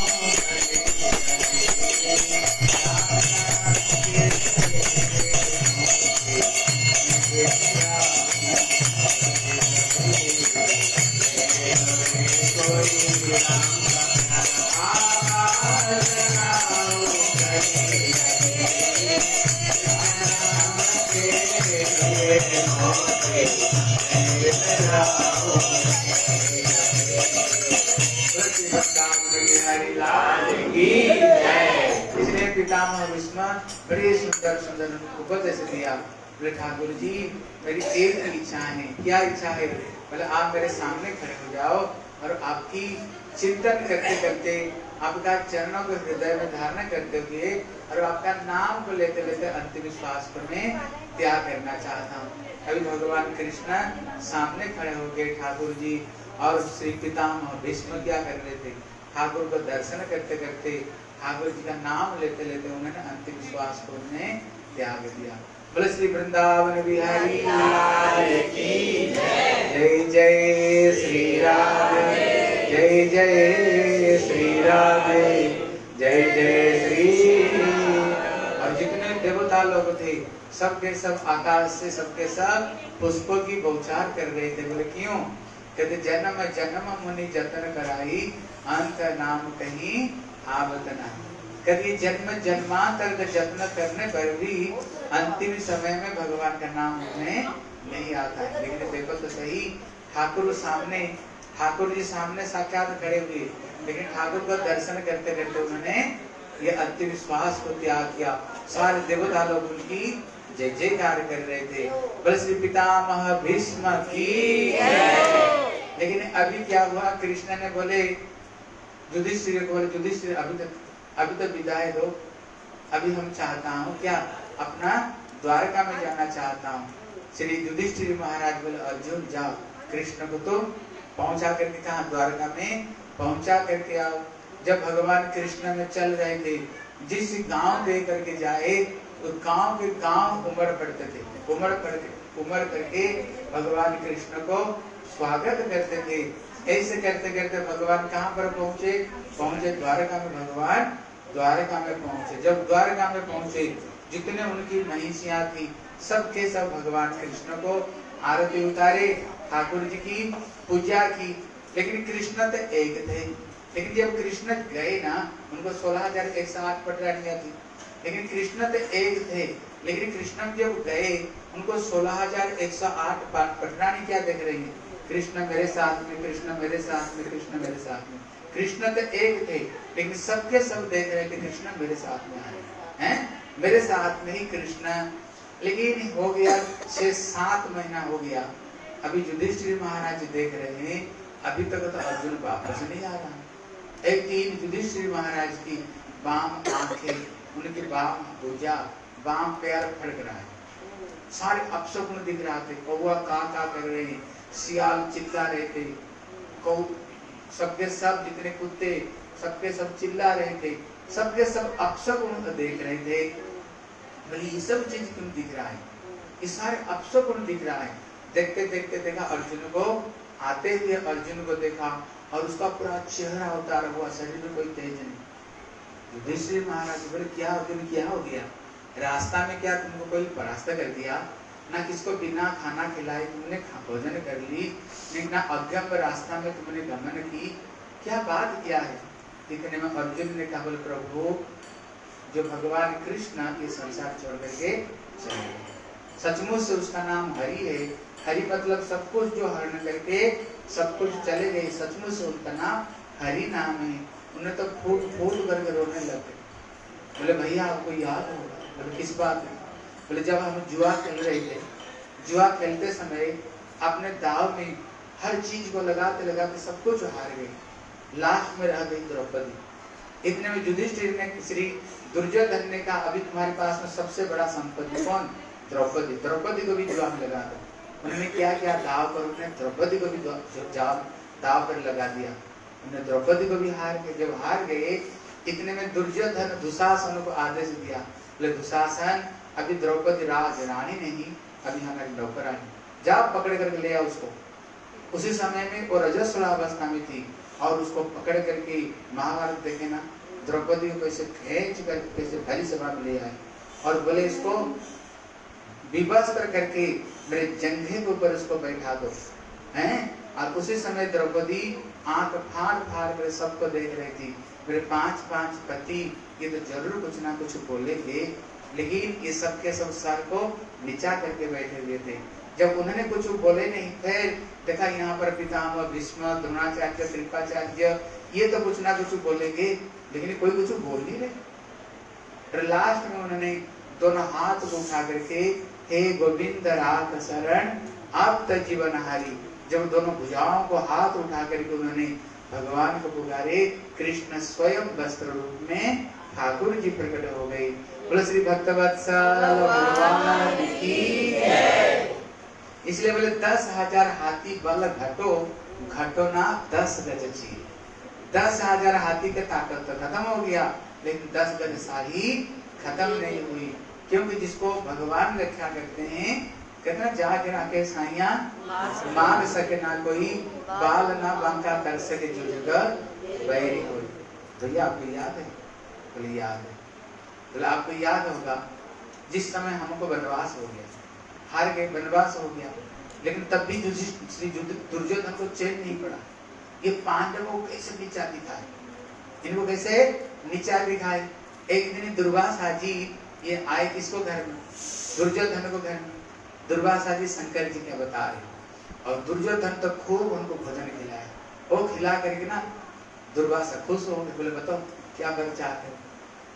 इसलिए पितामह भीष्म बड़े सुंदर सुंदर उपदेश दिया। बोले ठाकुर जी मेरी एक इच्छा है। क्या इच्छा है? बोले आप मेरे सामने खड़े हो जाओ और आपकी चिंतन करते करते, आपका चरणों को हृदय में धारण करते हुए और आपका नाम को लेते लेते अंतिम श्वास को मैं त्याग करना चाहता हूँ। अभी भगवान कृष्ण सामने खड़े हो गए ठाकुर जी, और श्री पितामह भीष्म क्या कर रहे थे? ठाकुर को दर्शन करते करते, ठाकुर जी का नाम लेते लेते उन्होंने अंतिम श्वास को उन्हें त्याग दिया। बोले श्री वृंदावन बिहारी लाल की जय। जय श्री राधे, जय जय श्री राधे, जय जय श्री। और जितने देवता लोग थे सबके सब आकाश से सबके सब पुष्पों की बौछार कर रहे थे। बोले क्यों? कहते जन्म जन्म मुनि जतन कराई, अंत नाम कहीं आवत नहीं। कहते जन्म जन्मांतर का जत्न करने पर भी अंतिम समय में भगवान का नाम उन्हें नहीं आता है। लेकिन देखो तो सही, ठाकुर जी सामने साक्षात खड़े हुए, लेकिन ठाकुर को दर्शन करते करते उन्होंने ये अंतिम श्वास को त्याग किया। सारे देवता लोग उनकी जय जयकार कर रहे थे। बोले श्री पितामह भीष्म की जय। लेकिन अभी क्या हुआ? कृष्ण ने बोले युधिष्ठिर को बोले युधिष्ठिर अभी तक विदाई दो, अभी हम चाहता हूँ क्या अपना द्वारका में जाना चाहता हूँ। श्री युधिष्ठिर महाराज बोले अर्जुन जाओ, कृष्ण को तो पहुंचा करके कहा द्वारका में पहुंचा करके आओ। जब भगवान कृष्ण में चल रहे थे, जिस गांव दे करके जाए उस गांव के गांव उमड़ पड़ते थे, उमड़ करके भगवान कृष्ण को स्वागत करते थे। ऐसे करते करते भगवान कहाँ पर पहुंचे द्वारका में। भगवान द्वारका में पहुंचे। जब द्वारका में पहुंचे, जितने उनकी महिषियां थी सबके सब भगवान कृष्ण को आरती उतारे, ठाकुर जी की पूजा की। लेकिन कृष्ण तो एक थे, लेकिन जब कृष्ण गए ना, उनको 16,108 पटरानियां थी, लेकिन कृष्ण तो एक थे। लेकिन कृष्ण जब गए उनको 16,108 पटरानी क्या देख रही है, कृष्ण मेरे साथ में, कृष्ण मेरे साथ में, कृष्ण मेरे साथ में। कृष्ण तो एक थे, लेकिन सबके सब देख रहे थे कृष्ण मेरे साथ में आए हैं, मेरे साथ में ही कृष्ण। लेकिन हो गया 6-7 महीना हो गया, अभी युधिष्ठिर महाराज देख रहे हैं अभी तक तो अर्जुन वापस नहीं आ रहा। एक दिन युधिष्ठिर महाराज की बाम आंखें, उनके बाम भुजा, बाम पैर फड़क रहा है, सारे अपशकुन दिख रहा थे। कौवा का कर रहे हैं, सियाल चिल्ला रहे थे, सबके सब जितने कुत्ते सबके सब चिल्ला रहे थे, सबके सब अपशकुन देख रहे थे। बोले ये सब चीज क्यों दिख रहा है, ये सारे अपशकुन दिख रहा है। देखते देखते देखा अर्जुन को आते हुए, अर्जुन को देखा और उसका पूरा चेहरा उतारा हुआ, शरीर में कोई तेज नहीं। युधिष्ठिर महाराज बोले क्या अर्जुन क्या हो गया, रास्ता में क्या तुमको कोई परास्त कर दिया, ना किसको बिना खाना खिलाए तुमने भोजन कर ली, ना अज्ञात रास्ता में तुमने गमन की, क्या बात क्या है। इतने में अर्जुन ने कहा बोले प्रभु जो भगवान कृष्ण ये संसार छोड़ करके चले गए, सचमुच से उसका नाम हरि है। हरि मतलब सब कुछ जो हरण करके सब कुछ चले गए, सचमुच से उनका नाम हरि नाम है। उन्हें तो फूट फूट करके रोने लगे। बोले भैया आपको याद होगा। बोले किस बात में। बोले जब हम जुआ खेल रहे थे, जुआ खेलते समय अपने दाव में हर चीज को लगाते लगाते सब कुछ हार गए, लास्ट में रह गई द्रौपदी। इतने में युधिष्ठिर ने श्री दुर्योधन ने कहा अभी तुम्हारे पास में सबसे बड़ा संपत्ति कौन, द्रौपदी, द्रौपदी को भी जुआ में लगा दो। उन्होंने क्या किया, दाव पर उन्होंने द्रौपदी को भी दाव पर लगा दिया। उन्होंने द्रौपदी को भी हार गए। जब हार गए इतने में दुर्योधन दुशासन को आदेश दिया, बोले दुशासन अभी द्रौपदी रानी नहीं, अभी हमारी नौकरानी, जाओ पकड़ करके ले आओ उसको। उसी समय में वो रजस्वला अवस्था में थी और उसको पकड़ करके महाभारत देखे ना, द्रौपदी को कैसे खींच कर कैसे भरी सभा में ले आए और बोले इसको विवस्त्र करके मेरे जंघे के ऊपर उसको बैठा दो हैं। और उसी समय द्रौपदी आंख फाड़ फाड़ कर सबको देख रही थी। मेरे 5 पति ये तो जरूर कुछ ना कुछ बोलेंगे, लेकिन ये सबके सब सर को नीचा करके बैठे हुए थे। जब उन्होंने कुछ बोले नहीं, फिर देखा यहाँ पर पितामह भीष्म द्रोणाचार्य कृपाचार्य ये तो कुछ ना कुछ बोलेंगे, लेकिन कोई कुछ बोल नहीं रहे। लास्ट में उन्होंने दोनों हाथ को उठा करके हे गोविंद राख शरण अब तक जीवन हारी, जब दोनों भुजाओं को हाथ उठा करके उन्होंने भगवान को पुकारे, कृष्ण स्वयं वस्त्र रूप में ठाकुर जी प्रकट हो गए। बोले श्री भक्तवत्सल भगवान की जय। इसलिए बोले 10,000 हाथी बल घटो, घटो ना 10 गज चीर। 10,000 हाथी की ताकत तो खत्म हो गया, लेकिन 10 गज साही खत्म नहीं हुई। क्योंकि जिसको भगवान रक्षा करते हैं, कहते ना जा गिरा के साइया मार सके ना कोई, बाल ना बांका कर सके जो जगह बैरी कोई। भैया आपको याद है? बोले याद है। बोले आपको याद होगा जिस समय हमको वनवास हो गया, हार गए, वनवास हो गया, लेकिन तब भी श्री दुर्योधन को चैन नहीं पड़ा। ये पांडवों को कैसे नीचा दिखाए, इनको कैसे नीचा दिखाए। एक दिन दुर्वासा जी ये आए किसको घर में, दुर्योधन को घर में। दुर्वासा जी शंकर जी के बता रहे और दुर्योधन तो खूब उनको भोजन खिलाया। वो खिला करके ना दुर्वासा खुश हो गए। बोले बताओ क्या कर चाहते हो।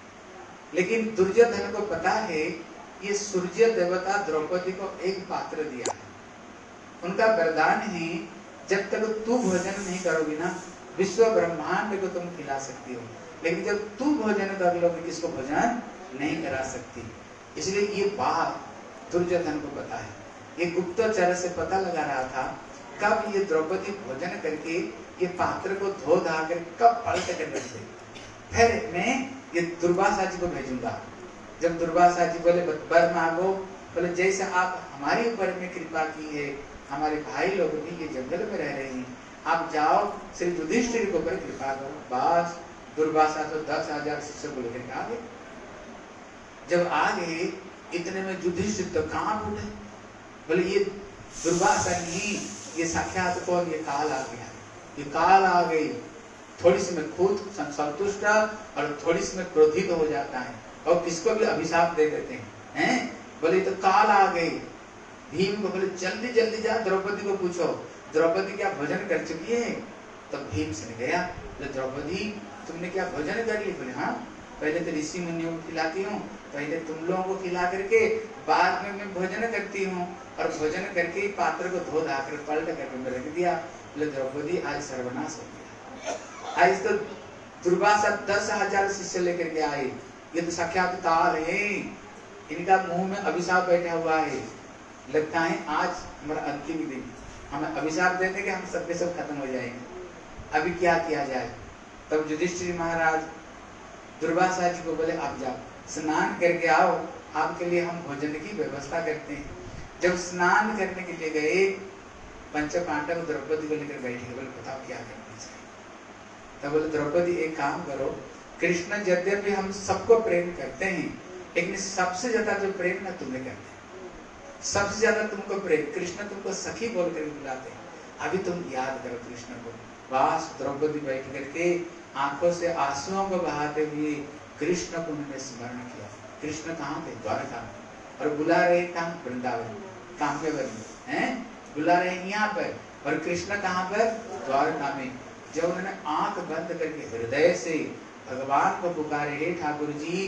लेकिन दुर्योधन को पता है ये सूर्य देवता द्रौपदी को एक पात्र दिया है, उनका वरदान है जब तक तू भोजन नहीं करोगी ना विश्व ब्रह्मांड को तुम खिला सकती हो, लेकिन जब तू भोजन कर लोगे किसको भोजन नहीं करा सकती। इसलिए ये बात दुर्योधन को पता है। ये गुप्तचर से पता लगा रहा था कब ये द्रौपदी भोजन करके ये पात्र को धो धा कर कब पलट कर रख दे, फिर मैं ये दुर्वासा जी को भेजूंगा। जब दुर्वासा जी बोले वर मांगो, बोले जैसे आप हमारे ऊपर में कृपा की है, हमारे भाई लोग भी ये जंगल में रह रहे हैं, आप जाओ श्री युधिष्ठिर को ऊपर कृपा करो। बस दुर्वासा तो 10,000 शिष्य को लेकर आ गए। जब आ गए इतने में युधिष्ठिर तो कांप उठे, बोले ये दुर्वासा नहीं, ये साक्षात कौन, ये काल आ गया, ये काल आ गई। थोड़ी सी में खुद संतुष्ट और थोड़ी सी में क्रोधित हो जाता है और किसको भी अभिशाप दे देते हैं। बोले तो काल आ गई। भीम को बोले जल्दी जल्दी जा द्रौपदी को पूछो, द्रौपदी क्या भोजन कर चुकी है? तब भीम से गया, बोले द्रौपदी तुमने क्या भोजन कर ली? बोले हाँ, पहले तो ऋषि मुनियों को खिलाती हूँ, पहले तुम लोगों को खिला करके बाद में मैं भोजन करती हूँ, और भोजन करके पात्र को धो धा कर पलट करके मैं रख दिया। बोले द्रौपदी आज सर्वनाश हो गया, आज तो दुर्वासा 10,000 शिष्य लेकर के आए, ये तो साक्षात काल है, इनका मुंह में अभिशाप बैठा हुआ है, लगता है आज हमारा अंतिम दिन, हमें अभिशाप देते कि हम सब के सब खत्म हो जाएंगे, अभी क्या किया जाए। तब युधिष्ठिर महाराज दुर्वासा जी को बोले आप जाओ स्नान करके आओ, आपके लिए हम भोजन की व्यवस्था करते हैं। जब स्नान करने के लिए गए, पंच पांडव द्रौपदी को लेकर बैठे, बोले बताओ क्या करना चाहिए। तब बोले द्रौपदी एक काम करो, कृष्ण यद्यपि हम सबको प्रेम करते हैं, लेकिन सबसे ज्यादा जो प्रेम ना तुम्हें करते हैं, सबसे ज्यादा तुमको प्रेम, कृष्ण तुमको सखी बोल कर बुलाते हैं, अभी तुम याद करो कृष्ण को। बस द्रौपदी बैठ करके आंखों से आंसुओं को बहाते हुए कृष्ण को उन्होंने स्मरण किया। कृष्ण कहाँ थे? द्वारका, और बुला रहे कहाँ? वृंदावन, काम्यवर में, बुला रहे यहाँ पर, और कृष्ण कहाँ पर? द्वारका में। जब उन्होंने आंख बंद करके हृदय से भगवान को पुकारे, हे ठाकुर जी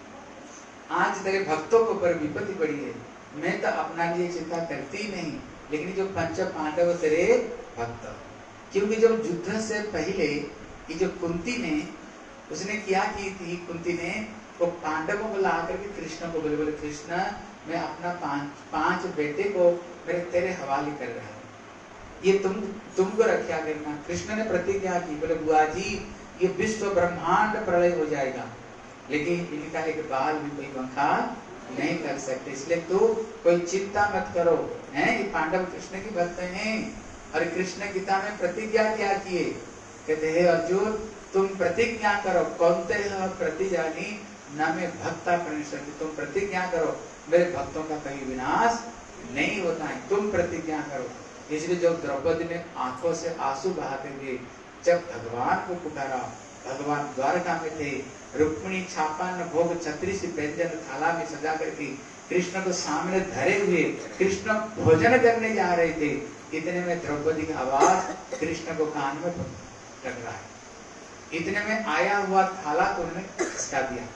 आज तेरे भक्तों के ऊपर विपत्ति पड़ी है, मैं तो अपना लिए चिंता करती नहीं, लेकिन जो पंच पांडव तेरे भक्त, क्योंकि जब युद्ध से पहले ये जो कुंती ने उसने क्या की थी, कुंती ने वो पांडवों को ला करके कृष्ण को बोले, बोले कृष्ण मैं अपना पांच बेटे को मेरे तेरे हवाले कर रहा हूँ, ये तुमको रक्षा करना। कृष्ण ने प्रतिज्ञा की, बोले बुआ जी ये विश्व ब्रह्मांड प्रलय हो जाएगा, लेकिन इनका एक बाल भी कोई पंखा नहीं कर सकते, इसलिए तो कोई चिंता मत करो। हैं ये पांडव कृष्ण की भक्त हैं, और कृष्ण गीता में प्रतिज्ञा क्या किए, कहते हैं अर्जुन तुम प्रतिज्ञा करो, कौनते प्रतिजानी न में भक्ता प्रणश्यति, तुम प्रतिज्ञा करो मेरे भक्तों का कहीं विनाश नहीं होता है, तुम प्रतिज्ञा करो। इसलिए जब द्रौपदी ने आंखों से आंसू बहाते हुए जब भगवान को पुकारा, भगवान द्वारका में थे, रुक्मिणी छापान भोग छत्री से व्यंजन थाला में सजा करके कृष्ण को सामने धरे हुए कृष्ण भोजन करने जा रहे थे, इतने में द्रौपदी का आवाज कृष्ण को कान में लग रहा है, इतने में आया हुआ थाला को उन्होंने खिसका दिया।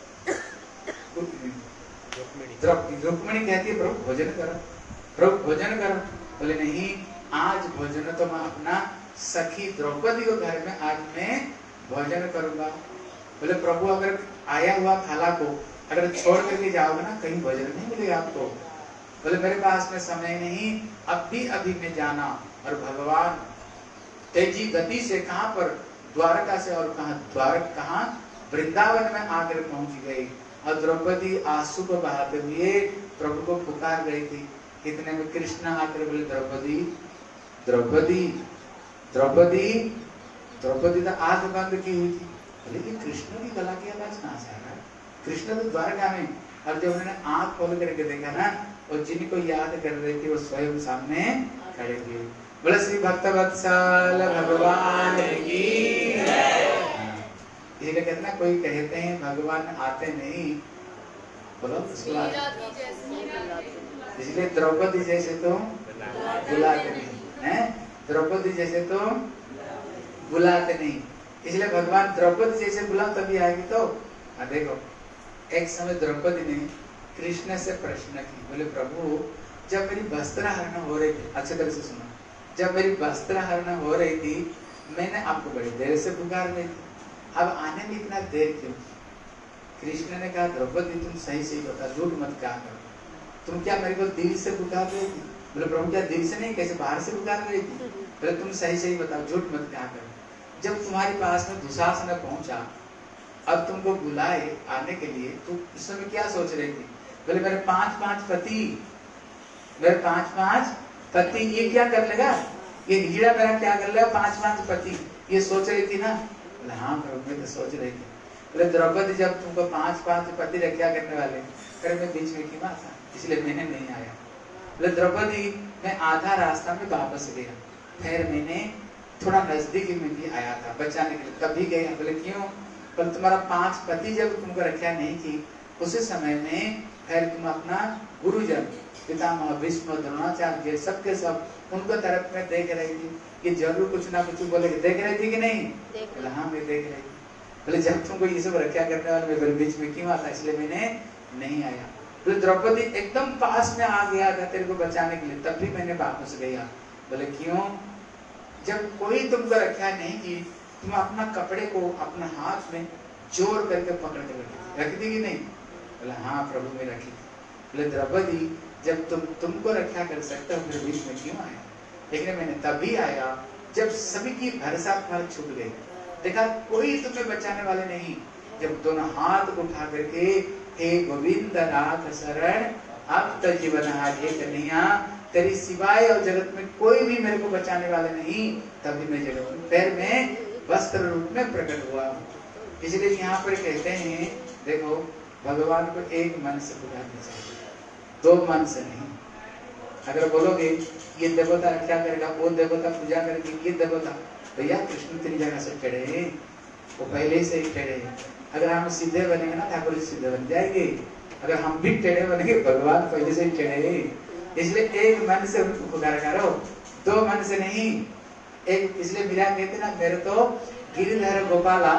रुक्मिणी कहती है प्रभु भोजन करो, प्रभु भोजन करो। बोले नहीं, आज भोजन तो मैं अपना सखी द्रौपदी को घर में आज मैं भोजन करूंगा। बोले प्रभु अगर आया हुआ थाला को अगर छोड़ करके जाओगे ना, कहीं भोजन नहीं मिलेगा आपको। बोले मेरे पास में समय नहीं, अभी में जाना। और भगवान तेजी गति से कहां पर, द्वारका से, और कहां वृंदावन में आकर पहुंच गई, और द्रौपदी आंसू को बहाते हुए प्रभु को पुकार रही थी। इतने में कृष्ण आकर बोले द्रौपदी द्रौपदी द्रौपदी द्रौपदी तो आंख बंद की हुई थी। बोले कि कृष्ण की गला की आवाज कहां से आ रहा है? कृष्ण तो द्वारका में। और जब उन्होंने आंख खोल करके देखा ना, और जिनको याद कर रहे थे वो स्वयं सामने खड़े हुए। बोले श्री भक्तवत्सल भगवान की इसलिए कहते ना, कोई कहते हैं भगवान आते नहीं, बोलो इसलिए द्रौपदी जैसे तो बुलाते नहीं हैं, द्रौपदी जैसे तो बुलाते नहीं, इसलिए भगवान द्रौपदी जैसे बुलाओ तभी आएगी। तो देखो एक समय द्रौपदी ने कृष्ण से प्रश्न की, बोले प्रभु जब मेरी वस्त्र हरण हो रही थी, अच्छे तरह से सुनो, जब मेरी वस्त्र हरण हो रही थी मैंने आपको बड़ी देर से पुकार रही थी, अब आने में इतना देर क्यों? कृष्ण ने कहा द्रौपदी तुम सही सही बता, झूठ मत कहा करो, तुम क्या मेरे को दिल से पुकार रही थी? बोले प्रभु क्या दिल से नहीं, कैसे बाहर से पुकार रही थी? बोले तुम सही सही बताओ, झूठ मत कहा करो। जब तुम्हारे पास में दुशासन पहुंचा, अब तुमको बुलाए आने के लिए, तुम इस समय क्या सोच रही थी? बोले मेरे 5-5 पति, मेरे 5-5 पति, ये क्या कर लेगा, ये हीरा मेरा क्या कर लेगा, 5-5 पति, ये सोच रही थी ना? बोले हाँ प्रभु मैं तो सोच रही थी। बोले द्रौपदी जब तुमको 5-5 पति रखा करने वाले, फिर मैं बीच में क्यों था, इसलिए मैंने नहीं आया। बोले द्रौपदी मैं आधा रास्ता में वापस गया, फिर मैंने थोड़ा नजदीक में भी आया था बचाने के लिए, तभी गया। बोले क्यों? बोले तुम्हारा 5 पति जब तुमको रक्षा नहीं की, उसी समय में फिर तुम अपना गुरुजन पितामह भीष्म द्रोणाचार्य सबके सब उनको तरफ में देख रही थी कि जरूर कुछ ना कुछ बोले, देख रही थी कि नहीं? बोले हाँ मैं देख रही थी। बोले जब तुमको ये सब रक्षा करने वाले मेरे बीच में क्यों आता, इसलिए मैंने नहीं आया। बोले द्रौपदी एकदम पास में आ गया था तेरे को बचाने के लिए, तब भी मैंने वापस गया। बोले क्यों? जब कोई तुमको रक्षा नहीं की, तुम अपना कपड़े को अपना हाथ में जोर करके पकड़ के रख दी कि नहीं? बोले हाँ प्रभु मैं रखी। बोले द्रौपदी जब तुमको रक्षा कर सकते हो मेरे बीच में क्यों आया? लेकिन मैंने तभी आया जब सभी की भरोसा पर छूट गई, देखा कोई तुम्हें बचाने वाले नहीं, जब दोनों हाथ को उठा करके हे गोविंद नाथ शरण अब तो जीवन हे कन्हैया, तेरी सिवाय और जगत में कोई भी मेरे को बचाने वाले नहीं, तभी मैं जगत में पैर में वस्त्र रूप में प्रकट हुआ। इसलिए यहाँ पर कहते हैं देखो भगवान को एक मन से पुकारना चाहिए, 2 मन से नहीं। अगर बोलोगे ये देवता क्या करेगा, वो देवता पूजा करेगी, ये देवता, भैया कृष्ण तेरी जगह से टेढ़े हैं, वो पहले से ही टेढ़े हैं। अगर हम सीधे बनेंगे ना ठाकुर जी सीधे बन जाएंगे, अगर हम भी टेढ़े बनेंगे भगवान पहले से ही टेढ़े हैं। इसलिए एक मन से उनको पुकार करो, 2 मन से नहीं। एक इसलिए मीरा कहते ना मेरे तो गिरिधर गोपाला,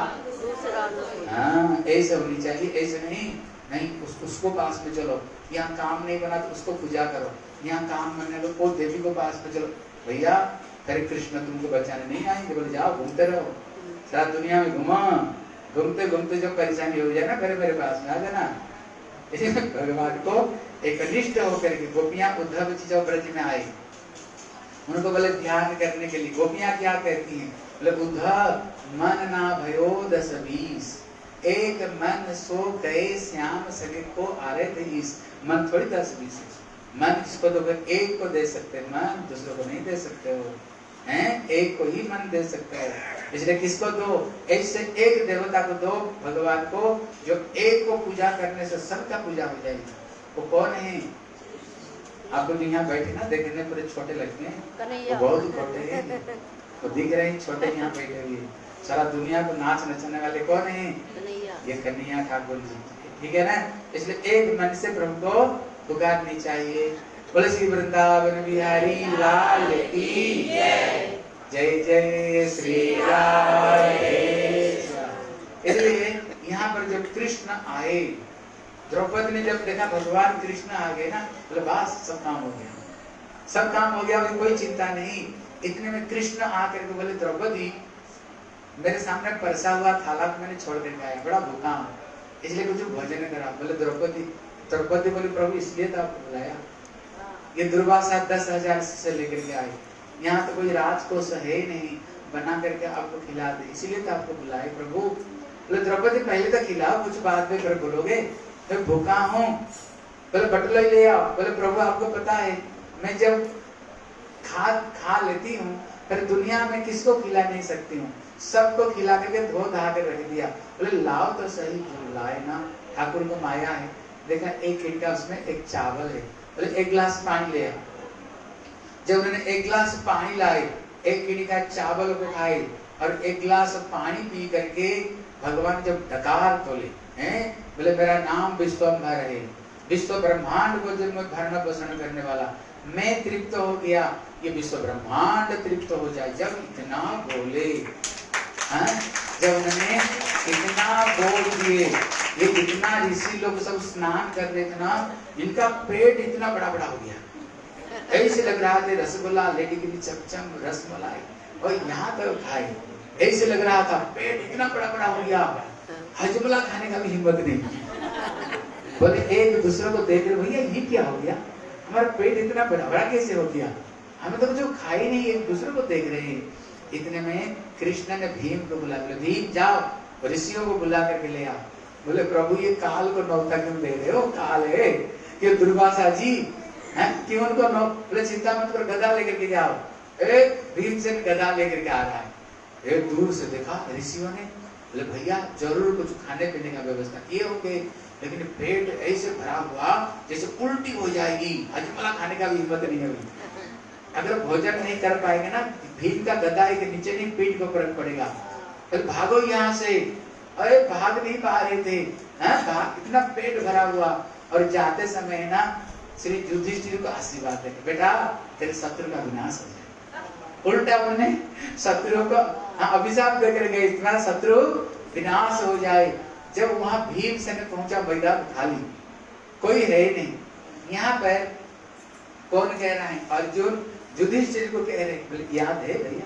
हाँ ऐसे होनी चाहिए, ऐसे नहीं उसको पास में चलो, यहाँ काम नहीं बना तो उसको पूजा करो, यहाँ काम बनने को देवी को पास में चलो। भैया हरे कृष्ण तुमको बचाने नहीं आएंगे, बोले जाओ घूमते रहो सारा दुनिया में घुमा, घूमते घूमते जब परेशानी हो जाए ना फिर मेरे पास में आ जाना। इसलिए भगवान को एक निष्ठ होकर के गोपियां उद्धव जी जब ब्रज में आए, उनको बोले ध्यान करने के लिए, गोपियां क्या कहती हैं? बोले उद्धव मन ना भयो 10-20, एक मन सो गए श्याम सगे को आरे 23। मन थोड़ी 10-20 है, मन जिसको दोगे एक को दे सकते हैं, मन दूसरों को नहीं दे सकते हो, हैं? एक को ही मन दे सकते हो। इसलिए किसको दो? ऐसे एक देवता को दो भगवान को, जो एक को पूजा करने से सबका पूजा हो जाएगी। वो कौन है? आपको जो यहाँ बैठे ना देखने पूरे छोटे लगते हैं, वो बहुत छोटे हैं, वो दिख रहे हैं छोटे, यहाँ बैठे हुए सारा दुनिया को नाच नचाने वाले कौन है? ये कन्हैया ठाकुर जी, ठीक है ना? इसलिए एक मन से प्रभु को पुकारनी चाहिए। बोले श्री वृंदावन बिहारी लाल की जय, जय जय श्री राधे। इसलिए यहाँ पर जब कृष्ण आए, द्रौपदी ने जब देखा भगवान कृष्ण आ गए ना, बोले बस सब काम हो गया, सब काम हो गया, कोई चिंता नहीं। इतने में कृष्ण आकर के बोले द्रौपदी मेरे सामने परसा हुआ थाला मैंने छोड़ देकर आया, बड़ा भूखा हूँ, इसलिए कुछ भोजन करा। बोले द्रौपदी बोली प्रभु इसलिए तो आपको बुलाया, ये दुर्वासा 10,000 से लेकर के आए, यहाँ तो कोई राजकोष है नहीं, बना करके आपको खिला दे, इसीलिए तो आपको बुलाए प्रभु। बोले द्रौपदी पहले तो खिलाओ, कुछ बाद में फिर बोलोगे मैं भूखा हूँ। बोले बटुला ही ले आओ। बोले प्रभु आपको पता है मैं जब खा लेती हूँ फिर दुनिया में किसको खिला नहीं सकती हूँ, सबको खिला करके धो धा कर रख दिया। बोले लाओ तो सही, जो लाए ना, ठाकुर को माया है। देखा एक खिड़का उसमें एक चावल है, बोले 1 गिलास पानी ले आओ। जब उन्होंने 1 गिलास पानी लाए, 1 खिड़का चावल को खाए और 1 गिलास पानी पी करके भगवान जब डकार तोले हैं, बोले मेरा नाम विश्वम्भर है, विश्व ब्रह्मांड को जब मैं भरण पोषण करने वाला, मैं तृप्त हो गया, ये विश्व ब्रह्मांड तृप्त हो जाए। जब इतना बोले, जब उन्होंने इतना बोल दिए, ये इतना ऋषि लोग सब स्नान कर रहे थे ना, इनका पेट इतना बड़ा बड़ा हो गया, ऐसे लग रहा था रसगुल्ला लेडी के लिए चमचम रसमलाई और यहाँ तक खाए। ऐसे लग रहा था पेट इतना बड़ा बड़ा हो गया, हजमला खाने का भी हिम्मत नहीं। बोले एक दूसरे को देख रहे, भैया ये क्या हो गया, हमारा पेट इतना बड़ा बड़ा कैसे हो गया, हमें तो जो खाए नहीं, एक दूसरे को देख रहे हैं। इतने में कृष्ण ने भीम को बुला लिया, भीम जाओ ऋषियों को बुला करके ले आओ। बोले प्रभु ये काल को नौता क्यों दे रहे हो, काल है कि दुर्वासा जी हैं क्यों उनको नौ? बोले चिंता मत करो, गदा लेकर के जाओ। भीमसेन गदा लेकर के आ रहा है। एक दूर से देखा ऋषियों ने, बोले भैया जरूर कुछ खाने पीने का व्यवस्था किए होंगे, लेकिन पेट ऐसे भरा हुआ जैसे उल्टी हो जाएगी, हजमला खाने का भी हिम्मत नहीं हुई। अगर भोजन नहीं कर पाएंगे ना, भीम का गदा के नीचे नहीं पीठ को फर्क पड़ेगा। तो भागो यहाँ से। अरे भाग नहीं पा रहे थे, इतना पेट भरा हुआ। और जाते समय ना श्री युधिष्ठिर को आशीर्वाद देते, बेटा तेरे शत्रु का विनाश हो जाए। उल्टा उन्हें शत्रु को अभिशाप देकर गए, इतना शत्रु विनाश हो जाए। जब वहां भीमसेन पहुंचा, मैदान खाली, कोई है नहीं। यहाँ पर कौन कह रहा है? अर्जुन युधिष्ठिर को कह रहे, बोले याद है भैया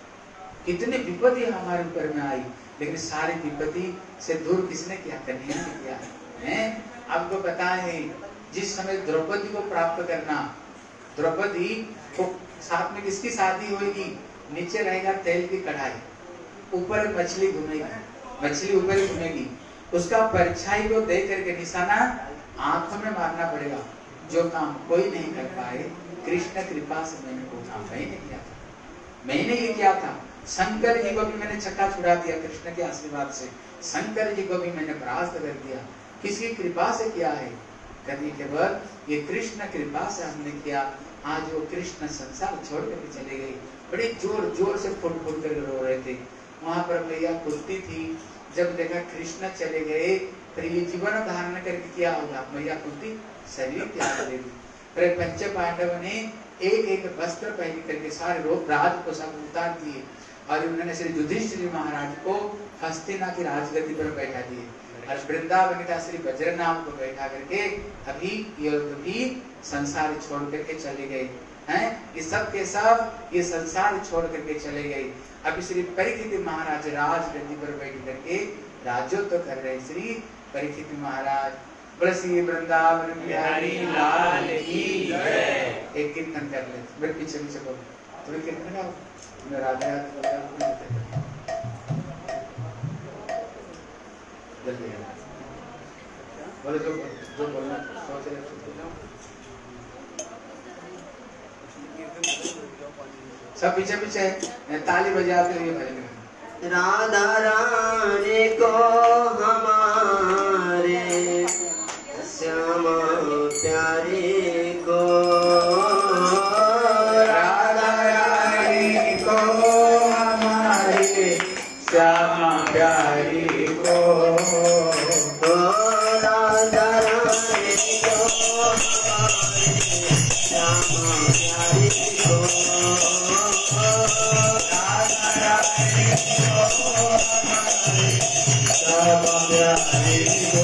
कितनी विपत्ति हमारे ऊपर में आई, लेकिन सारी विपत्ति से दूर किसने किया? कन्हैया ने किया है। आपको पता है जिस समय द्रौपदी को प्राप्त करना, द्रौपदी को साथ में किसकी शादी होगी? नीचे रहेगा तेल की कढ़ाई, ऊपर मछली घूमेगी, मछली ऊपर ही घूमेगी। उसका परछाई को देख करके निशाना आंखों में मारना पड़ेगा। जो काम कोई नहीं कर पाए, कृष्ण कृपा से मैंने वो काम नहीं किया था। मैंने ये किया था, शंकर जी को भी मैंने चक्का छुड़ा दिया कृष्ण के आशीर्वाद से। शंकर जी को भी मैंने परास्त कर दिया। किसकी कृपा से किया है? करने के बाद ये कृष्ण कृपा से हमने किया। आज वो कृष्ण संसार छोड़ करके चले गए। बड़े जोर जोर से फुट फुट कर रो रहे थे। वहां पर मैया कुर्ती थी, जब देखा कृष्ण चले गए, फिर ये जीवन धारण करके क्या होगा? मैया कुर्ती शरीर त्याग देगी। फिर पंच पांडव ने एक एक वस्त्र पहन करके सारे रोग राज पोशाक उतार दिए और उन्होंने श्री युधिष्ठिर महाराज को हस्तिना की राजगद्दी पर बैठा दिए और वृंदावन का श्री वज्रनाम को बैठा करके अभी ये भी संसार छोड़ करके चले गए हैं। ये सब के सब ये संसार छोड़ करके चले गए। अभी श्री परीक्षित महाराज राजगद्दी पर बैठ करके राजत्व कर रहे। श्री परीक्षित महाराज बोले श्री वृंदावन बिहारी लाल की जय। एक कीर्तन कर ले, मेरे पीछे पीछे बोलो, थोड़ी कीर्तन गाओ। मैं राधे जल्दी बोले, जो बोलना सोच रहे सब पीछे पीछे ताली बजाते हुए भजन। राधा रानी को हमारे श्यामा प्यारी को, राधा रानी को हमारे श्यामा प्यारी को, राधा रानी को हमारे श्यामा प्यारी को, राधा रानी को हमारे श्यामा प्यारी को,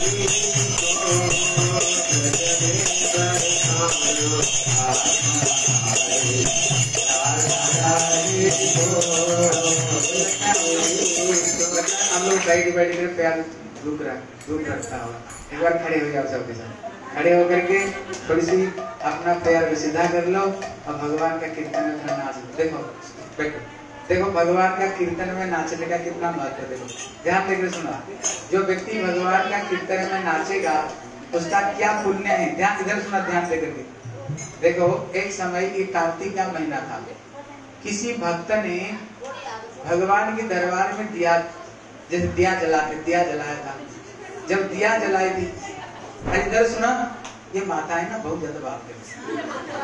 हम लोग साइड बैठ कर प्यार रुक रखता हुआ एक बार खड़े हो जाओ सबके साथ। खड़े होकर के थोड़ी सी अपना पैर सीधा कर लो और भगवान का कीर्तन में थोड़ा नाच। देखो बैठो, देखो भगवान का कीर्तन में नाचने का कितना महत्व है। देखो ध्यान देकर सुना, जो व्यक्ति भगवान का कीर्तन में नाचेगा उसका क्या पुण्य है। ध्यान इधर सुना, ध्यान देकर के देखो। एक समय ये कार्तिक का महीना था, किसी भक्त ने भगवान के दरबार में दिया, जैसे दिया जलाया था। जब दिया जलाई थी, इधर सुना, ये माता है ना बहुत ज्यादा बात है,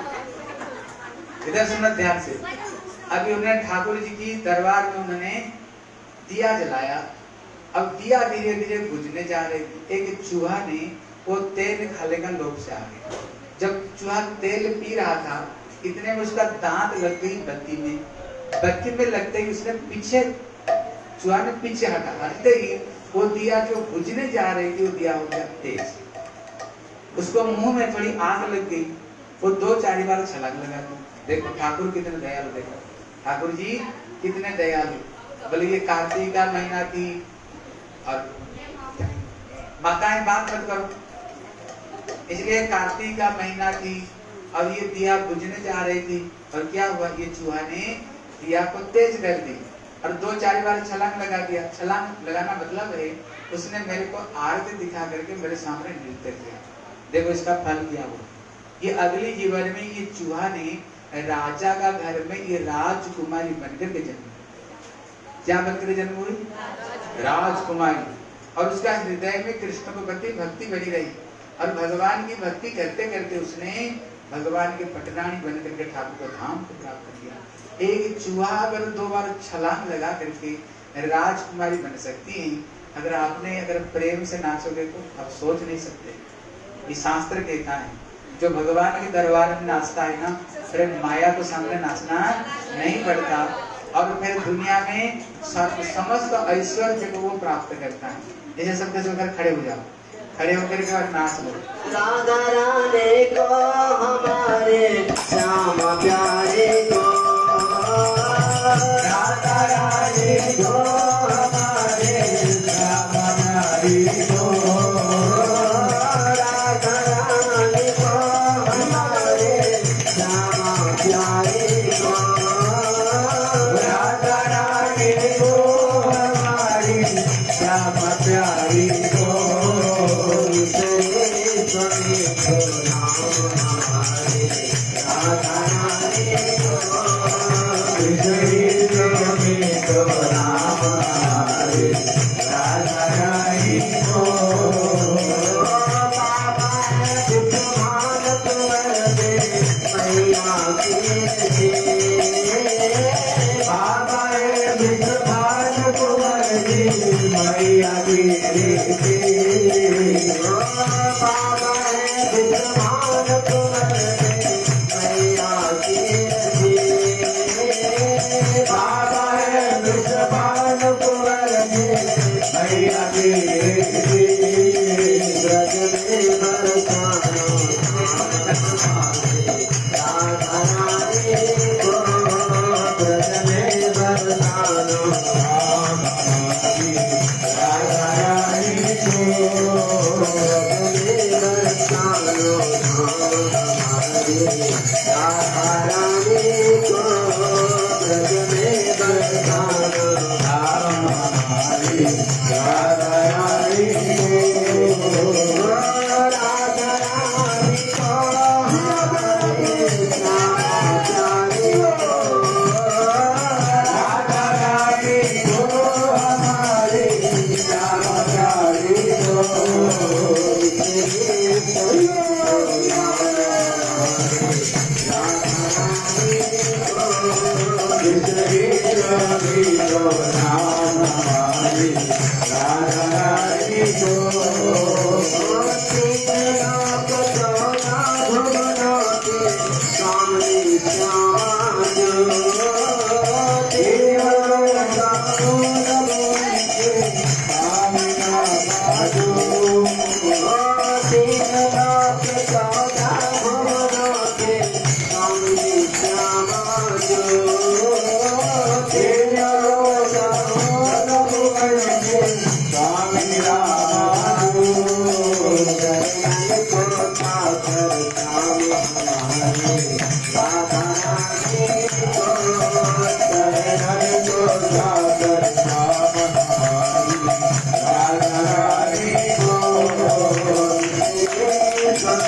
इधर सुना ध्यान से। अभी उन्हें ठाकुर जी की दरबार में उन्होंने दिया जलाया। अब दिया धीरे धीरे बुझने जा रही थी। एक चूहा ने वो तेल खाने का लोभ से आ गया। जब चूहा तेल पी रहा था, इतने में उसका दांत लग गई बत्ती में। बत्ती में लगते ही उसने पीछे, चूहा ने पीछे हटते ही वो दिया जो बुझने जा रही थी, वो दिया हो गया तेज। उसको मुंह में थोड़ी आग लग गई। वो 2-4 बार छलांग लगा दी। देखो ठाकुर कितने दयालु, देखो ठाकुर जी कितने दयालु। बोले ये कार्तिक का महीना थी और माताएं बात मत करो, इसलिए कार्तिक का महीना थी। अब ये दिया बुझने जा रही थी और क्या हुआ, ये चूहा ने दिया को तेज कर दी और 2-4 बार छलांग लगा दिया। छलांग लगाना मतलब है उसने मेरे को आरती दिखा करके मेरे सामने नृत्य किया। देखो इसका फल क्या हुआ। ये अगले जीवन में ये चूहा ने राजा का घर में ये राजकुमारी बनकर के जन्म, क्या बनकर जन्म हुई, राजकुमारी। और उसका हृदय में कृष्ण को प्रति भक्ति बनी रही और भगवान की भक्ति करते करते उसने भगवान के पटरानी बनकर के ठाकुर को धाम को प्राप्त किया। एक चूहा अगर 2 बार छलांग लगा करके राजकुमारी बन सकती है, अगर प्रेम से नाचोगे तो आप सोच नहीं सकते। ये शास्त्र कहता है जो भगवान के दरबार में नाचता है ना, फिर माया को सामने नाचना नहीं पड़ता और फिर दुनिया में समस्त ऐश्वर्य को वो प्राप्त करता है। जैसे सबके सब खड़े हो जाओ, खड़े होकर के और नाच लो। राधा रानी को हमारे श्याम प्यारे को, राधा रानी को हमारे श्याम प्यारे को, राधा रानी को हमारे श्याम प्यारे को, राधा रानी को हमारी श्याम प्यारी को,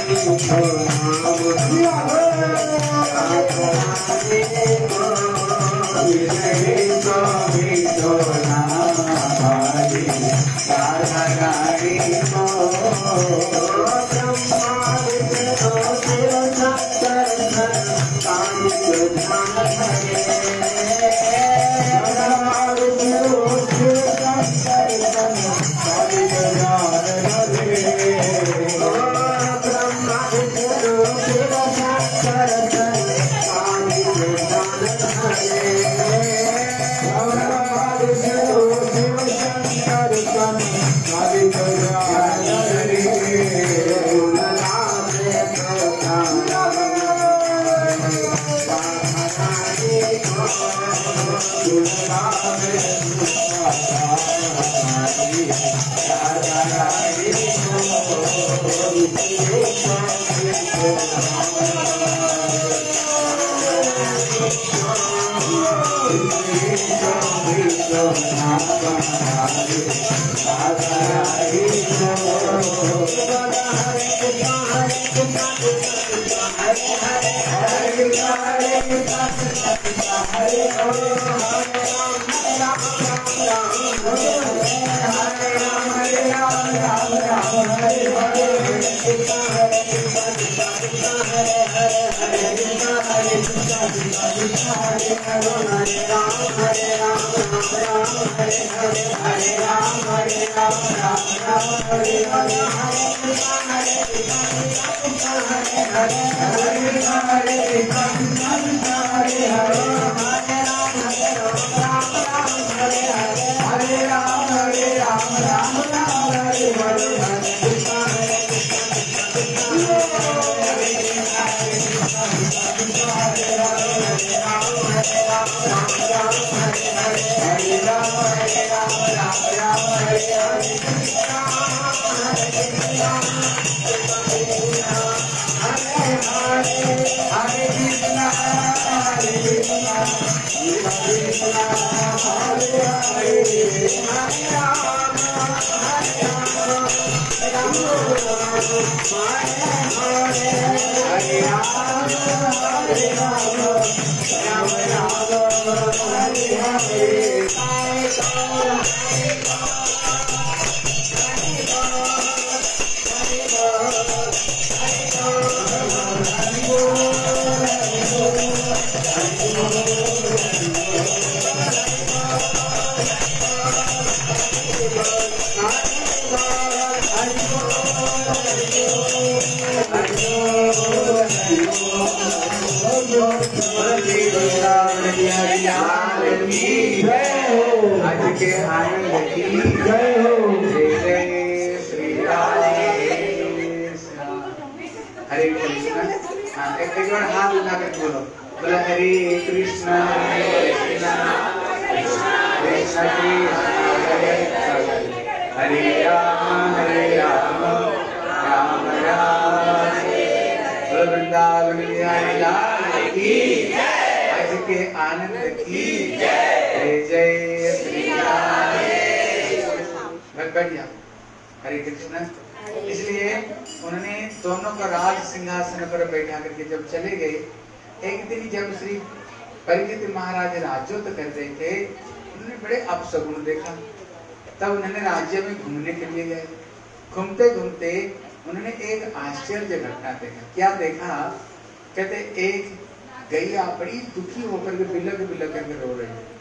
हरे कृष्ण। इसलिए उन्होंने दोनों को राज सिंहासन पर बैठा करके जब चले गए, एक दिन जब श्री परीक्षित महाराज राज्योत कर रहे थे, उन्होंने बड़े अपशगुन देखा। तब उन्होंने राज्य में घूमने के लिए गए। घूमते घूमते उन्होंने एक आश्चर्य घटना देखा। क्या देखा? कहते एक गैया बड़ी दुखी होकर के बिलक बिलक करके रो रही है,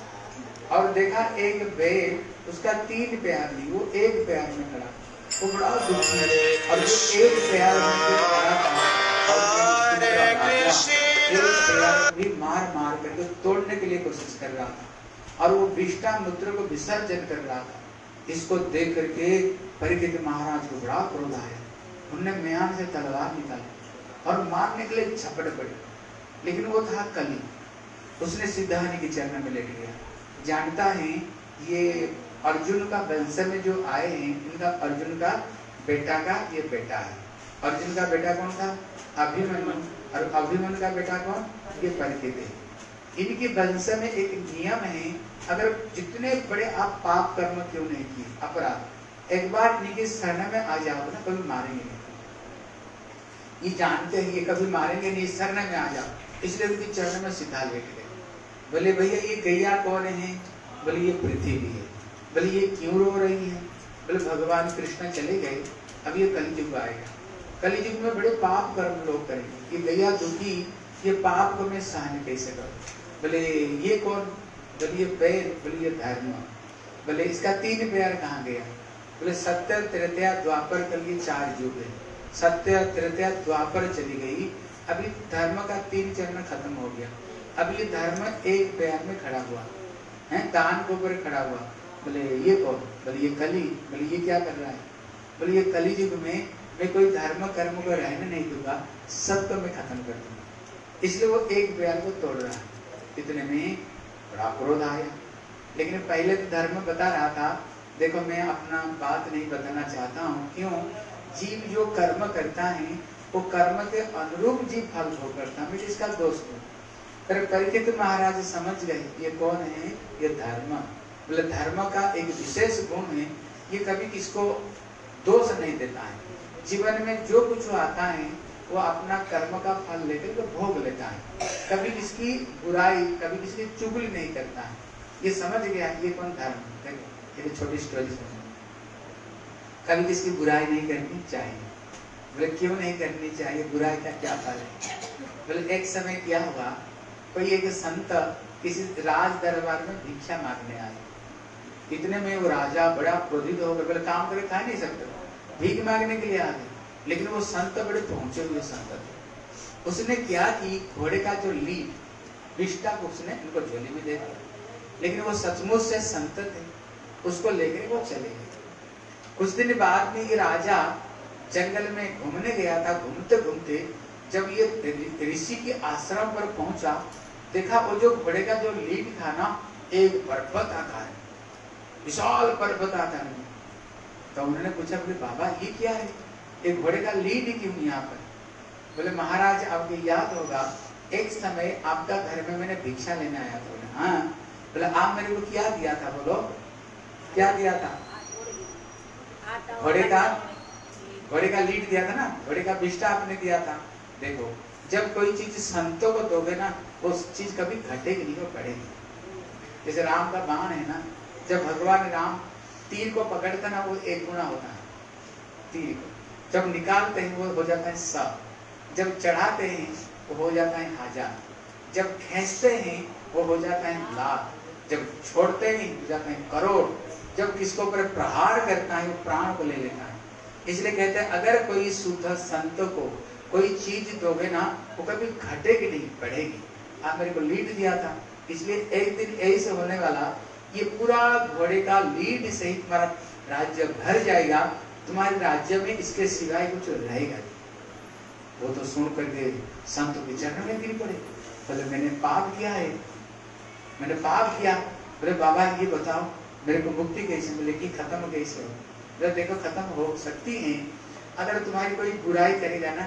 और देखा एक बैल, उसका 3 पैर नहीं, वो 1 पैर में खड़ा, वो बड़ा दुखी है। और जो 1 पैर में खड़ा था, एक पैर भी मार मार करके तोड़ने के लिए कोशिश कर रहा था, और वो विष्टा मूत्र को विसर्जन कर रहा था। इसको देख करके परीक्षित महाराज को बड़ा क्रोध आया। उन्होंने म्यान से तलवार निकाली और मारने के लिए झपट पड़ी, लेकिन वो था कली। उसने सिद्धानी के चरण में लेट गया। जानता है ये अर्जुन का वंश में जो आए हैं, इनका अर्जुन का बेटा का ये बेटा है। अर्जुन का बेटा कौन था? अभिमन्यु। और अभिमन्यु का बेटा कौन? ये परीक्षित है। इनके वंश में एक नियम है, अगर जितने बड़े आप पाप कर्म क्यों नहीं किए, अपराध, एक बार इनके शरण में आ जाओ ना, कभी मारेंगे नहीं। ये जानते हैं ये कभी मारेंगे नहीं, शरण में आ जाओ, इसलिए उनके चरण में सीधा लेट गए। बोले भैया ये गैया कौन है? बोले ये पृथ्वी है। बोले ये क्यों रो रही है? बोले भगवान कृष्ण चले गए, अब ये कलयुग आएगा, कलयुग में बड़े पाप कर्म लोग करेंगे, ये गैया दुखी, ये पाप को मैं सहन कैसे करूं? बोले ये कौन? बोले ये पैर। बोले ये धर्म। बोले इसका 3 पैर कहाँ गया? बोले सत्य त्रेता द्वापर कल ये 4 युग है, सत्य त्रेता द्वापर चली गई, अभी धर्म का 3 चरण खत्म हो गया, अब ये धर्म एक पैर में खड़ा हुआ है, दान के ऊपर खड़ा हुआ। बोले ये कौन? बोले ये कली। बोले ये क्या कर रहा है? बोले ये कली युग में मैं कोई धर्म कर्म को रहने नहीं दूंगा, सब तो मैं खत्म कर दूंगा, इसलिए वो एक पैर को तोड़ रहा है। इतने में बड़ा क्रोध आया, लेकिन पहले तो धर्म बता रहा था, देखो मैं अपना बात नहीं बताना चाहता हूँ, क्यों? जीव जो कर्म करता है वो कर्म के अनुरूप जीव फल भोग करता है, मुझे इसका दोष दो। पर परीक्षित महाराज समझ गए ये कौन है? ये धर्म। बोले धर्म का एक विशेष गुण है, ये कभी किसको दोष नहीं देता है, जीवन में जो कुछ आता है वो अपना कर्म का फल लेकर के भोग लेता है, कभी किसकी बुराई, कभी किसकी चुगली नहीं करता है। ये समझ गया ये कौन? धर्म। देखो ये छोटी स्टोरी सुनो, कभी किसकी बुराई नहीं करनी चाहिए। बोले क्यों नहीं करनी चाहिए? बुराई का क्या फल है? बोले एक समय क्या हुआ, कोई एक संत किसी राज दरबार में भिक्षा मांगने आए, इतने में वो राजा बड़ा क्रोधित हो गया, बोले काम करे खा नहीं सकते, भीख मांगने के लिए आ गए। लेकिन वो संत बड़े पहुंचे हुए संत थे, उसने क्या कि घोड़े का जो लीड विष्टा को उसने उनको झोली में दे दिया, लेकिन वो सचमुच से संत थे, उसको लेकर वो चले गए। कुछ दिन बाद में ये राजा जंगल में घूमने गया था, घूमते घूमते जब ये ऋषि के आश्रम पर पहुंचा, देखा वो जो घोड़े का जो लीड था ना, एक पर्वत आता है, विशाल पर्वत आता है। तो उन्होंने पूछा, बोले बाबा ये क्या है, एक घोड़े का लीड क्यों यहाँ पर? बोले महाराज आपको याद होगा एक समय आपका घर में मैंने भिक्षा लेने आया था। हाँ। बोले आप मेरे को क्या दिया था? बोलो क्या दिया था? घोड़े का लीड दिया था ना, घोड़े का विष्टा आपने दिया था। देखो जब कोई चीज संतों को दोगे ना, वो चीज कभी घटेगी नहीं, वो बढ़ेगी। जैसे राम का बाण है ना, जब भगवान राम तीर को पकड़ता ना, वो 1 गुना होता है, तीर को जब निकालते हैं वो हो जाता है 100, जब चढ़ाते हैं वो हो जाता है 1000, जब खींचते हैं वो हो जाता है लाख, जब छोड़ते हैं हो जाता है करोड़, जब किसको ऊपर प्रहार करता है वो प्राण को ले लेता है। इसलिए कहते हैं अगर कोई शुद्ध संत को कोई चीज दोगे ना, वो कभी घटेगी नहीं, बढ़ेगी। आप मेरे को लीड दिया था, इसलिए एक दिन ऐसे होने वाला, ये पूरा घोड़े का लीड से ही तुम्हारा राज्य भर जाएगा, तुम्हारे राज्य में इसके सिवाय कुछ रहेगा। वो तो सुन करके संत के चरण में गिर पड़े, बोले मैंने पाप किया है, मैंने पाप किया। बोले बाबा ये बताओ मेरे को मुक्ति कैसे मिलेगी, खत्म कैसे हो? बोले देखो खत्म हो सकती है अगर तुम्हारी कोई बुराई करेगा ना,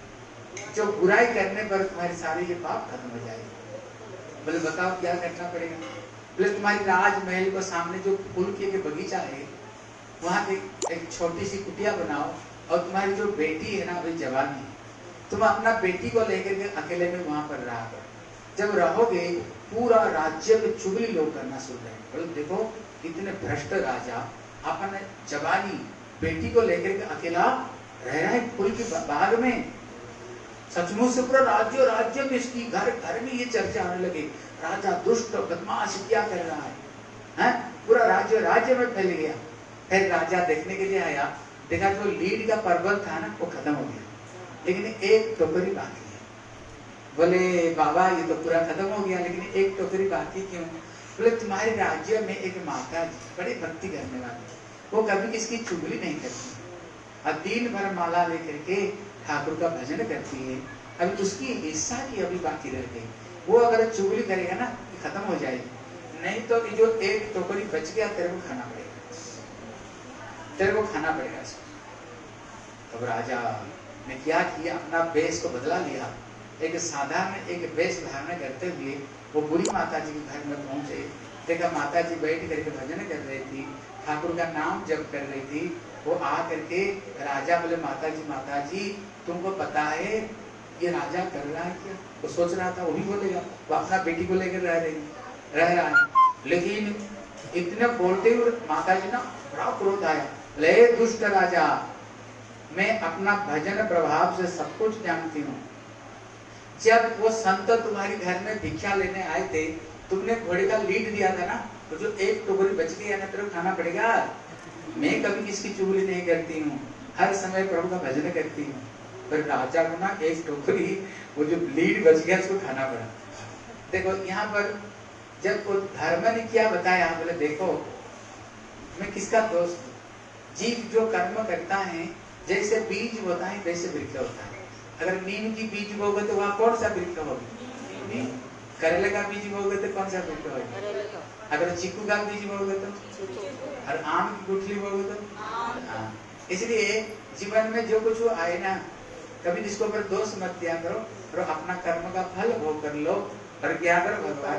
जो बुराई करने पर तुम्हारे सारे ये पाप खत्म हो जाएगा। बोले बताओ क्या करना पड़ेगा? बोले तुम्हारी राजमहल को सामने जो फूल के बगीचा है, वहाँ एक छोटी सी कुटिया बनाओ, और तुम्हारी जो बेटी है ना अभी जवान है, तुम अपना बेटी को लेकर के अकेले में वहां पर रहा करो। जब रहोगे पूरा राज्य में चुगली लोग करना शुरू करेंगे। बोले देखो इतने भ्रष्ट राजा अपने जवानी बेटी को लेकर के अकेला रह रहा है फूल के बाग में, सचमुच से पूरा राज्य में इसकी घर घर में ये चर्चा आने लगे, राजा दुष्ट बदमाश क्या कर रहा है? पूरा राज्य में फैल गया। फिर राजा देखने के लिए आया, देखा जो लीड का पर्वत था ना वो खत्म हो गया, लेकिन एक टोकरी बाकी है। बोले बाबा ये तो पूरा खत्म हो गया, लेकिन एक टोकरी बाकी क्यों? बोले तुम्हारे राज्य में एक माता जी बड़ी भक्ति करने वाली, वो कभी किसकी चुगली नहीं करती, और दिन भर माला लेकर के ठाकुर का भजन करती है। अभी उसकी हिस्सा की अभी बाकी रह गई, वो अगर चुगली करेगा ना खत्म हो जाएगी, नहीं तो जो एक टोकरी बच गया तेरे को खाना पड़ेगा, तेरे को खाना पड़ेगा इसको। तब राजा ने क्या किया, अपना वेश को बदला लिया, एक साधारण एक वेश धारण करते हुए वो बुरी माता जी के घर में पहुंचे। देखा माता जी बैठ करके भजन कर रही थी, ठाकुर का नाम जप कर रही थी, वो आ करके राजा बोले माता जी तुमको पता है ये राजा कर रहा है क्या? वो सोच रहा था वो भी बोलेगा, वो अपना बेटी को लेकर रह रहा है, लेकिन इतने बोलते हुए माता जी ना बड़ा क्रोध आया, ले दुष्ट राजा, मैं अपना भजन प्रभाव से सब कुछ जानती हूँ। जब वो संत तुम्हारे घर में भिक्षा लेने आए थे, तुमने घोड़े का लीड दिया था ना, तो जो एक टुकड़ी बच गया ना तेरे को खाना पड़ेगा। मैं कभी किसकी चुगली नहीं करती हूँ, हर समय प्रभु का भजन करती हूँ। पर राजा को ना एक टुकड़ी वो जो लीड बच गया उसको खाना पड़ा। देखो यहाँ पर जब वो धर्म ने क्या बताया, बोले देखो मैं किसका दोस्त, जीव जो कर्म करता है जैसे बीज होता है वैसे वृक्ष होता है। अगर नीम की बीज बोगे तो वहाँ कौन सा वृक्ष होगा? करेले का बीज बोगे तो कौन सा वृक्ष होगा? अगर चीकू का बीज बोगे तो, और आम की गुठली बोगे तो। इसलिए जीवन में जो कुछ आए ना, कभी इसको पर दोष मत दिया करो और अपना कर्म का फल भोग कर लो और क्या करो,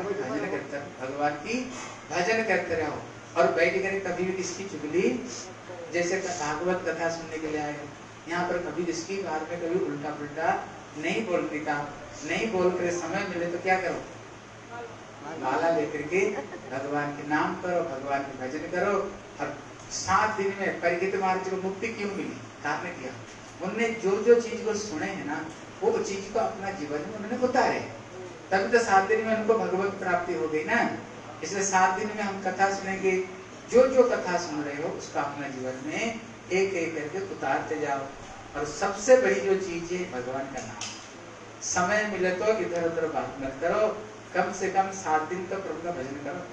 भगवान की भजन करते रहो। और बैठ कर कभी भी किसकी चुगली, जैसे भागवत कथा सुनने के लिए आए यहाँ पर, कभी जिसकी बात में कभी उल्टा पुल्टा नहीं बोलने का, नहीं बोल कर समय मिले तो क्या करो, माला लेकर के भगवान के नाम करो, भगवान के भजन करो। और 7 दिन में परीक्षित महाराज को मुक्ति क्यों मिली? कारण किया उनने जो चीज को सुने है ना, वो चीज को अपना जीवन में उन्होंने उतारे, तभी तो 7 दिन में उनको भगवत प्राप्ति हो गई ना। इसलिए 7 दिन में हम कथा सुनेंगे, जो कथा सुन रहे हो उसका अपना जीवन में एक एक करके उतारते जाओ। और सबसे बड़ी जो चीज है भगवान का नाम। समय मिले तो इधर उधर बात मत करो, कम से कम 7 दिन तक प्रभु का भजन करो।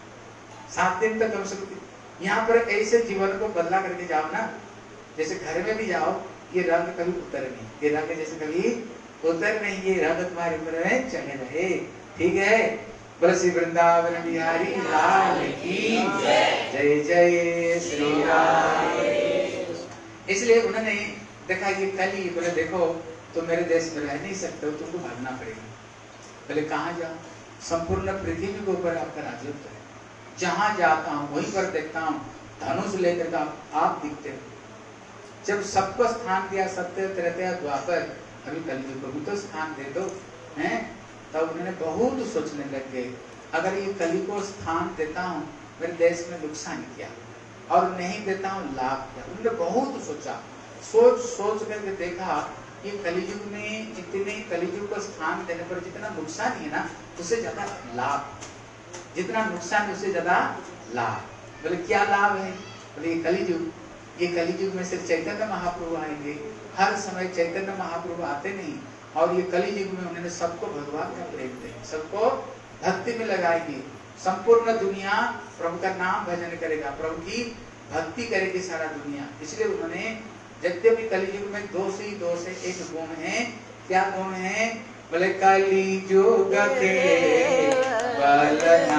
7 दिन तक कम से कम यहाँ पर ऐसे जीवन को बदला करके जाओ ना, जैसे घर में भी जाओ, ये रंग कभी उतर नहीं, ये रंग जैसे कभी उतर नहीं, ये रंग तुम्हारे ऊपर में चले रहे। ठीक है, बोलो श्री वृंदावन बिहारी लाल की जय जय श्री राम। इसलिए उन्होंने देखा ये कली, बोले देखो तुम मेरे देश में रह नहीं सकते हो, तुमको भागना पड़ेगा। बोले कहाँ जाओ? संपूर्ण पृथ्वी के ऊपर आपका राजत्व है, जहां जाता हूँ वहीं पर देखता हूँ धनुष लेकर का आप दिखते हो। जब सबको स्थान दिया, सत्य त्रेता द्वापर, अभी कलयुग को भी तो स्थान दे दो हैं। तब उन्होंने बहुत सोचने लग गए, अगर ये कली को स्थान देता हूँ मेरे देश में नुकसान किया, और नहीं देता हूँ लाभ किया। उन्होंने बहुत सोचा, सोच करके देखा ये कलियुग में जितने कलियुग को स्थान देने पर जितना नुकसान है ना, उससे ज्यादा लाभ, जितना नुकसान उससे ज्यादा लाभ। बोले क्या लाभ है? बोले ये कलियुग में सिर्फ चैतन्य महाप्रभु आएंगे। हर समय चैतन्य महाप्रभु आते नहीं, और ये कलियुग में उन्होंने सबको भगवान का प्रेम दे, सबको भक्ति में लगाएंगे। संपूर्ण दुनिया प्रभु का नाम भजन करेगा, प्रभु की भक्ति करेगी सारा दुनिया। इसलिए उन्होंने यद्यपि कलियुग में दोष ही दोष है, एक गुण है। क्या गुण है? बोले कलियुग के बलना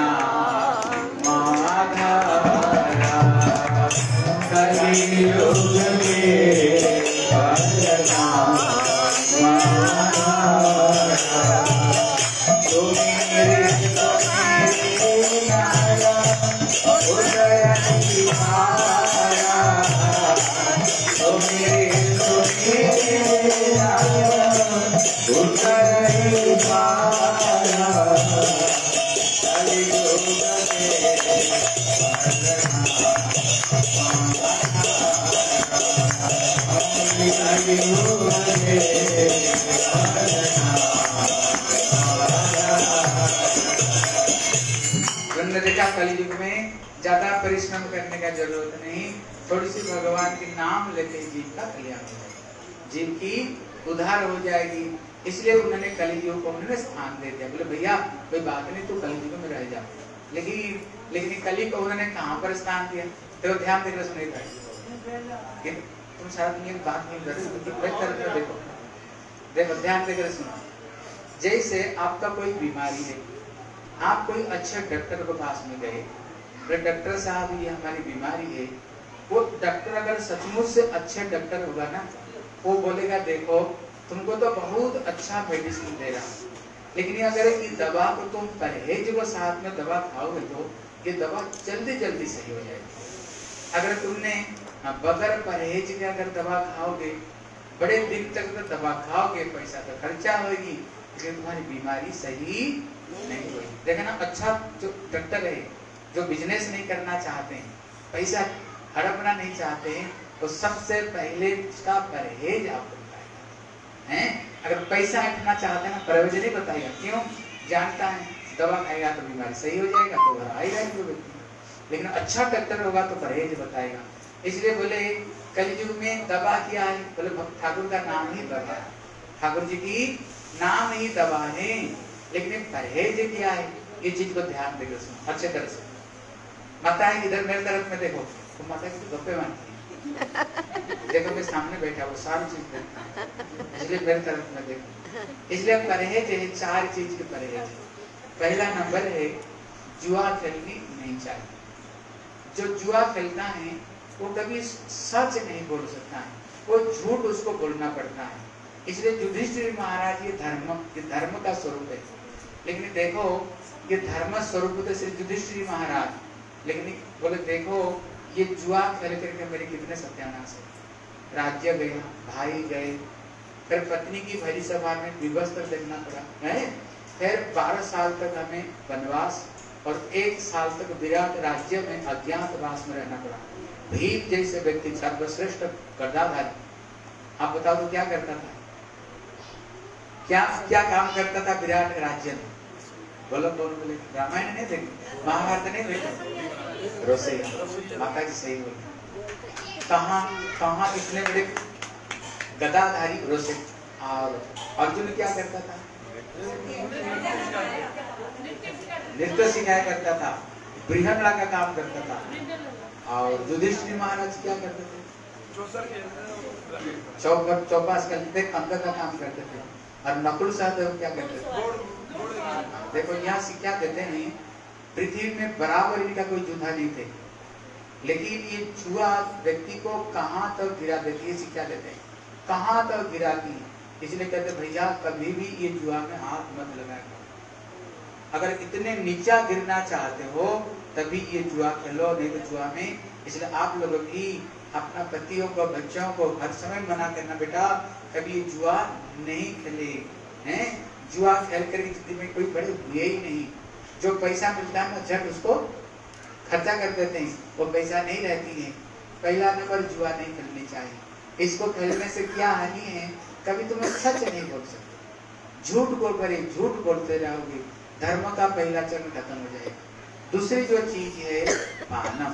माधारा, कलियुग के बलना माधारा, कलियुग में ज्यादा परिश्रम करने का जरूरत नहीं, थोड़ी सी भगवान के नाम लेते ही जीव का कल्याण हो जाएगा, जीव की उद्धार हो जाएगी। इसलिए उन्होंने कलियुग को उन्होंने स्थान दे दिया। बोले भैया कोई बात नहीं, तू कलियुग में रह जा। लेकिन कली को उन्होंने कहाँ पर स्थान दिया? तो ध्यान देकर सुनिए, तुम सारा दुनिया की बात नहीं कर, देखो ध्यान देकर सुनो। जैसे आपका कोई बीमारी है, आप कोई अच्छे डॉक्टर के पास में गए, डॉक्टर साहब ये हमारी बीमारी है। वो डॉक्टर अगर सचमुच से अच्छे डॉक्टर होगा ना, वो बोलेगा देखो तुमको तो बहुत अच्छा मेडिसिन दे रहा, लेकिन अगर ये दवा को तुम परहेज को साथ में दवा खाओगे तो ये दवा जल्दी जल्दी सही हो जाएगी। अगर तुमने बगैर परहेज के अगर दवा खाओगे, बड़े दिन तक तो दवा खाओगे, पैसा तो खर्चा होगी, लेकिन तुम्हारी बीमारी सही नहीं होगी। देखा ना, अच्छा जो डॉक्टर है, जो बिजनेस नहीं करना चाहते हैं, पैसा हड़पना नहीं चाहते हैं, तो सबसे पहले उसका परहेज आपको बताएगा हैं। अगर पैसा हटना चाहते हैं ना, परहेज नहीं बताएगा। क्यों? जानता है दवा खाएगा तो बीमारी सही हो जाएगा, तो घर आएगा ही व्यक्ति। लेकिन अच्छा डॉक्टर होगा तो परहेज बताएगा। इसलिए बोले कलयुग में दवा क्या है? बोले ठाकुर का नाम ही दवा है, ठाकुर जी की नाम ही दवा है। लेकिन परहेज क्या है, ये चीज को ध्यान देकर सुनो अच्छे तरह से। माता है इधर मेरे तरफ में देखो, तो माता की गप्पे मानती है। देखो मैं सामने बैठा, वो सारी चीज देखता है, इसलिए मेरे तरफ में देखो। इसलिए परहेज है, 4 चीज के परहेज। पहला नंबर है जुआ खेलनी नहीं चाहिए। जो जुआ खेलता है वो कभी सच नहीं बोल सकता है, वो झूठ उसको बोलना पड़ता है। इसलिए युधिष्ठिर महाराज ये धर्म का स्वरूप है। लेकिन देखो ये धर्म स्वरूप थे श्री युधिष्ठिर महाराज, लेकिन बोले देखो ये जुआ खेल करके मेरे कितने सत्यानाश है। राज्य गया, भाई गए, फिर पत्नी की भरी सभा में विवस्त्र देखना पड़ा है, फिर 12 साल तक हमें वनवास और 1 साल तक विराट राज्य में अज्ञातवास में रहना पड़ा। भीम जैसे व्यक्ति सर्वश्रेष्ठ गदाधारी, आप बताओ तो क्या करता था, क्या काम करता था विराट राज्य में? बोलो बोले रामायण नहीं देखे, महाभारत नहीं देखे, रोसैया माता जी सही बोले। कहाँ इतने बड़े गदाधारी रोसे। और अर्जुन क्या करता था? नृत्य सिखाया करता था, बृहन्नला का काम करता था। और युधिष्ठिर महाराज क्या करते थे? चौपास करते थे, अंक का काम करते थे। और नकुल सहदेव क्या करते थे? देखो यहाँ से क्या कहते हैं, पृथ्वी में बराबर इनका कोई योद्धा नहीं थे, लेकिन ये जुआ व्यक्ति को कहाँ तक गिरा देती है, शिक्षा देते हैं कहाँ तक गिराती है। इसलिए कहते भैया कभी भी ये जुआ में हाथ मत लगाएगा। अगर इतने नीचा गिरना चाहते हो तभी ये जुआ खेलो, नहीं तो जुआ में। इसलिए आप लोगों की अपना पतियों को, बच्चों को हर समय मना करना, बेटा कभी जुआ नहीं खेले हैं। जुआ खेल कर जिंदगी में कोई बड़े हुए ही नहीं। जो पैसा मिलता है ना झट उसको खर्चा कर देते हैं, वो पैसा नहीं रहती है। पहला नंबर जुआ नहीं खेलनी चाहिए। इसको खेलने से क्या हानि है, कभी तुम्हें सच नहीं बोल सकते, झूठ बोल कर झूठ बोलते रहोगे, धर्म का पहला चरण खत्म हो जाएगा। दूसरी जो चीज है पानम।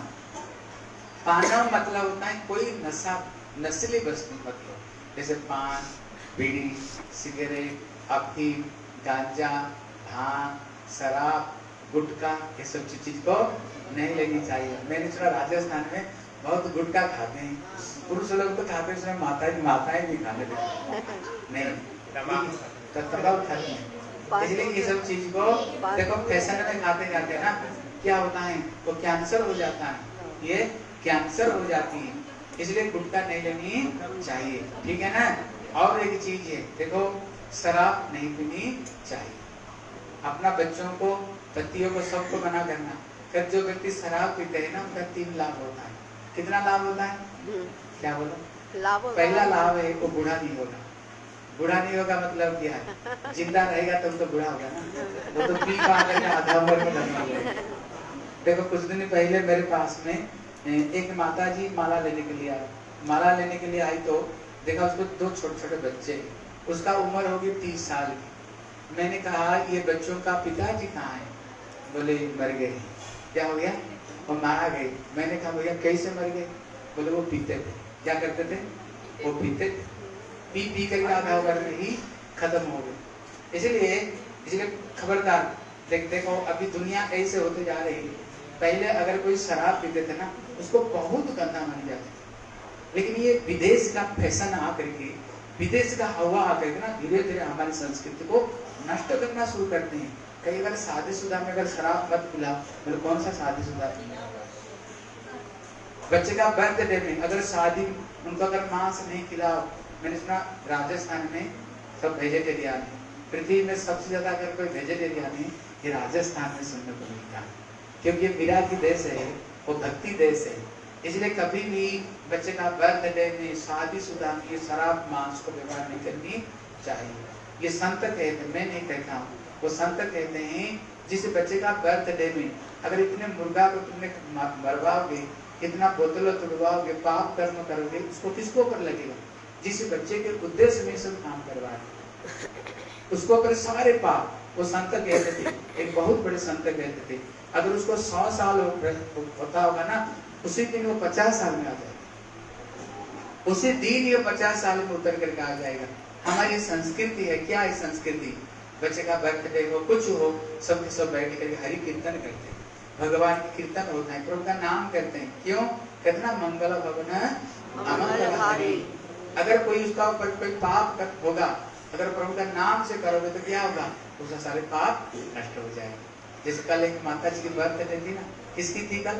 पानम मतलब होता है कोई नस्ली वस्तु, मतलब जैसे पान, बीड़ी, सिगरेट, अफीम, गांजा, भांग, शराब, गुटखा, ये सब चीज को नहीं लेनी चाहिए। मैंने सुना राजस्थान में बहुत गुटखा खाते हैं, पुरुष लोग तो खाते हैं, माताएं भी खाने देते नहीं, तो तंबाकू खाते हैं। इसलिए ये सब चीज को देखो फैशन में खाते जाते हैं ना, क्या होता है तो कैंसर हो जाता है, ये कैंसर हो जाती है। इसलिए गुटखा नहीं लेनी चाहिए, ठीक है ना। और एक चीज है, देखो शराब नहीं पीनी चाहिए। अपना बच्चों को, पतियों को, सबको मना करना। फिर जो व्यक्ति शराब पीते हैं ना, उनका 3 लाभ होता है। कितना लाभ होता है? क्या बोलो? पहला लाभ है वो बूढ़ा नहीं होगा। बूढ़ा नहीं होगा मतलब क्या है? जिंदा रहेगा तब तो बूढ़ा होगा ना, वो तो पी पा करके आधा उम्र में लगना होगा। देखो कुछ दिन पहले मेरे पास में एक माता जी माला लेने के लिए आई। माला लेने के लिए आई तो देखा उसको 2 छोटे-छोटे बच्चे, उसका उम्र होगी 30 साल की। मैंने कहा ये बच्चों का पिताजी कहाँ है? बोले मर गए। क्या हो गया? वो मारा गए। मैंने कहा भैया कैसे मर गए? बोले वो पीते थे। क्या करते थे? वो पीते थे, पी करके आधा उम्र में ही खत्म हो गए। इसलिए खबरदार। देखो अभी दुनिया ऐसे होते जा रही है। पहले अगर कोई शराब पीते थे ना, उसको बहुत गंदा मान जाते थे, लेकिन ये विदेश का फैशन आकर के, विदेश का हवा आकर के ना धीरे धीरे हमारी संस्कृति को नष्ट करना शुरू करते हैं। कई बार शादीशुदा में अगर शराब मत पिलाओ, मतलब कौन सा शादीशुदा? बच्चे का बर्थडे में अगर शादी, उनको अगर मांस नहीं खिलाओ। मैंने सुना राजस्थान में सब वेजिटेरियन है। पृथ्वी में सबसे ज्यादा अगर कोई वेजिटेरियन है ये राजस्थान में सुनने को मिलता है, क्योंकि ये विरागी देश है, वो भक्ति देश है। इसलिए कभी भी बच्चे का बर्थडे में, शादीशुदा में ये शराब मांस को व्यवहार नहीं करनी चाहिए। ये संत कहते हैं, मैं नहीं कहता हूँ, वो संत कहते हैं जिस बच्चे का बर्थडे में अगर इतने मुर्गा को तुमने मरवाओगे, इतना बोतल तोड़वाओगे, पाप कर्म करोगे, उसको किसको ऊपर लगेगा? जिस बच्चे के उद्देश्य में सब काम करवाए उसको ऊपर सारे पाप। वो संत कहते थे, एक बहुत बड़े संत कहते थे, अगर उसको 100 साल होता होगा ना, उसी दिन वो 50 साल में आ जाएगा, उसी दिन ये 50 साल में उतर करके आ जाएगा। हमारी संस्कृति है, क्या है संस्कृति? बच्चे का बर्थडे हो, कुछ हो, सब सब बैठ करके हरि कीर्तन करते हैं, भगवान की कीर्तन होता है, प्रभु का नाम करते हैं। क्यों? कितना मंगल भवन अमंगलहारी। अगर कोई उसका ऊपर कोई पाप होगा, अगर प्रभु का नाम से करोगे तो क्या होगा? उसका सारे पाप नष्ट हो जाएंगे। जैसे कल एक माता जी की बर्थडे थी ना, किसकी थी कल?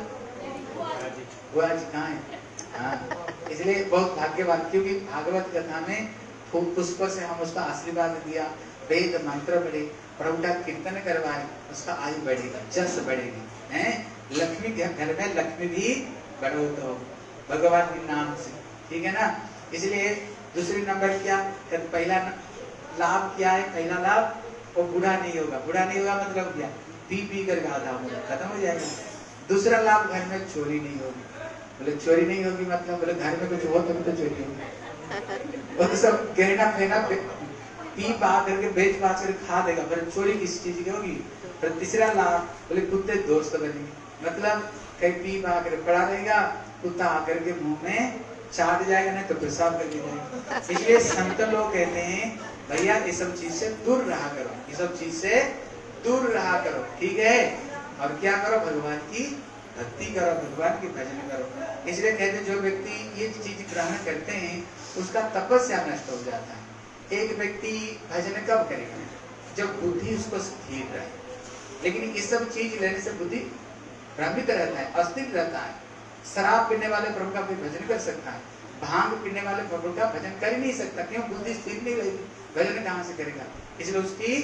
बुआ जी कहाँ है? हाँ, इसलिए बहुत भाग्यवान, क्योंकि भागवत कथा में पुष्प से हम उसका आशीर्वाद दिया, वेद मंत्र पढ़े, प्रभु का कीर्तन करवाए, उसका आयु बढ़ेगा, जस बढ़ेगी, हैं? लक्ष्मी घर में लक्ष्मी भी बढ़ोत हो भगवान के नाम से, ठीक है ना? इसलिए दूसरी नंबर क्या? पहला लाभ क्या है? पहला लाभ, वो बूढ़ा नहीं होगा। बूढ़ा नहीं होगा मतलब क्या? पी कर आधा होगा, खत्म हो जाएगा। दूसरा लाभ, घर में चोरी नहीं होगी। बोले चोरी नहीं होगी मतलब? बोले घर में कुछ हो तभी तो चोरी होगी, वो तो सब गहना फहना पी पा करके बेच बाच कर खा देगा, पर चोरी किस चीज की होगी? पर तीसरा लाभ, बोले कुत्ते दोस्त बनेंगे, मतलब कहीं पी पा कर पड़ा रहेगा, कुत्ता आकर के मुंह में चाट जाएगा, नहीं तो पेशाब करके जाएगा। इसलिए संत लोग कहते हैं भैया ये सब चीज से दूर रहा करो, ये सब चीज से दूर रहा करो, ठीक है? और क्या करो? भगवान की भक्ति करो, भगवान की भजन करो। इसलिए कहते जो व्यक्ति ये चीज ग्रहण करते हैं उसका तपस्या नष्ट हो जाता है। एक व्यक्ति भजन कब करेगा? जब बुद्धि उसको स्थिर रहे। लेकिन ये सब चीज लेने से बुद्धि भ्रमित रहता है, अस्थिर रहता है। शराब पीने वाले प्रभु का कोई भजन कर सकता है, भांग पीने वाले प्रभु का भजन कर ही नहीं सकता। क्यों? बुद्धि स्थिर नहीं रहेगी, भजन कहाँ से करेगा? इसलिए उसकी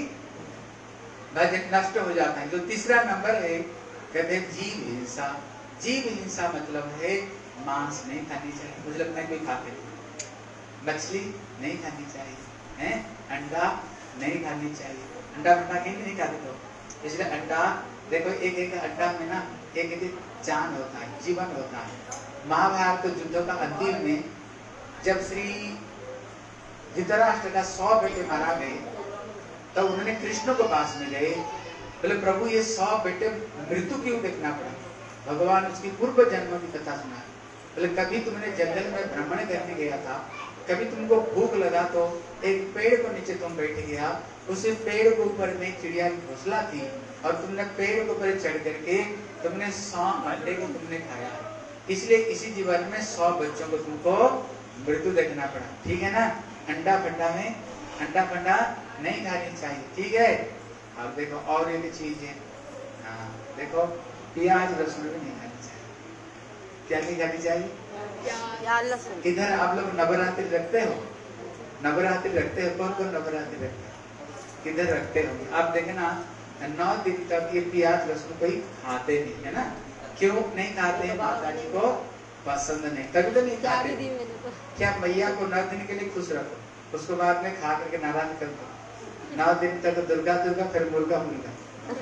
भजन नष्ट हो जाता है। जो तीसरा नंबर है, कहते हैं जीव हिंसा। जीव हिंसा मतलब है मांस नहीं खानी चाहिए। मुझे लगता है कोई खाते नहीं, मछली नहीं खानी चाहिए, हैं? अंडा नहीं खानी चाहिए। अंडा नहीं खाते तो, इसलिए अंडा देखो, एक एक अंडा में ना एक एक जान होता है, जीवन होता है। महाभारत युद्धों का अंतिम में जब श्री धृतराष्ट्र का 100 बेटे मारा गए, तब उन्होंने कृष्ण को पास में गए, बोले प्रभु ये 100 बेटे मृत्यु क्यों देखना पड़ा? भगवान उसकी पूर्व जन्मों की कथा सुना। बोले कभी तुमने जंगल में भ्रमण करने गया था, कभी तुमको भूख लगा तो एक पेड़ को नीचे तुम बैठ गया, उसी पेड़ के ऊपर में चिड़िया की घोंसला थी और तुमने पेड़ के ऊपर चढ़ करके तुमने 100 अंडे को तुमने खाया। इसलिए इसी जीवन में 100 बच्चों को तुमको मृत्यु देखना पड़ा, ठीक है ना? अंडा फंडा नहीं खानी चाहिए, ठीक है? अब देखो और एक चीज है, हाँ देखो, प्याज लहसुन भी नहीं खानी चाहिए। क्या नहीं खानी चाहिए? प्याज लहसुन। इधर आप लोग नवरात्रि रखते हो? नवरात्रि रखते हो? कौन कौन नवरात्रि रखते हो? किधर रखते हो? आप देखे ना 9 दिन तक ये प्याज लहसुन कोई खाते नहीं, है ना? क्यों नहीं खाते हैं? माता जी को पसंद नहीं, तभी तो नहीं खाते। क्या मैया को 9 दिन के लिए खुश रखो, उसको बाद में खा करके नाराज कर दो। 9 दिन तक दुर्गा दुर्गा, फिर मुर्गा मुर्गा।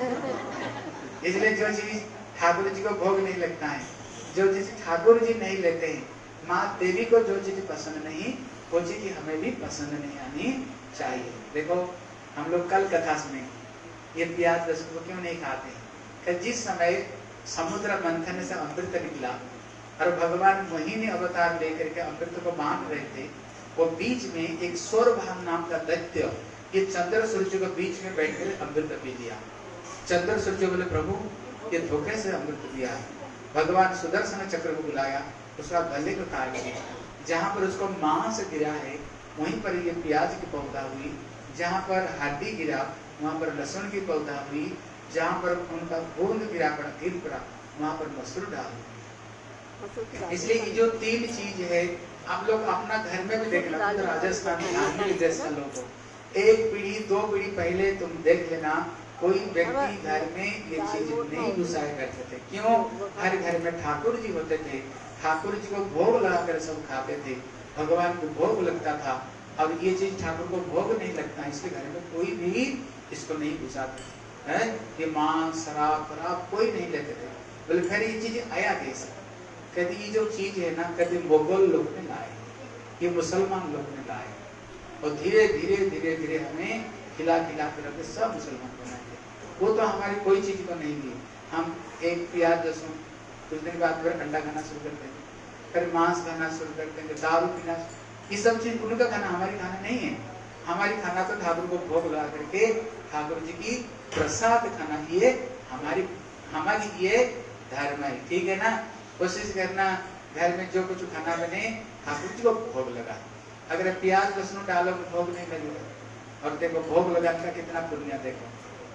इसलिए जो चीज ठाकुर जी को भोग नहीं लगता है, जो चीज ठाकुर जी नहीं लेते हैं, माँ देवी को जो चीज पसंद नहीं, वो चीज हमें भी पसंद नहीं आनी चाहिए। देखो हम लोग कल कथा सुने, ये प्याज लहसुन को क्यों नहीं खाते? जिस समय समुद्र मंथन से अमृत निकला और भगवान वही ने अवतार लेकर के अमृत को बांट रहे थे, वो बीच में एक सौरभान नाम का दैत्य ये चंद्र सूर्य के बीच में बैठ कर अमृत पी लिया। चंद्र सूर्य बोले प्रभु ये धोखे से अमृत दिया है। भगवान सुदर्शन चक्र को बुलाया, उसका गले को काट दिया, जहाँ पर उसको मांस गिरा है वहीं पर ये प्याज की पौधा हुई, जहाँ पर हड्डी गिरा वहाँ पर लहसुन की पौधा हुई, जहाँ पर उनका बूंद गिर पड़ा वहाँ पर मसूर डाल। इसलिए ये जो 3 चीज है आप लोग अपना घर में भी देखना, राजस्थान देश का लोग, 1 पीढ़ी 2 पीढ़ी पहले तुम देख लेना, कोई व्यक्ति घर में ये चीज नहीं घुसाया करते थे। क्यों? हर घर में ठाकुर जी होते थे, ठाकुर जी को भोग लगाकर सब खाते थे, भगवान को भोग लगता था। अब ये चीज ठाकुर को भोग नहीं लगता, इसके घर में कोई भी इसको नहीं घुसाते है। ये मांस शराब शराब कोई नहीं लेते थे। बोले फिर ये चीज आया कैसे? कहते ये जो चीज है ना, कहते मुगल लोग ने लाए, ये मुसलमान लोग ने लाए, और धीरे धीरे धीरे धीरे हमें खिला खिला कर सब मुसलमान बनाए। वो तो हमारी कोई चीज को नहीं ली। हम एक प्याज लहसुन, कुछ दिन बाद फिर अंडा खाना शुरू कर देंगे, फिर मांस खाना शुरू कर देंगे, दारू पीना, ये सब चीज उनका खाना, हमारी खाना नहीं है। हमारी खाना तो ठाकुर को भोग लगा करके ठाकुर जी की प्रसाद खाना, ये हमारी ये धर्म है। ठीक है ना? कोशिश करना घर में जो कुछ खाना बने ठाकुर जी को भोग लगा। अगर प्याज लहसुन डालो भोग नहीं लगेगा, और देखो भोग लगाने का कितना पुण्य। देखो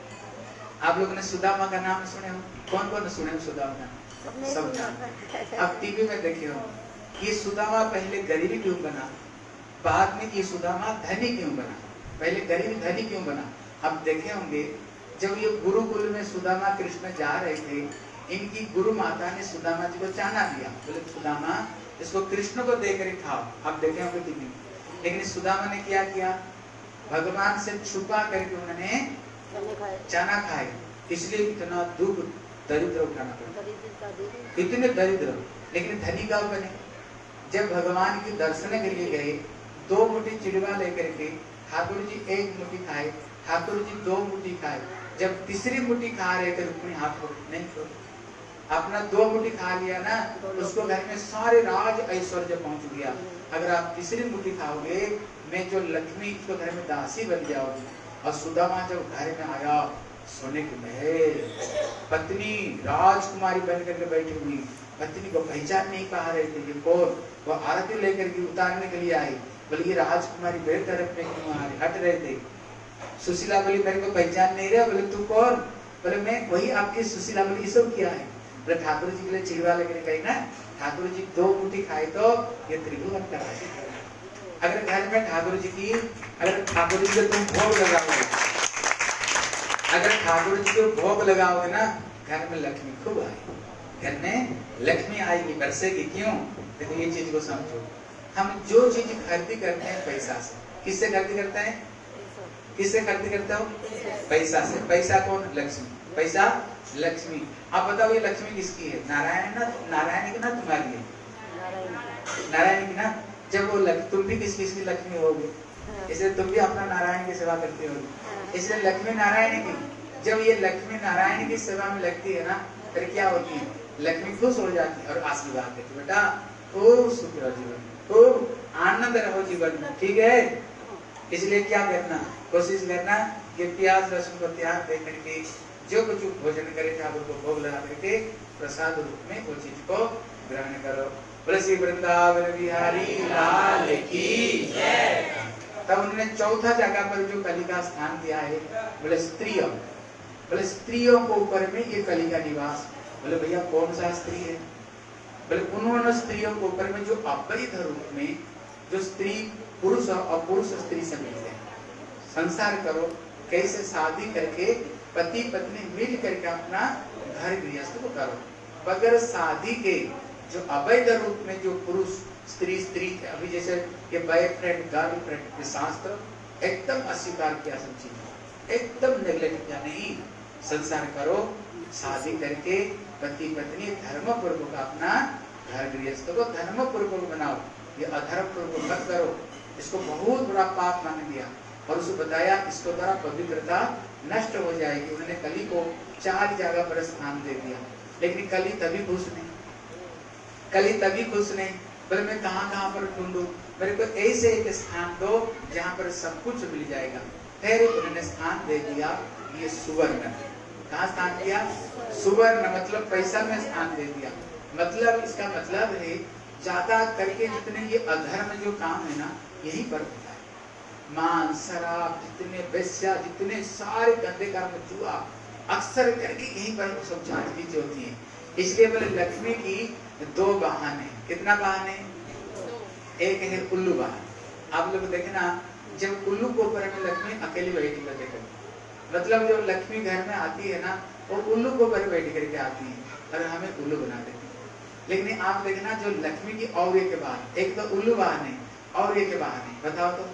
आप लोगों ने सुदामा का नाम सुने हो? कौन कौन सुने सुदामा? सब जान। अब टीवी में देखे हो ये सुदामा पहले गरीबी क्यों बना, बाद में ये सुदामा धनी क्यों बना। पहले गरीब धनी क्यों बना? अब देखे होंगे जब ये गुरुकुल में सुदामा कृष्ण जा रहे थे, इनकी गुरु माता ने सुदामा जी को चाना दिया, बोले सुदामा इसको कृष्ण को देकर खाओ। अब देखे होंगे टीवी। लेकिन सुदामा ने क्या किया? भगवान से छुपा करके उन्होंने चाना खाए, इसलिए इतना दुख दरिद्र उठाना पड़ा, इतने दरिद्र। लेकिन धनी कब बने? जब भगवान के दर्शन के लिए गए, 2 मुट्ठी चिड़वा लेकर के ठाकुर जी 1 मुट्ठी खाए, ठाकुर जी 2 मुट्ठी खाए। जब तीसरी मुट्ठी खा रहे थे रुक्मिणी हाथ को नहीं छोड़, अपना 2 मुट्ठी खा लिया ना, उसको घर में सारे राज ऐश्वर्य पहुंच गया। अगर आप तीसरी मुट्ठी खाओगे, मैं जो लक्ष्मी तो घर में दासी बन जाओगी। और सुदामा जब घर में आया, सोने के महल, पत्नी राजकुमारी बन करके बैठी हुई, पत्नी को पहचान नहीं पा रहे थे ये कौन। वो आरती लेकर के उतारने के लिए आई, बोली ये राजकुमारी मेरे तरफ में क्यों आ रही, हट रहे थे। सुशीला बोली मेरे को पहचान नहीं रहा। बोले तू कौन? बोले मैं वही आपकी सुशीला। बोली ये सब क्या है? बोले ठाकुर जी के लिए चिड़वा लेकर गई ना, ठाकुर जी 2 मुट्ठी खाए तो ये त्रिभुवन का राज। अगर घर में ठाकुर जी की, अगर ठाकुर जी को तुम भोग लगाओगे, अगर ठाकुर जी को भोग लगाओगे ना, घर में लक्ष्मी खूब आएगी, घर में लक्ष्मी आएगी, बरसेगी। क्यों? देखो ये चीज को समझो। हम जो चीज खरीदी करते हैं पैसा से, किससे खरीदी करते हैं? किससे खरीदी करते हो? पैसा से। पैसा कौन? लक्ष्मी। पैसा लक्ष्मी। आप बताओ ये लक्ष्मी किसकी है? नारायण ना, नारायण की ना तुम्हारी है? नारायण की ना। जब वो तुम भी किसकी लक्ष्मी होगी, इसलिए तुम भी अपना नारायण की सेवा करते होगी, इसलिए लक्ष्मी नारायण की। जब ये लक्ष्मी नारायण की सेवा में लगती है ना, फिर क्या होती है? लक्ष्मी खुश हो जाती है और आशीर्वाद देती है, बेटा खूब सुखी रहो जीवन में, खूब आनंद रहो जीवन में। ठीक है? इसलिए क्या करना? कोशिश करना कि प्याज लहसुन को त्याग दे करके जो कुछ भोजन करे ठाकुर को भोग लगा करके प्रसाद रूप में वो चीज को ग्रहण करो। बोले श्री वृंदावन बिहारी लाल की जय। तब उन्होंने चौथा जगह पर जो कली का स्थान दिया है, बोले स्त्रियों। बोले स्त्रियों को ऊपर में ये कली का निवास। बोले भैया कौन सा स्त्री है? बोले उन्होंने स्त्रियों को ऊपर में जो अवैध रूप में जो स्त्री पुरुष और पुरुष स्त्री से मिलते हैं, संसार करो, कैसे शादी करके पति पत्नी मिल करके अपना घर गृहस्थ को करो। बगैर शादी के जो अवैध रूप में जो पुरुष स्त्री स्त्री थे, अभी जैसे ये बॉयफ्रेंड गर्लफ्रेंड के शास्त्र एकदम अस्वीकार किया, सब चीज एकदम नेग्लेक्ट किया। नहीं, संसार करो, शादी करके पति पत्नी धर्म पूर्वक अपना घर गृहस्थ को धर्म पूर्वक बनाओ, ये अधर्म पूर्वक मत करो। इसको बहुत बड़ा पाप मान दिया और उसको बताया इसको द्वारा पवित्रता नष्ट हो जाएगी। उन्होंने कली को 4 जगह पर स्थान दे दिया, लेकिन कली तभी खुश नहीं, कली तभी खुश नहीं। पर मैं कहाँ पर ढूंढूं? मेरे को ऐसे एक स्थान दो जहाँ पर सब कुछ मिल जाएगा। फिर उन्होंने स्थान दे दिया ये सुवर्ण। कहाँ स्थान दिया? सुवर्ण मतलब पैसा में स्थान दे दिया। मतलब इसका मतलब है ज्यादा करके जितने ये अधर्म जो काम है ना, यहीं पर होता है। मांस शराब जितने वेश्या जितने सारे गंदे काम, जुआ अक्सर करके यहीं पर सब चीजें होती है। इसलिए बोले लक्ष्मी की 2 बहाने। कितना बहाने? एक है उल्लू बहाने। आप लोग देखे ना, जब उल्लू को ऊपर में लक्ष्मी अकेली बैठी कर देखो, मतलब जब लक्ष्मी घर में आती है ना, वो उल्लू को ऊपर बैठ करके आती है और हमें उल्लू बना देती है। लेकिन आप देखना जो लक्ष्मी की और एक बाहर, एक तो उल्लू वाहन है और एक वाहन है, बताओ तो,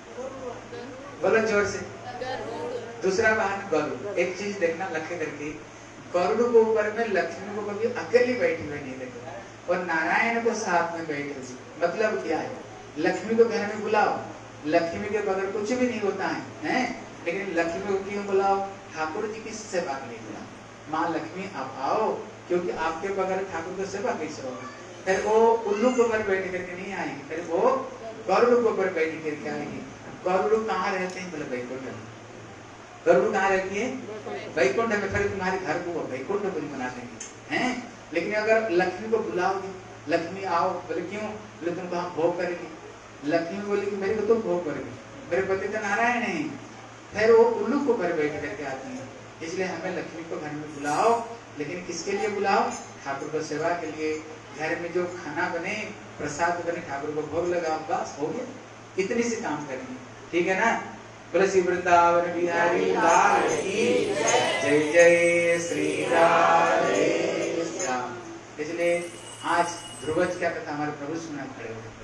बोलो जोर से। दूसरा वाहन गरुड़। एक चीज देखना लक्ष्य करके, गरुड़ को ऊपर में लक्ष्मी को कभी अकेली बैठी हुई नहीं देखो और नारायण को साथ में बैठे हुए। मतलब क्या है, लक्ष्मी को घर में बुलाओ, लक्ष्मी के बगैर कुछ भी नहीं होता है, हैं? लेकिन लक्ष्मी को क्यों बुलाओ? ठाकुर जी की सेवा के लिए बुलाओ। माँ लक्ष्मी आप आओ, क्योंकि आपके बगैर ठाकुर की सेवा कैसे होगी। फिर वो उल्लू के ऊपर बैठ करके नहीं आएगी, फिर वो गरुड़ के ऊपर बैठ करके आएगी। गरुड़ कहाँ रहते हैं? बोले वैकुंठ में। गरुड़ कहाँ रहती है? वैकुंठ में। फिर तुम्हारे घर को वैकुंठ पुरी बना देंगे, हैं? लेकिन अगर लक्ष्मी को बुलाओगे, लक्ष्मी आओ, बोले क्यों? बोले तुम कहाँ भोग करेगी। लक्ष्मी बोली कि मेरे को तुम भोग करेगी, मेरे पति तो नारायण है। फिर वो उल्लू को घर बैठ करके आती है। इसलिए हमें लक्ष्मी को घर में बुलाओ, लेकिन किसके लिए बुलाओ? ठाकुर को सेवा के लिए। घर में जो खाना बने, प्रसाद बने, ठाकुर को भोग लगाओ, बस हो गया। इतनी सी काम करेंगे, ठीक है ना? बोले श्री वृंदावन बिहारी लाल की जय, जय श्री राधे श्याम। इसलिए आज ध्रुवज क्या कहता, हमारे प्रभु सुना खड़े हुए।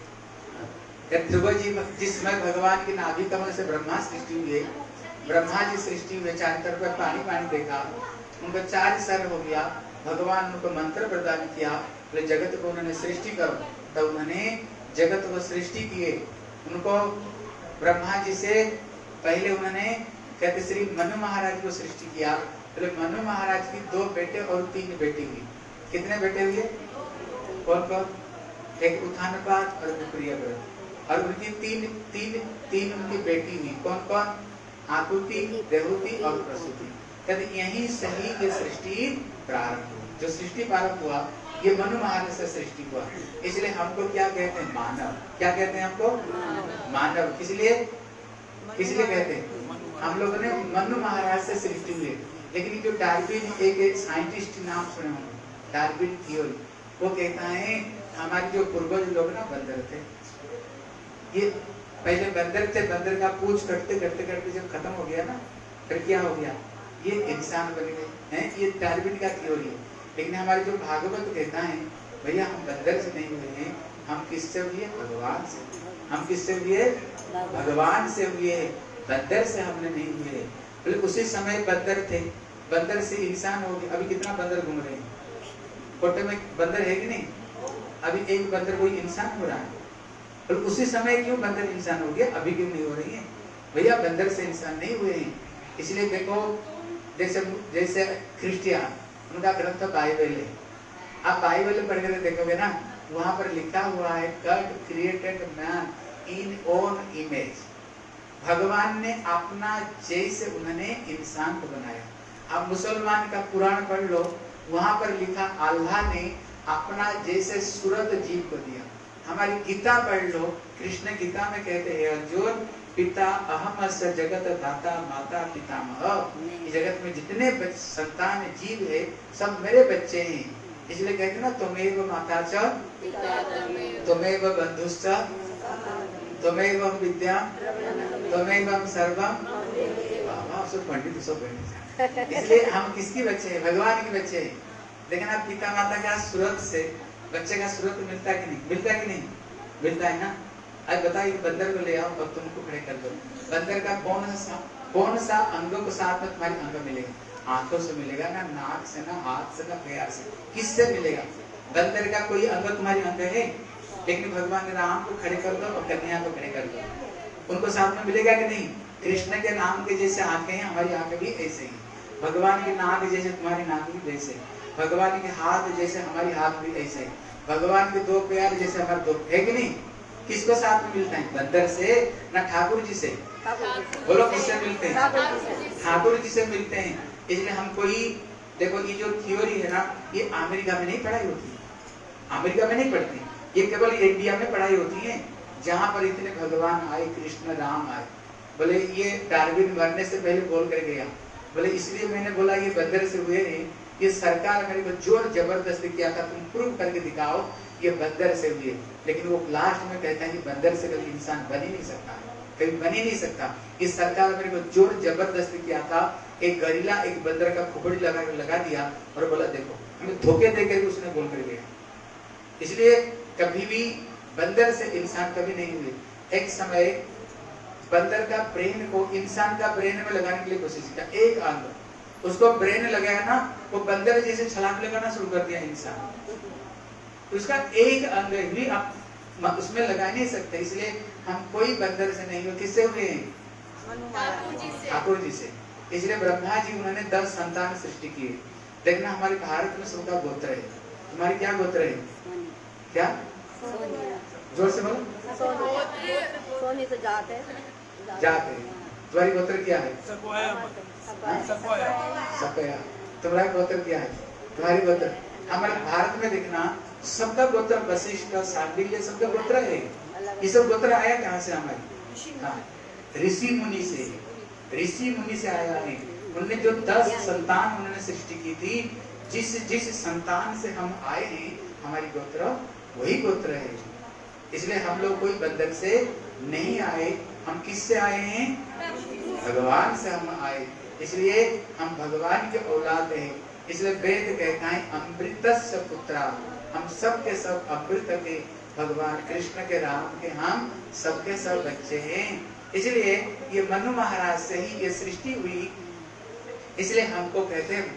ध्रुव जी जिस समय भगवान की नाभि कमल से ब्रह्मा सृष्टि हुए, ब्रह्मा जी सृष्टि हुए, चारों तरफ पानी पानी देखा, उनका 4 सर हो गया। भगवान उनको मंत्र प्रदान किया, बोले जगत को उन्होंने सृष्टि करो। तब उन्होंने जगत को सृष्टि किए। उनको ब्रह्मा जी से पहले उन्होंने कहते श्री मनु महाराज को सृष्टि किया। बोले मनु महाराज की 2 बेटे और 3 बेटी हुई। कितने बेटे हुए? कौन कौन? एक उत्थानपाद और प्रियव्रत, और उनकी तीन उनकी बेटी हुई। कौन कौन? आकुति, देवहूति और प्रसूति। कहते यही सही की सृष्टि प्रारंभ हुई। जो सृष्टि प्रारंभ हुआ ये मनु महाराज से सृष्टि हुआ। इसलिए हमको क्या कहते हैं? मानव। क्या कहते हैं हमको? मानव। किसलिए कहते हैं? हम लोगों ने मनु महाराज से सृष्टि हुई। लेकिन जो डार्विन, एक साइंटिस्ट नाम सुने होंगे, डार्विन थ्योरी, वो कहता है हमारे जो पूर्वज लोग ना बंदर थे। ये पहले बंदर थे, बंदर का पूंछ कटते कटते कटते जब खत्म हो गया ना, फिर क्या हो गया? ये इंसान बन गए हैं। ये डार्विन का थ्योरी है। लेकिन हमारे जो भागवत कहता है भैया हम बंदर से नहीं हुए हैं, हम किससे हुए? भगवान से। हम किससे हुए? भगवान से हुए, बंदर से हमने नहीं हुए। बोले उसी समय बंदर थे, बंदर से इंसान हो गए। अभी कितना बंदर घूम रहे हैं? कोटे में बंदर है कि नहीं? अभी एक बंदर कोई इंसान हो रहा है। और उसी समय क्यों बंदर इंसान हो गया, अभी क्यों नहीं हो रही है? भैया बंदर से इंसान नहीं हुए हैं। इसलिए देखो, जैसे क्रिश्चियन, उनका ग्रंथ बाइबल है। आप बाइबल पढ़ कर देखोगे ना, वहां पर लिखा हुआ है God created man in own image. भगवान ने अपना जैसे उन्होंने इंसान को बनाया। आप मुसलमान का कुरान पढ़ लो, वहां पर लिखा अल्लाह ने अपना जैसे सूरत जीव को दिया। हमारी गीता पढ़ लो, कृष्ण गीता में कहते हैं अर्जुन पिता अहम स जगत दाता माता पितामह। इस जगत में जितने संतान जीव है सब मेरे बच्चे हैं। इसलिए कहते ना त्वमेव माता च त्वमेव बंधुश्च त्वमेव विद्या त्वमेव सर्वम। सब पंडित सब पंडित। इसलिए हम किसके बच्चे हैं? भगवान के बच्चे हैं। देखना पिता माता का सूरत से बच्चे का सूरत मिलता है कि नहीं? मिलता है कि नहीं? मिलता है ना। आज बताइए बंदर को ले आओ और तुमको खड़े कर दो, बंदर का कौन सा अंगों के साथ में तुम्हारी अंग मिलेगा? आंखों से मिलेगा ना, नाक से ना, हाथ से ना, पैर से, किससे मिलेगा? बंदर का कोई अंग तुम्हारी अंग है? लेकिन भगवान ने राम को खड़े कर दो और कन्हैया को खड़े कर दो, उनको साथ में मिलेगा कि नहीं? कृष्ण के नाम के जैसे आंखें हैं, हमारी आंखें भी ऐसे ही। भगवान के नाक जैसे तुम्हारी नाक भी वैसे, भगवान के हाथ जैसे हमारी हाथ भी ऐसे, भगवान के 2 पैर जैसे हमारे 2, है कि नहीं? किसको साथ में मिलता है? बंदर से ना ठाकुर जी से? बोलो किससे मिलते हैं? ठाकुर जी से मिलते हैं। इसलिए हम कोई देखो, ये जो थ्योरी है ना, ये अमेरिका में नहीं पढ़ाई होती, अमेरिका में नहीं पढ़ती, ये केवल इंडिया में पढ़ाई होती है, जहाँ पर इतने भगवान आए, कृष्ण राम आए। बोले ये डार्विन मरने से पहले बोल कर गया, बोले इसलिए मैंने बोला ये बंदर से हुए हैं। ये सरकार मेरे को जोर जबरदस्ती किया था, तुम प्रूव करके दिखाओ ये बंदर से हुए। लेकिन वो लास्ट में कहता है कि बंदर से कभी इंसान बन ही नहीं सकता, कभी बन ही नहीं सकता। इस सरकार मेरे को जोर जबरदस्ती किया था, एक गरिला एक बंदर का खोपड़ी लगा दिया और बोला देखो, हमें धोखे देकर उसने बोल कर गया। इसलिए कभी भी बंदर से इंसान कभी नहीं हुए। एक समय बंदर का ब्रेन को इंसान का ब्रेन में लगाने के लिए कोशिश किया, एक अंग उसको ब्रेन लगाया ना, वो बंदर जैसे छलांग लगाना शुरू कर दिया इंसान। उसका एक अंग भी आप उसमें लगा नहीं सकते, इसलिए हम कोई बंदर से नहीं हुए। किससे हुए हैं? ठाकुर जी से। इसलिए ब्रह्मा जी उन्होंने 10 संतान सृष्टि किए। देखना हमारे भारत में सबका गोत्र है। तुम्हारी क्या गोत्र है? क्या? जोर से बोलो। सोनी तो जात है। जात है। तुम्हारी गोत्र क्या है? सपया। तुम्हारा गोत्र क्या है? तुम्हारी गोत्र हमारे भारत में देखना सबका गोत्र वशिष्ठ, शांडिल्य सबका गोत्र है। ये सब गोत्र आया कहाँ से? हमारी ऋषि मुनि से। ऋषि मुनि से आया है। उन्होंने जो 10 संतान उन्होंने सृष्टि की थी, जिस संतान से हम आए हैं, हमारी गोत्र वही गोत्र है। इसलिए हम लोग कोई बंदर से नहीं आए। हम किससे आए हैं? भगवान से हम आए। इसलिए हम भगवान के औलाद हैं। इसलिए वेद कहता है अमृतस्य पुत्रा, हम सब के सब अमृत के भगवान कृष्ण के, राम के हम सबके सब बच्चे हैं। इसलिए ये मनु महाराज से ही ये सृष्टि हुई। इसलिए हमको कहते हैं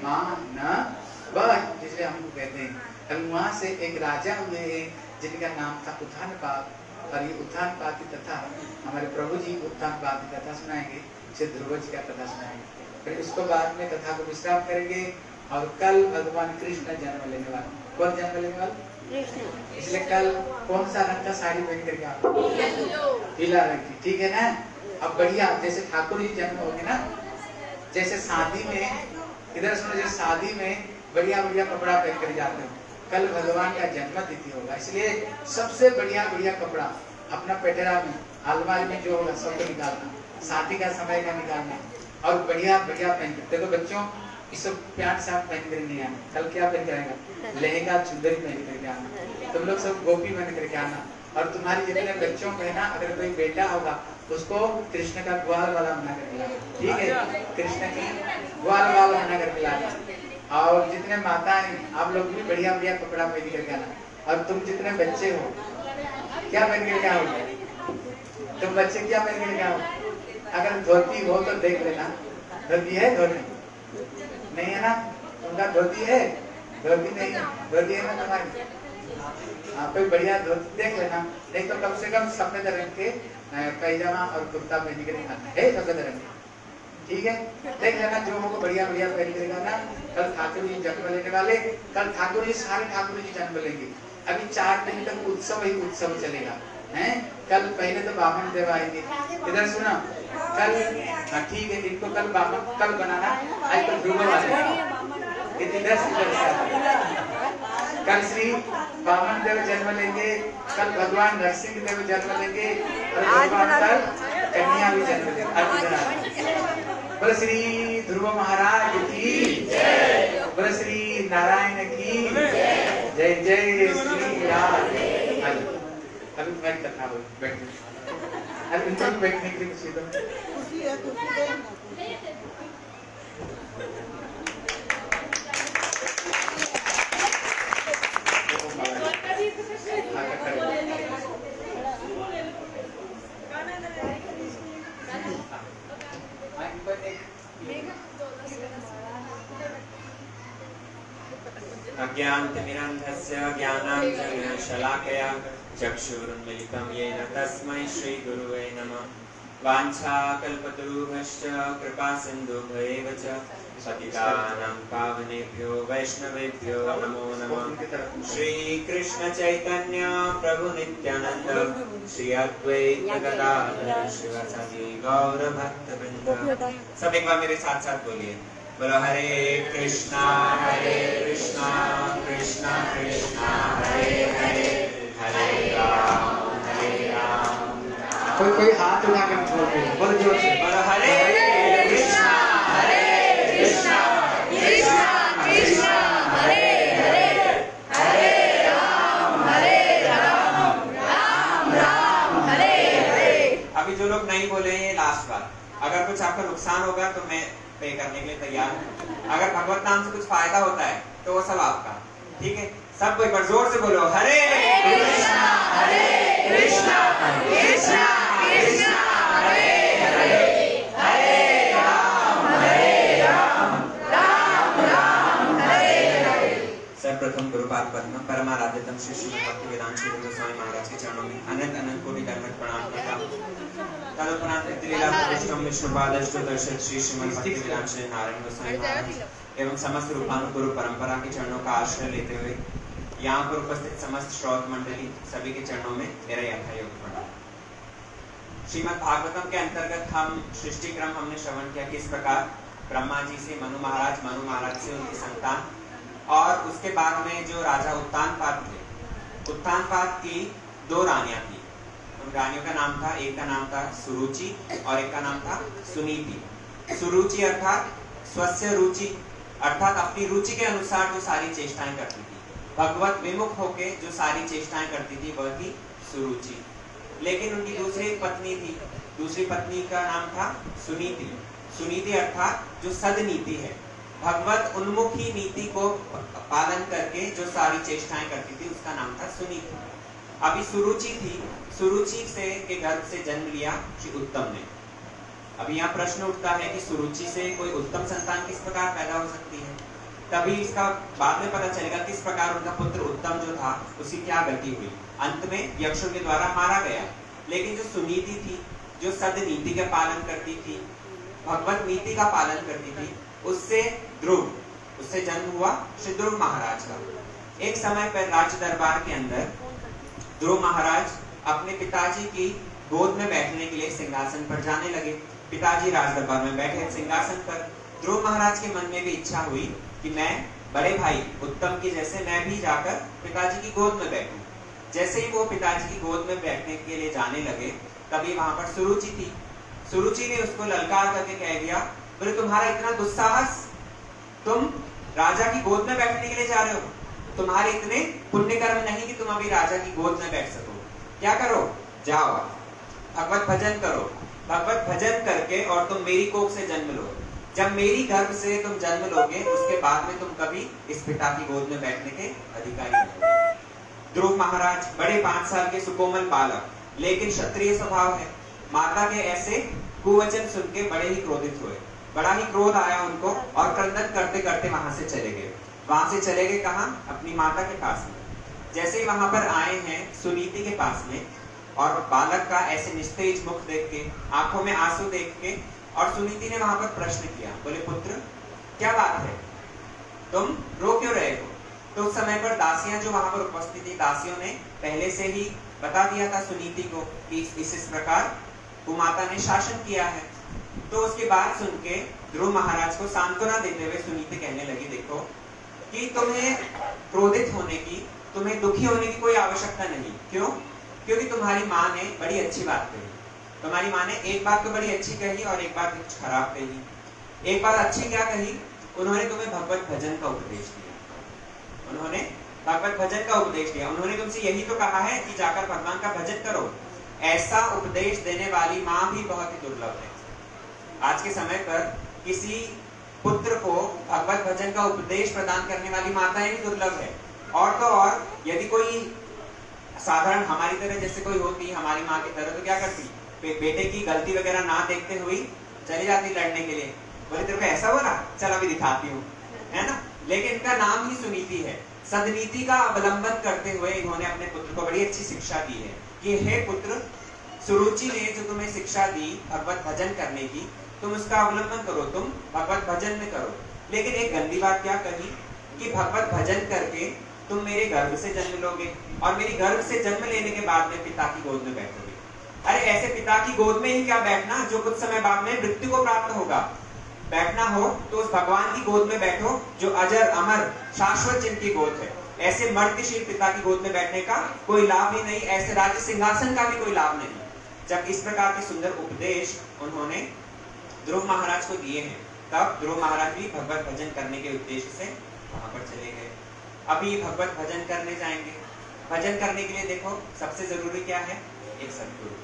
मानव, इसलिए हमको कहते हैं। अभी वहां से एक राजा हुए हैं जिनका नाम था उत्थानपाद, और ये उत्थानपाद की कथा हमारे प्रभु जी उत्थानपाद की कथा सुनाएंगे, श्री ध्रुव जी का कथा सुनाएंगे। फिर उसको बाद में कथा को विश्राम करेंगे। और कल भगवान कृष्ण जन्म लेने वाले। कौन जन्म लेने वाले? कृष्ण। इसलिए कल कौन सा रंग का साड़ी पहन करके आप? पीला रंग की, ठीक है ना? अब बढ़िया, जैसे ठाकुर जी जन्म होंगे ना, जैसे शादी में, इधर सुनो, जैसे शादी में बढ़िया बढ़िया कपड़ा पहन कर जाते हो, कल भगवान का जन्म तिथि होगा। इसलिए सबसे बढ़िया बढ़िया कपड़ा अपना पेटेरा में, अलमारी में जो होगा सबको निकालना, शादी का समय का निकालना, और बढ़िया बढ़िया पहन कर। देखो बच्चों, ये सब पैंट शर्ट पहन कर नहीं आना। कल क्या पहन कर आएगा? लहंगा चुंदरी पहन करके आना। तुम लोग सब गोपी बन करके आना। और तुम्हारे जितने बच्चों को है ना, अगर कोई बेटा होगा उसको कृष्ण का ग्वाल वाला बना कर लाना, ठीक है? कृष्ण की ग्वाल वाला बना कर लाना। और जितने माता हैं आप लोग भी बढ़िया बढ़िया कपड़ा पहन करके आना। और तुम जितने बच्चे हो क्या पहन करके आओ? तुम बच्चे क्या पहन करके आओ? अगर धोती हो तो देख लेना। धोती है? धोती नहीं है ना? तुमका धोती है? धोती नहीं, धोती है ना तुम्हारी? हाँ, कोई बढ़िया धोती देख लेना। नहीं तो कम से कम सफेद रंग के पैजामा और कुर्ता पहन के दिखाना है, सफेद रंग के, ठीक है? देख लेना जो होगा बढ़िया बढ़िया पहन के दिखाना। कल ठाकुर जी जन्म लेने वाले। कल ठाकुर जी, सारे ठाकुर जी जन्म लेंगे। अभी 4 दिन तक उत्सव ही उत्सव चलेगा, हैं? कल पहले तो बामन देव आएंगे। इधर सुना, कल ठीक है, इनको कल बामन कल बनाना। आज कल ध्रुव वाले कल श्री बामन देव जन्म लेंगे। कल भगवान नरसिंह देव जन्म लेंगे। और भगवान कल कन्या भी जन्म लेंगे। बोले श्री ध्रुव महाराज की जय। बोले श्री नारायण की जय। जय श्री राम। अभी तुम्हारी कथा हो, बैठने। अभी इनको बैठने के लिए कुछ अज्ञानतिमिरन्धस्य ज्ञानाञ्जनेन शलाकया चक्षुरुन्मीलितं येन तस्मै श्रीगुरुवे नमः। वाञ्छाकल्पतरुभ्यश्च कृपासिन्धुभ्येव च पतितानां पावनेभ्यो वैष्णवेभ्यो नमो नमः। श्रीकृष्ण चैतन्य प्रभु नित्यानंद, श्री अद्वैत गदाधर शिवासादि गौर भक्तवृंद। सब एक बार मेरे साथ साथ बोलिए, बोलो हरे कृष्णा कृष्णा कृष्णा हरे हरे, हरे राम कोई हाथ उठा कर बोलते हैं, बोलो जोर से, बोलो हरे कृष्णा कृष्णा कृष्णा हरे हरे, हरे राम राम राम हरे हरे। अभी जो लोग नहीं बोले ये लास्ट बार, अगर कुछ आपका नुकसान होगा तो मैं पे करने के लिए तैयार हूँ। अगर भगवत नाम से कुछ फायदा होता है तो वो सब आपका, ठीक है? सब एक बार जोर से बोलो, हरे कृष्णा कृष्णा कृष्णा हरे हरे, हरे राम राम राम हरे हरे। सर्वप्रथम गुरुपाद पद्म परमाराध्यतम श्री श्रीमद् भक्तिवेदांत श्री गोस्वामी महाराज के चरणों में अनंत अनंत कोटि दंडवत प्रणाम करता हूँ। तदुपरांत लीला विष्णु विष्णुपादश्च दर्शित श्री श्रीमद् भक्तिवेदांत श्री नारायण गोस्वामी महाराज एवं समस्त रूपानुगुरु परंपरा के चरणों का आश्रय लेते हुए यहाँ पर उपस्थित समस्त श्रोत मंडली सभी के चरणों में मेरा यथायोग प्रणाम। श्रीमद् भागवतम के अंतर्गत हम सृष्टि क्रम हमने श्रवण किया कि इस प्रकार ब्रह्मा जी से मनु महाराज से उनकी संतान, और उसके बाद में जो राजा उत्तानपाद थे, उत्तानपाद की 2 रानियां थी। उन रानियों का नाम था, एक का नाम था सुरुचि और एक का नाम था सुनीति। सुरुचि अर्थात स्वस्य रुचि, अर्थात अपनी रुचि के अनुसार जो सारी चेष्टाएं करती थी, भगवत विमुख होके जो सारी चेष्टाएं करती थी वह थी सुरुचि। लेकिन उनकी दूसरी पत्नी थी, दूसरी पत्नी का नाम था सुनीति। सुनीति अर्थात जो सदनीति है, भगवत उन्मुखी नीति को पालन करके जो सारी चेष्टाएं करती थी, उसका नाम था सुनीति। अभी सुरुचि थी, सुरुचि से के गर्भ से जन्म लिया श्री उत्तम ने। अभी यहाँ प्रश्न उठता है कि सुरुचि से कोई उत्तम संतान किस प्रकार पैदा हो सकती है। तभी इसका बाद में पता चलेगा किस प्रकार उनका पुत्र उत्तम जो था उसकी क्या गति हुई। अंत में यक्षों के द्वारा मारा गया। लेकिन जो सुनीति थी, जो सदनीति का पालन करती थी, भगवत नीति का पालन करती थी, उससे ध्रुव, उससे जन्म हुआ श्री ध्रुव महाराज का। एक समय पर राज्य दरबार के अंदर ध्रुव महाराज अपने पिताजी की गोद में बैठने के लिए सिंहासन पर जाने लगे। पिताजी राज दरबार में बैठे सिंहासन पर। ध्रुव महाराज के मन में भी इच्छा हुई कि मैं बड़े भाई उत्तम की जैसे मैं भी जाकर पिताजी की गोद में बैठूं। जैसे ही वो पिताजी की गोद में बैठने के लिए जाने लगे, तभी वहां पर सुरुचि थी। सुरुचि ने उसको ललकार करके कह दिया, बोले तुम्हारा इतना दुस्साहस, तुम राजा की गोद में बैठने के लिए जा रहे हो, तुम्हारे इतने पुण्य कर्म नहीं कि तुम अभी राजा की गोद में बैठ सको। क्या करो, जाओ भगवत भजन करो। भगवत भजन करके और तुम मेरी कोख से जन्म लो। जब मेरी गर्भ से तुम जन्म लोगे, उसके बाद में तुम कभी इस पिता की गोद में बैठने के अधिकारी नहीं। ध्रुव महाराज बड़े 5 साल के सुकोमल बालक, लेकिन क्षत्रिय स्वभाव है। माता के ऐसे कुवचन सुन के बड़े ही क्रोधित हुए। बड़ा ही क्रोध आया उनको और क्रंदन करते करते वहां से चले गए। वहां से चले गए कहां? अपनी माता के पास में। जैसे ही वहां पर आए हैं सुनीति के पास में, और बालक का ऐसे निस्तेज मुख देख के, आंखों में आंसू देख के, और सुनीति ने वहां पर प्रश्न किया, बोले पुत्र क्या बात है, तुम रो क्यों रहे हो? तो उस समय पर दासियां जो वहां पर उपस्थित थी, दासियों ने पहले से ही बता दिया था सुनीति को कि इस प्रकार भूमाता ने शासन किया है। तो उसकी बात सुन के ध्रुव महाराज को सांत्वना देते हुए सुनीति कहने लगी, देखो कि तुम्हें क्रोधित होने की, तुम्हें दुखी होने की कोई आवश्यकता नहीं। क्यों? क्योंकि तुम्हारी माँ ने बड़ी अच्छी बात कही। तुम्हारी माँ ने एक बात तो बड़ी अच्छी कही और एक बात कुछ खराब कही। एक बात अच्छी क्या कही? उन्होंने तुम्हें भगवत भजन का उपदेश दिया। उन्होंने भगवत भजन का उपदेश दिया। उन्होंने तुमसे यही तो कहा है कि जाकर भगवान का भजन करो। ऐसा उपदेश देने वाली माँ भी बहुत ही दुर्लभ है। आज के समय पर किसी पुत्र को भगवत भजन का उपदेश प्रदान करने वाली माताएं भी दुर्लभ है। और तो और यदि कोई साधारण हमारी तरह जैसे कोई होती, हमारी माँ की तरह, तो क्या करती? बेटे की गलती वगैरह ना देखते हुए चली जाती लड़ने के लिए। बोले तेरे को ऐसा हो रहा, चल अभी दिखाती हूँ, है ना। लेकिन इनका नाम ही सुनीति है। सदनीति का अवलंबन करते हुए इन्होंने अपने पुत्र को बड़ी अच्छी शिक्षा दी है कि हे पुत्र, सुरुचि ने जो तुम्हें शिक्षा दी भगवत भजन करने की, तुम उसका अवलंबन करो, तुम भगवत भजन में करो। लेकिन एक गंदी बात क्या कही कि भगवत भजन करके तुम मेरे गर्भ से जन्म लोगे और मेरी गर्भ से जन्म लेने के बाद में पिता की गोद में बैठोगे। अरे ऐसे पिता की गोद में ही क्या बैठना जो कुछ समय बाद में मृत्यु को प्राप्त होगा। बैठना हो तो उस भगवान की गोद में बैठो जो अजर अमर शाश्वत जिनकी गोद है। ऐसे मर्त्यशील पिता की गोद में बैठने का कोई लाभ ही नहीं, ऐसे राज्य सिंहासन का भी कोई लाभ नहीं। जब इस प्रकार के सुंदर उपदेश उन्होंने ध्रुव महाराज को दिए हैं, तब ध्रुव महाराज भी भगवत भजन करने के उद्देश्य से वहां पर चले गए। अभी भगवत भजन करने जाएंगे। भजन करने के लिए देखो सबसे जरूरी क्या है? एक सद्गुरु।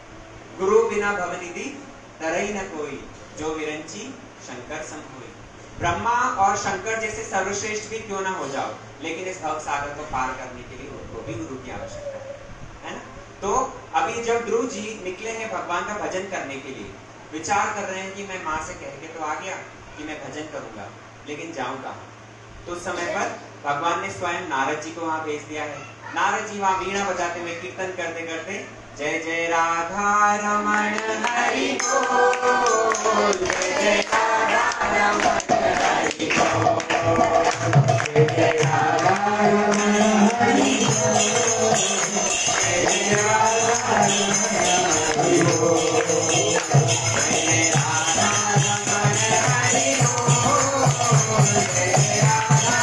गुरु बिना भवनिधि तरई न कोई, जो विरंची शंकर सम होई। ब्रह्मा और शंकर जैसे सर्वश्रेष्ठ भी क्यों ना हो जाओ, लेकिन इस भव सागर को पार करने के लिए उनको भी गुरु की आवश्यकता है ना। तो अभी जब ध्रुव जी निकले हैं भगवान का भजन करने के लिए, विचार कर रहे हैं कि मैं माँ से कह के तो आ गया कि मैं भजन करूंगा, लेकिन जाऊं कहाँ। तो उस समय पर भगवान ने स्वयं नारद जी को वहां भेज दिया है। नारद जी वहां वीणा बजाते हुए कीर्तन करते करते जय जय राधा रमण हरि बोल, जय जय राधा रमण हरि बोल, जय जय राधा रमण हरि बोल, जय जय राधा रमण हरि बोल, जय जय राधा रमण हरि बोल, जय जय राधा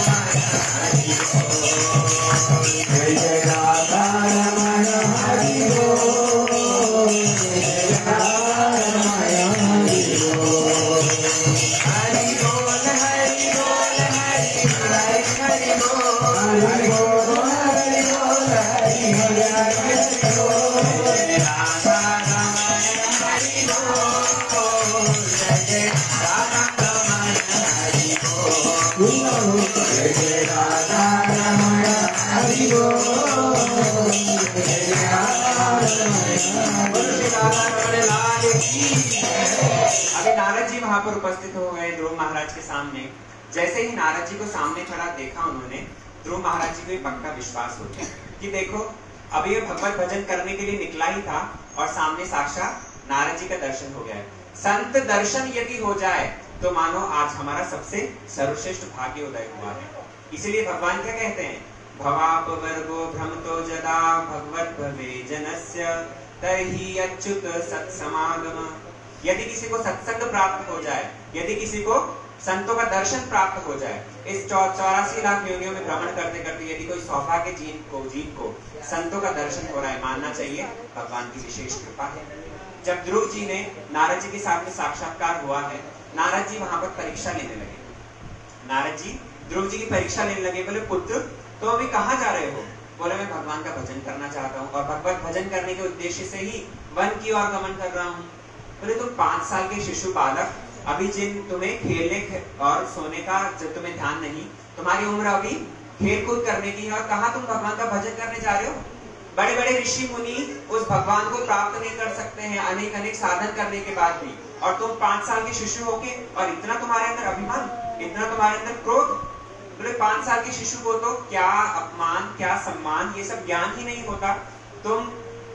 रमण हरि बोल, जय जय राधा रमण हरि बोल, हरि बोल हरि बोल हरि हरि बोल, हरि बोल हरि बोल हरि हरि बोल, जय राधा रमण हरि बोल, जय जय राधा रमण हरि बोल, जय जय राधा रमण हरि बोल, जय जय राधा रमण लाल की। अभी नारद जी वहां पर उपस्थित हो गए ध्रुव महाराज के सामने। जैसे ही नारद जी को सामने खड़ा देखा उन्होंने, ध्रुव महाराज जी को ये पक्का विश्वास हो गया कि देखो अभी ये भगवत भजन करने के लिए निकला ही था और सामने साक्षात नारद जी का दर्शन हो गया है। संत दर्शन यदि हो जाए तो मानो आज हमारा सबसे सर्वश्रेष्ठ भाग्योदय हुआ है। इसलिए भगवान क्या कहते हैं, भवापवर्गो भ्रमतो जदा भगवत भवे जनस्य तर्हि अच्युत सत्समागम। यदि किसी को सत्संग प्राप्त हो जाए, यदि किसी को संतों का दर्शन प्राप्त हो जाए, इस 84 लाख योनियों में भ्रमण करते करते यदि कोई सौभाग्य जीव को संतों का दर्शन हो रहा है, मानना चाहिए भगवान की विशेष कृपा है। जब ध्रुव जी ने नारद जी के साथ में साक्षात्कार हुआ है, नारद जी वहां पर परीक्षा लेने लगे। नारद जी ध्रुव जी की परीक्षा लेने लगे, बोले पुत्र तो अभी कहाँ जा रहे हो? बोले मैं भगवान का भजन करना चाहता हूँ और भगवत भजन करने के उद्देश्य से ही वन की ओर गमन कर रहा हूँ। बोले तुम 5 साल के शिशु बालक, अभी जिन तुम्हें खेलने और सोने का जब तुम्हें ध्यान नहीं, तुम्हारी उम्र अभी खेल कूद करने की है और कहाँ तुम भगवान का भजन करने जा रहे हो? बड़े बड़े ऋषि मुनि उस भगवान को प्राप्त नहीं कर सकते हैं अनेक अनेक साधन करने के बाद भी, और तुम 5 साल के शिशु होके और इतना तुम्हारे अंदर अभिमान, इतना तुम्हारे अंदर क्रोध। बोले 5 साल के शिशु को तो क्या अपमान क्या सम्मान ये सब ज्ञान ही नहीं होता। तुम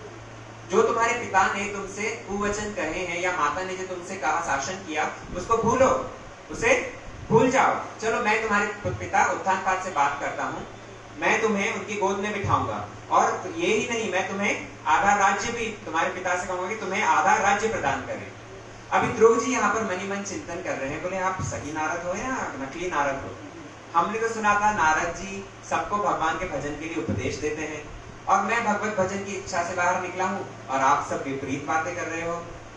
जो तुम्हारे पिता ने तुमसे कुवचन कहे हैं या माता ने जो तुमसे कहा शासन किया, उसको भूलो, उसे भूल जाओ। चलो मैं तुम्हारे पिता उत्थानपाद से बात करता हूँ, मैं तुम्हें उनकी गोद में बिठाऊंगा और ये ही नहीं, मैं तुम्हें आधा राज्य भी तुम्हारे पिता से कहूंगा कि तुम्हें आधा राज्य प्रदान करें। अभी ध्रुव जी यहाँ पर मनी मन चिंतन कर रहे हैं, बोले आप सही नारद हो या नकली नारद हो? हमने तो सुना था नारद जी सबको भगवान के भजन के लिए उपदेश देते हैं और मैं भगवत भजन की इच्छा से बाहर निकला हूँ और आप सब विपरीत बातें कर रहे हो,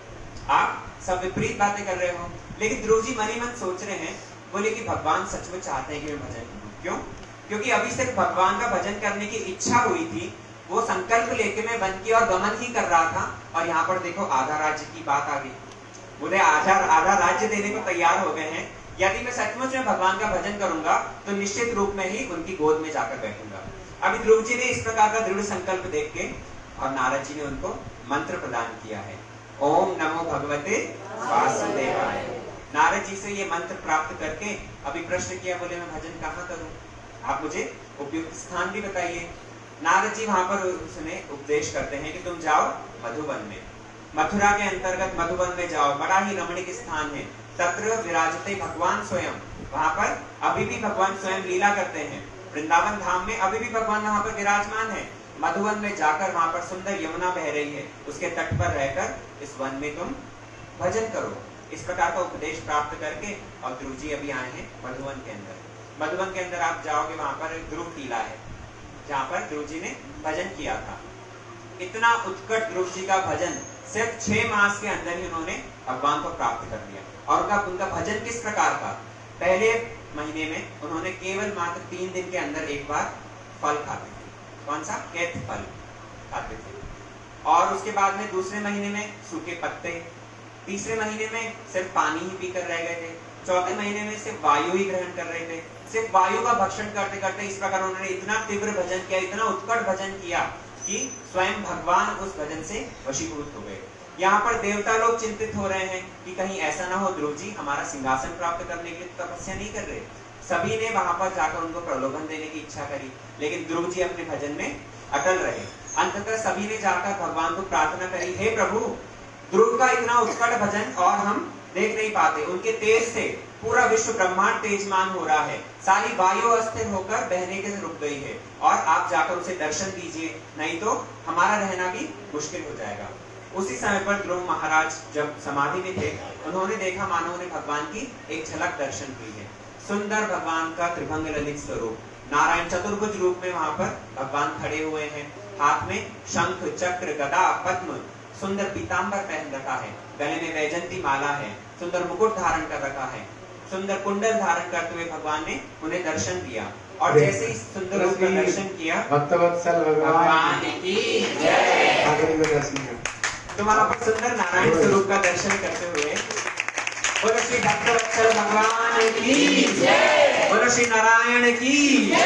आप सब विपरीत बातें कर रहे हो। लेकिन ध्रुव जी मनी मन सोच रहे हैं, बोले कि भगवान सचमुच चाहते हैं कि मैं भजन करूं। क्यों? क्योंकि अभी सिर्फ भगवान का भजन करने की इच्छा हुई थी, वो संकल्प लेके मैं वन की ओर गमन ही कर रहा था और यहाँ पर देखो आधा राज्य की बात आ गई। बोले आधा राज्य देने को तैयार हो गए हैं। यदि मैं सचमुच में भगवान का भजन करूंगा तो निश्चित रूप में ही उनकी गोद में जाकर बैठूंगा। अभी ध्रुव जी ने इस प्रकार का दृढ़ संकल्प देख के और नारद जी ने उनको मंत्र प्रदान किया है, ओम नमो भगवते वासुदेवाय। नारद जी से ये मंत्र प्राप्त करके अभी प्रश्न किया, बोले मैं भजन कहाँ करूं, आप मुझे उपयुक्त स्थान भी बताइए। नारद जी वहां पर उसने उपदेश करते हैं कि तुम जाओ मधुवन में, मथुरा के अंतर्गत मधुवन में जाओ, बड़ा ही रमणीक स्थान है। तत्र विराजते भगवान स्वयं, वहां पर अभी भी भगवान स्वयं लीला करते हैं। वृंदावन धाम में अभी भी भगवान वहां पर विराजमान है। मधुवन में जाकर वहां पर सुंदर यमुना बह रही है, उसके तट पर रहकर इस वन में तुम भजन करो। इस प्रकार का उपदेश प्राप्त करके और ध्रुव जी अभी आए हैं मधुवन के अंदर। मधुवन के अंदर आप जाओगे, वहां पर ध्रुव टीला है जहाँ पर ध्रुव जी ने भजन किया था। इतना उत्कट ध्रुव जी का भजन सिर्फ 6 मास के अंदर ही उन्होंने भगवान को प्राप्त कर लिया। और उनका भजन किस प्रकार का, पहले महीने में उन्होंने केवल मात्र 3 दिन के अंदर एक बार फल खाते थे। कौन सा? केत फल खाते थे। और उसके बाद में दूसरे महीने में सूखे पत्ते, तीसरे महीने में सिर्फ पानी ही पीकर रह गए थे, चौथे महीने में सिर्फ वायु ही ग्रहण कर रहे थे, सिर्फ वायु का भक्षण करते करते इस प्रकार उन्होंने इतना तीव्र भजन किया, इतना उत्कट भजन किया कि स्वयं भगवान उस भजन से वशीभूत हो गए। यहाँ पर देवता लोग चिंतित हो रहे हैं कि कहीं ऐसा ना हो ध्रुव जी हमारा सिंहासन प्राप्त करने के लिए तपस्या नहीं कर रहे। सभी ने वहां पर जाकर उनको प्रलोभन देने की इच्छा करी, लेकिन ध्रुव जी अपने भजन में अटल रहे। अंततः सभी ने जाकर भगवान को प्रार्थना करी, हे प्रभु, ध्रुव का इतना उत्कट भजन और हम देख नहीं पाते, उनके तेज से पूरा विश्व ब्रह्मांड तेजमान हो रहा है, सारी वायु अस्थिर होकर बहने के रुक गई है, और आप जाकर उसे दर्शन दीजिए, नहीं तो हमारा रहना भी मुश्किल हो जाएगा। उसी समय पर ध्रुव महाराज जब समाधि में थे, उन्होंने देखा मानो उन्हें भगवान की एक झलक दर्शन हुई है। सुंदर भगवान का त्रिभंग ललित स्वरूप, नारायण चतुर्भुज रूप में वहां पर भगवान खड़े हुए हैं। हाथ में शंख, चक्र, गदा, पद्म, सुंदर पीतांबर पहन रखा है, गले में वैजंती माला है, सुंदर मुकुट धारण कर रखा है, सुंदर कुंडल धारण करते हुए भगवान ने उन्हें दर्शन दिया। और जैसे ही सुंदर रूप का दर्शन किया, भक्तवत्सल भगवान की जय। आगे का दर्शन तो वहां पर सुंदर नारायण स्वरूप का दर्शन करते हुए बोलो श्री भक्तवत्सल भगवान की जय, बोलो श्री नारायण की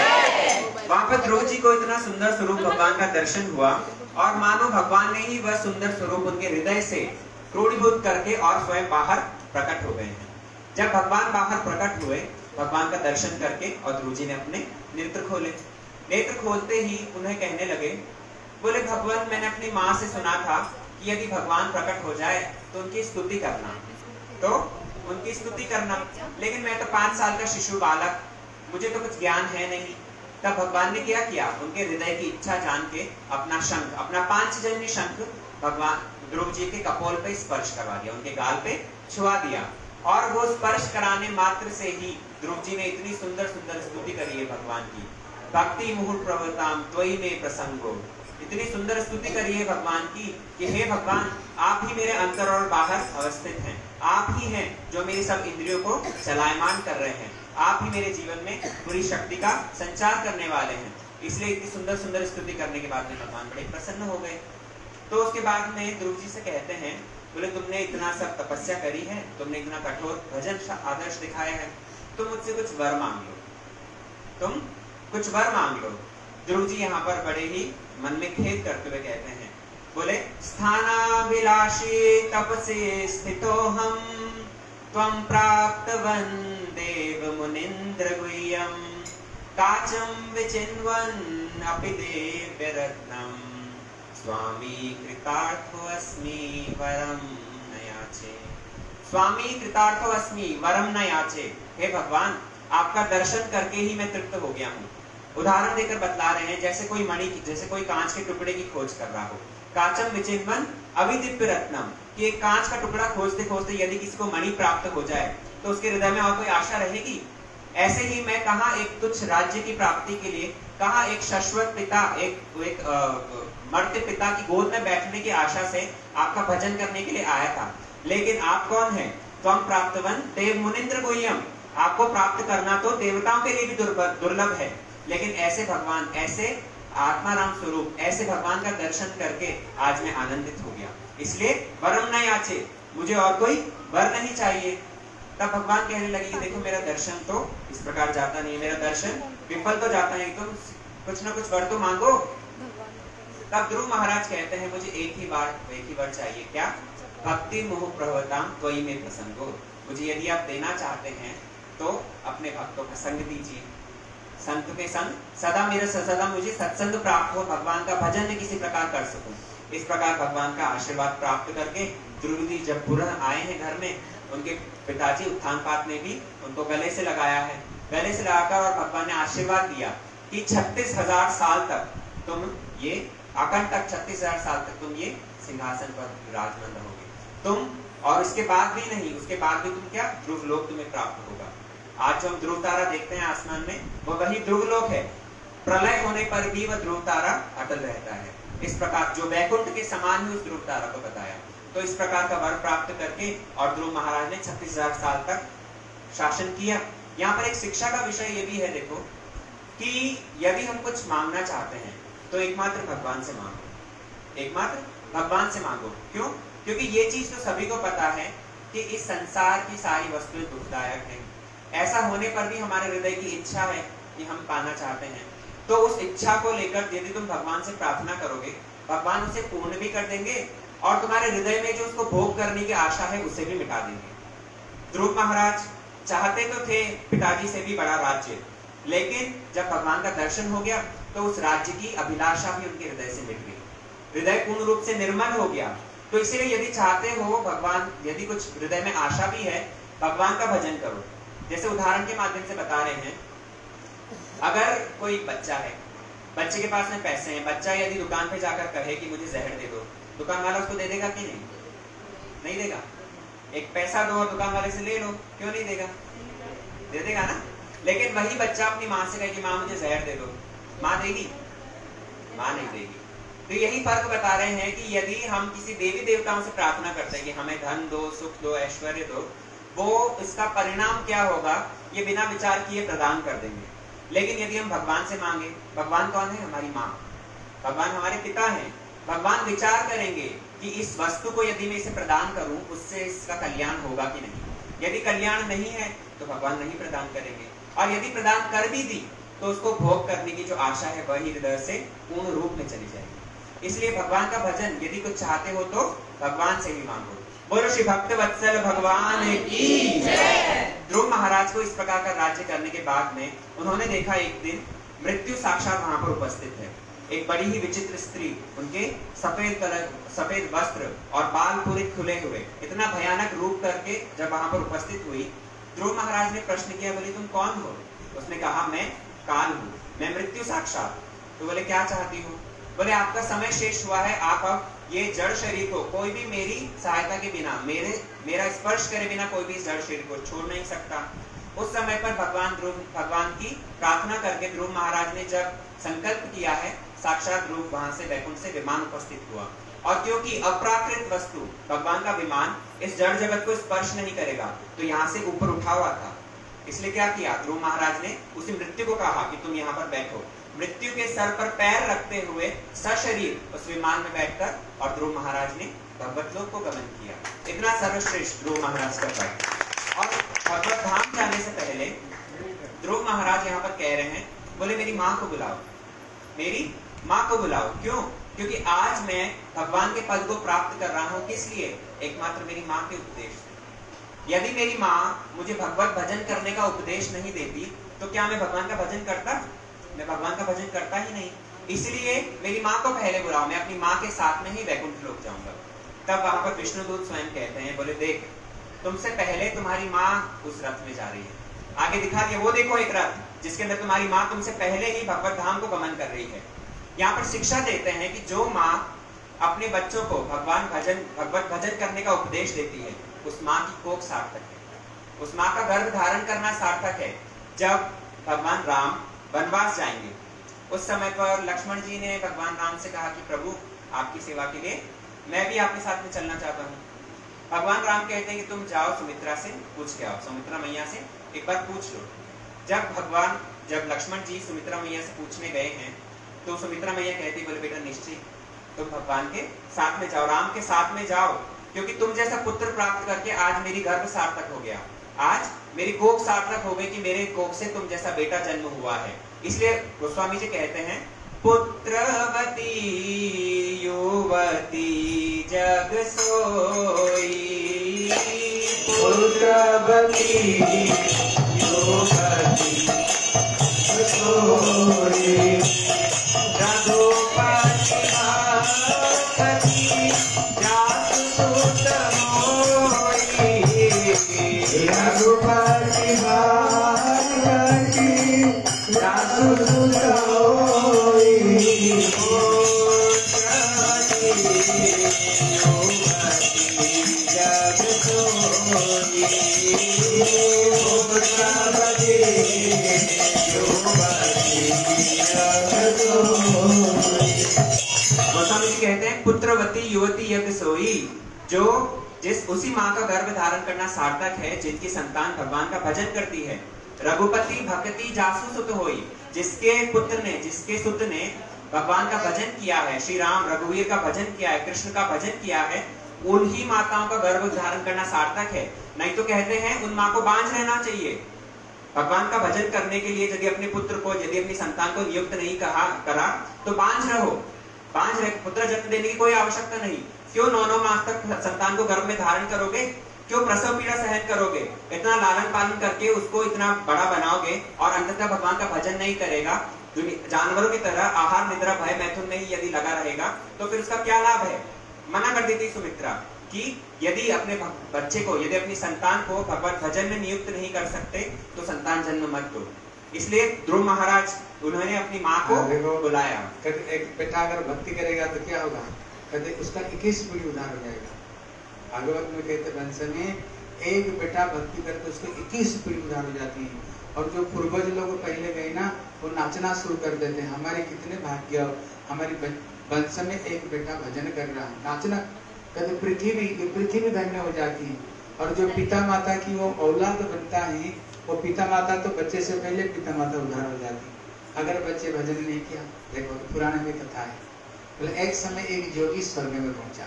जय। वहां पर ध्रुव जी को इतना सुंदर स्वरूप भगवान का दर्शन हुआ, और मानो भगवान ने ही वह सुंदर स्वरूप उनके हृदय से क्रोडीभूत करके और स्वयं बाहर प्रकट हो गए हैं। जब भगवान बाहर प्रकट हुए, भगवान का दर्शन करके, और ध्रुव जी ने अपने नेत्र खोले। नेत्र खोलते ही उन्हें कहने लगे, बोले भगवान, मैंने अपनी माँ से सुना था कि यदि भगवान प्रकट हो जाए तो उनकी स्तुति करना, तो उनकी स्तुति करना, लेकिन मैं तो 5 साल का शिशु बालक, मुझे तो कुछ ज्ञान है नहीं। तब भगवान ने क्या किया, उनके हृदय की इच्छा जान के अपना शंख, अपना पांचजन्य शंख भगवान ध्रुव जी के कपोल पे स्पर्श करवा दिया, उनके गाल पे छुआ दिया, और वो स्पर्श कराने मात्र से ही ध्रुव जी ने इतनी सुंदर सुंदर स्तुति करी है भगवान की। भक्ति मुहुर प्रवताम त्वयि में प्रसंगो, इतनी सुंदर स्तुति करी है भगवान की कि हे भगवान, आप ही मेरे अंतर और बाहर अवस्थित हैं, आप ही हैं जो मेरी सब इंद्रियों को चलायमान कर रहे हैं, आप ही मेरे जीवन में पूरी शक्ति का संचार करने वाले हैं। इसलिए इतनी सुंदर सुंदर स्तुति करने के बाद में भगवान बड़े प्रसन्न हो गए। तो उसके बाद में ध्रुव जी से कहते हैं, बोले तुमने इतना सब तपस्या करी है, तुमने इतना कठोर भजन आदर्श दिखाया है, तुम मुझसे कुछ वर मांग लो, तुम कुछ वर मांग लो। ध्रुव जी यहाँ पर बड़े ही मन में खेद करते हुए कहते हैं, बोले स्थानाभिलाषी तपसे स्थितो हम त्वं प्राप्तवन देव मुनीन्द्र गुह्यं काचं विचिन्वन् अपि देव्य रत्नम् स्वामी कृतार्थो अस्मि वरम न याचे। स्वामी कृतार्थो अस्मि वरम न याचे, हे भगवान, आपका दर्शन करके ही मैं तृप्त हो गया हूँ। उदाहरण देकर बतला रहे हैं, जैसे कोई मणि की, जैसे कोई कांच के टुकड़े की खोज कर रहा हो, काचम विचिन्वन अविदिव्य रत्नम, कि एक कांच का टुकड़ा खोजते खोजते यदि किसी को मणि प्राप्त हो जाए तो उसके हृदय में और कोई आशा रहेगी। ऐसे ही मैं कहाँ एक तुच्छ राज्य की प्राप्ति के लिए, कहाँ एक शाश्वत पिता, एक मर्त्य पिता की गोद में बैठने की आशा से आपका भजन करने के लिए आया था। लेकिन आप कौन है? त्वं प्राप्तवन देव मुनीन्द्र गुह्यम, आपको प्राप्त करना तो देवताओं के लिए भी दुर्लभ है, लेकिन ऐसे भगवान, ऐसे आत्माराम स्वरूप, ऐसे भगवान का दर्शन करके आज मैं आनंदित हो गया। इसलिए वरम न याचे, मुझे और कोई वर नहीं चाहिए। तब भगवान कहने लगे कि देखो मेरा दर्शन तो इस प्रकार जाता नहीं है, मेरा दर्शन विफल तो जाता है, तुम कुछ ना कुछ वर तो मांगो। तब ध्रुव महाराज कहते हैं, मुझे एक ही वर चाहिए। क्या? भक्ति मोह प्रवताम त्वयि में प्रसंगो, मुझे यदि आप देना चाहते हैं तो अपने भक्तों का संग दीजिए, संत के संग सदा मुझे सत्संग प्राप्त हो, भगवान का भजन में किसी प्रकार कर सकूं। इस प्रकार भगवान का आशीर्वाद प्राप्त करके ध्रुव जी जब पुनः आए हैं घर में, उनके पिताजी उत्थानपाद ने भी उनको गले से लगाया है, गले से लगाकर, और भगवान ने आशीर्वाद दिया कि 36,000 साल तक तुम ये आकंटक 36,000 साल तक तुम ये सिंहासन पर विराजमान रहोगे तुम, और उसके बाद भी नहीं, उसके बाद भी तुम क्या, ध्रुव लोक तुम्हें प्राप्त होगा। आज जो हम ध्रुव तारा देखते हैं आसमान में, वो वही ध्रुव लोक है। प्रलय होने पर भी वह ध्रुव तारा अटल रहता है। इस प्रकार जो वैकुंठ के समान ही उस ध्रुव तारा को बताया। तो इस प्रकार का वर प्राप्त करके और ध्रुव महाराज ने 36,000 साल तक शासन किया। यहाँ पर एक शिक्षा का विषय ये भी है, देखो कि यदि हम कुछ मांगना चाहते हैं तो एकमात्र भगवान से मांगो, एकमात्र भगवान से मांगो। क्यों? क्योंकि ये चीज तो सभी को पता है कि इस संसार की सारी वस्तुएं दुखदायक हैं, ऐसा होने पर भी हमारे हृदय की इच्छा है कि हम पाना चाहते हैं, तो उस इच्छा को लेकर यदि तुम भगवान से प्रार्थना करोगे, भगवान उसे पूर्ण भी कर देंगे और तुम्हारे हृदय में जो उसको भोग करने की आशा है उसे भी मिटा देंगे। ध्रुव महाराज चाहते तो थे पिताजी से भी बड़ा राज्य, लेकिन जब भगवान का दर्शन हो गया तो उस राज्य की अभिलाषा भी उनके हृदय से मिट गई, हृदय पूर्ण रूप से निर्मल हो गया। तो इसलिए यदि चाहते हो भगवान, यदि कुछ हृदय में आशा भी है, भगवान का भजन करो। जैसे उदाहरण के माध्यम से बता रहे हैं, अगर कोई बच्चा है, बच्चे के पास में पैसे हैं, बच्चा यदि दुकान पे जाकर कहे कि मुझे जहर दे दो, दुकान वाला उसको दे देगा कि नहीं? नहीं देगा। एक पैसा दो और दुकान वाले से ले लो, क्यों नहीं देगा? दे देगा ना। लेकिन वही बच्चा अपनी माँ से कहे कि माँ मुझे जहर दे दो, माँ देगी? माँ नहीं देगी। तो यही फर्क बता रहे हैं कि यदि हम किसी देवी देवताओं से प्रार्थना करते हैं कि हमें धन दो, सुख दो, ऐश्वर्य दो, वो इसका परिणाम क्या होगा ये बिना विचार किए प्रदान कर देंगे। लेकिन यदि हम भगवान से मांगे, भगवान कौन है? हमारी माँ, भगवान हमारे पिता हैं, भगवान विचार करेंगे कि इस वस्तु को यदि मैं इसे प्रदान करूं उससे इसका कल्याण होगा कि नहीं। यदि कल्याण नहीं है तो भगवान नहीं प्रदान करेंगे, और यदि प्रदान कर भी दी तो उसको भोग करने की जो आशा है वही हृदय से पूर्ण रूप में चली जाएगी। इसलिए भगवान का भजन यदि कुछ चाहते हो तो भगवान से ही मांगो। बोलो श्री भक्त वत्सल भगवान की जय। ध्रुव महाराज को इस प्रकार का राज्य करने के बाद में उन्होंने देखा एक दिन मृत्यु साक्षात वहां पर उपस्थित है। एक बड़ी ही विचित्र स्त्री, उनके सफेद वस्त्र और बाल पूरे खुले हुए, इतना भयानक रूप करके जब वहां पर उपस्थित हुई, ध्रुव महाराज ने प्रश्न किया, बोले तुम कौन हो? उसने कहा मैं काल हूँ, मैं मृत्यु साक्षात। तो बोले क्या चाहती हो? बोले आपका समय शेष हुआ है, आप अब ये जड़ शरीर को, कोई भी मेरी सहायता के बिना, मेरा स्पर्श करे बिना कोई भी जड़ शरीर को छोड़ नहीं सकता। उस समय पर भगवान की प्रार्थना करके ध्रुव महाराज ने जब संकल्प किया है, साक्षात ध्रुव वहां से वैकुंठ से विमान उपस्थित हुआ। और क्योंकि अपराकृत वस्तु भगवान का विमान इस जड़ जगत को स्पर्श नहीं करेगा, तो यहाँ से ऊपर उठा हुआ था। इसलिए क्या किया, ध्रुव महाराज ने उसी मृत्यु को कहा कि तुम यहाँ पर बैठो। मृत्यु के सर पर पैर रखते हुए सशरीर उस विमान में बैठकर और ध्रुव महाराज ने भगवत लोक को गमन किया। इतना सर्वश्रेष्ठ ध्रुव महाराज का पद। और भगवत धाम जाने से पहले ध्रुव महाराज यहाँ पर कह रहे हैं, बोले मेरी माँ को बुलाओ, मेरी माँ को बुलाओ। क्यों? क्योंकि आज मैं भगवान के पद को प्राप्त कर रहा हूँ। किस लिए? एकमात्र मेरी माँ के उपदेश से। यदि मेरी माँ मुझे भगवत भजन करने का उपदेश नहीं देती तो क्या मैं भगवान का भजन करता? मैं भगवान का भजन करता ही नहीं। इसलिए मेरी माँ को पहले बुलाओ, मैं अपनी माँ के साथ में ही वैकुंठ लोक जाऊंगा। तब वहां पर विष्णुदूत स्वयं कहते हैं, बोले देख, तुमसे पहले तुम्हारी माँ उस रथ में जा रही है। आगे दिखा दिया, वो देखो एक रथ जिसके अंदर तुम्हारी माँ तुमसे पहले ही भगवत धाम को गमन कर रही है। यहाँ पर शिक्षा देते हैं कि जो माँ अपने बच्चों को भगवत भजन करने का उपदेश देती है, उस माँ की कोख सार्थक है, उस माँ का गर्भ धारण करना सार्थक है। जब भगवान राम वनवास जाएंगे, उस समय पर लक्ष्मण जी ने भगवान राम से कहा कि प्रभु आपकी सेवा के लिए मैं भी आपके साथ में चलना चाहता हूँ। भगवान राम कहते हैं कि तुम जाओ सुमित्रा से पूछ के आओ, सुमित्रा मैया से एक बार पूछ लो। जब लक्ष्मण जी सुमित्रा मैया से पूछने गए हैं तो सुमित्रा मैया कहती, बोले बेटा निश्चय तुम भगवान के साथ में जाओ, राम के साथ में जाओ, क्योंकि तुम जैसा पुत्र प्राप्त करके आज मेरी गर्भ सार्थक हो गया, आज मेरी कोख सार्थक हो गई कि मेरे कोख से तुम जैसा बेटा जन्म हुआ है। इसलिए गोस्वामी जी कहते हैं, पुत्रवती युवती जग सोई, पुत्रवती युवती जग सोई, रघुपति भक्ति जासु सुत होई, रघुपति भक्ति जासु सुत होई, कहते हैं पुत्रवती युवती यज्ञ सोई, जो उसी माँ का गर्भ धारण करना सार्थक है जिनकी संतान भगवान का भजन करती है। रघुपति भक्ति जासु सुत होई, जिसके सुत ने भगवान का भजन किया है, श्री राम रघुवीर का भजन किया है, कृष्ण का भजन किया है, उन्हीं माताओं का गर्भ धारण करना सार्थक है। नहीं तो कहते हैं उन माँ को बांझ रहना चाहिए। भगवान का भजन करने के लिए यदि अपने पुत्र को, यदि अपनी संतान को नियुक्त नहीं करा तो बांझ रहो, बांझ रह पुत्र जन्म देने की कोई आवश्यकता नहीं। क्यों 9 मास तक संतान को गर्भ में धारण करोगे? क्यों प्रसव पीड़ा सहन करोगे? इतना लालन पालन करके उसको इतना बड़ा बनाओगे और अंततः भगवान का भजन नहीं करेगा, जानवरों की तरह आहार निद्रा भय मैथुन में ही यदि लगा रहेगा तो फिर उसका क्या लाभ है? मना कर देती सुमित्रा कि यदि अपने बच्चे को, यदि अपनी संतान को भगवत भजन में नियुक्त नहीं कर सकते तो संतान जन्म मत दो। इसलिए ध्रुव महाराज उन्होंने अपनी माँ को बुलाया। एक बेटा अगर भक्ति करेगा तो क्या होगा? कहते उसका 21 पीढ़ी उद्धार हो जाएगा। भागवत में कहते वंश में एक बेटा भक्ति करते उसको 21 पीढ़ी उद्धार हो जाती है। और जो पूर्वज लोग पहले गए ना, वो नाचना शुरू कर देते हैं, हमारे कितने भाग्य, हमारी वंश में एक बेटा भजन कर रहा है, नाचना। कहते पृथ्वी धन्य हो जाती है। और जो पिता माता की वो औलाद बनता है, वो पिता माता तो बच्चे से पहले पिता माता उद्धार हो जाती है अगर बच्चे भजन नहीं किया। देखो पुराने में कथा है, बोले एक समय एक योगी स्वर्ग में पहुंचा।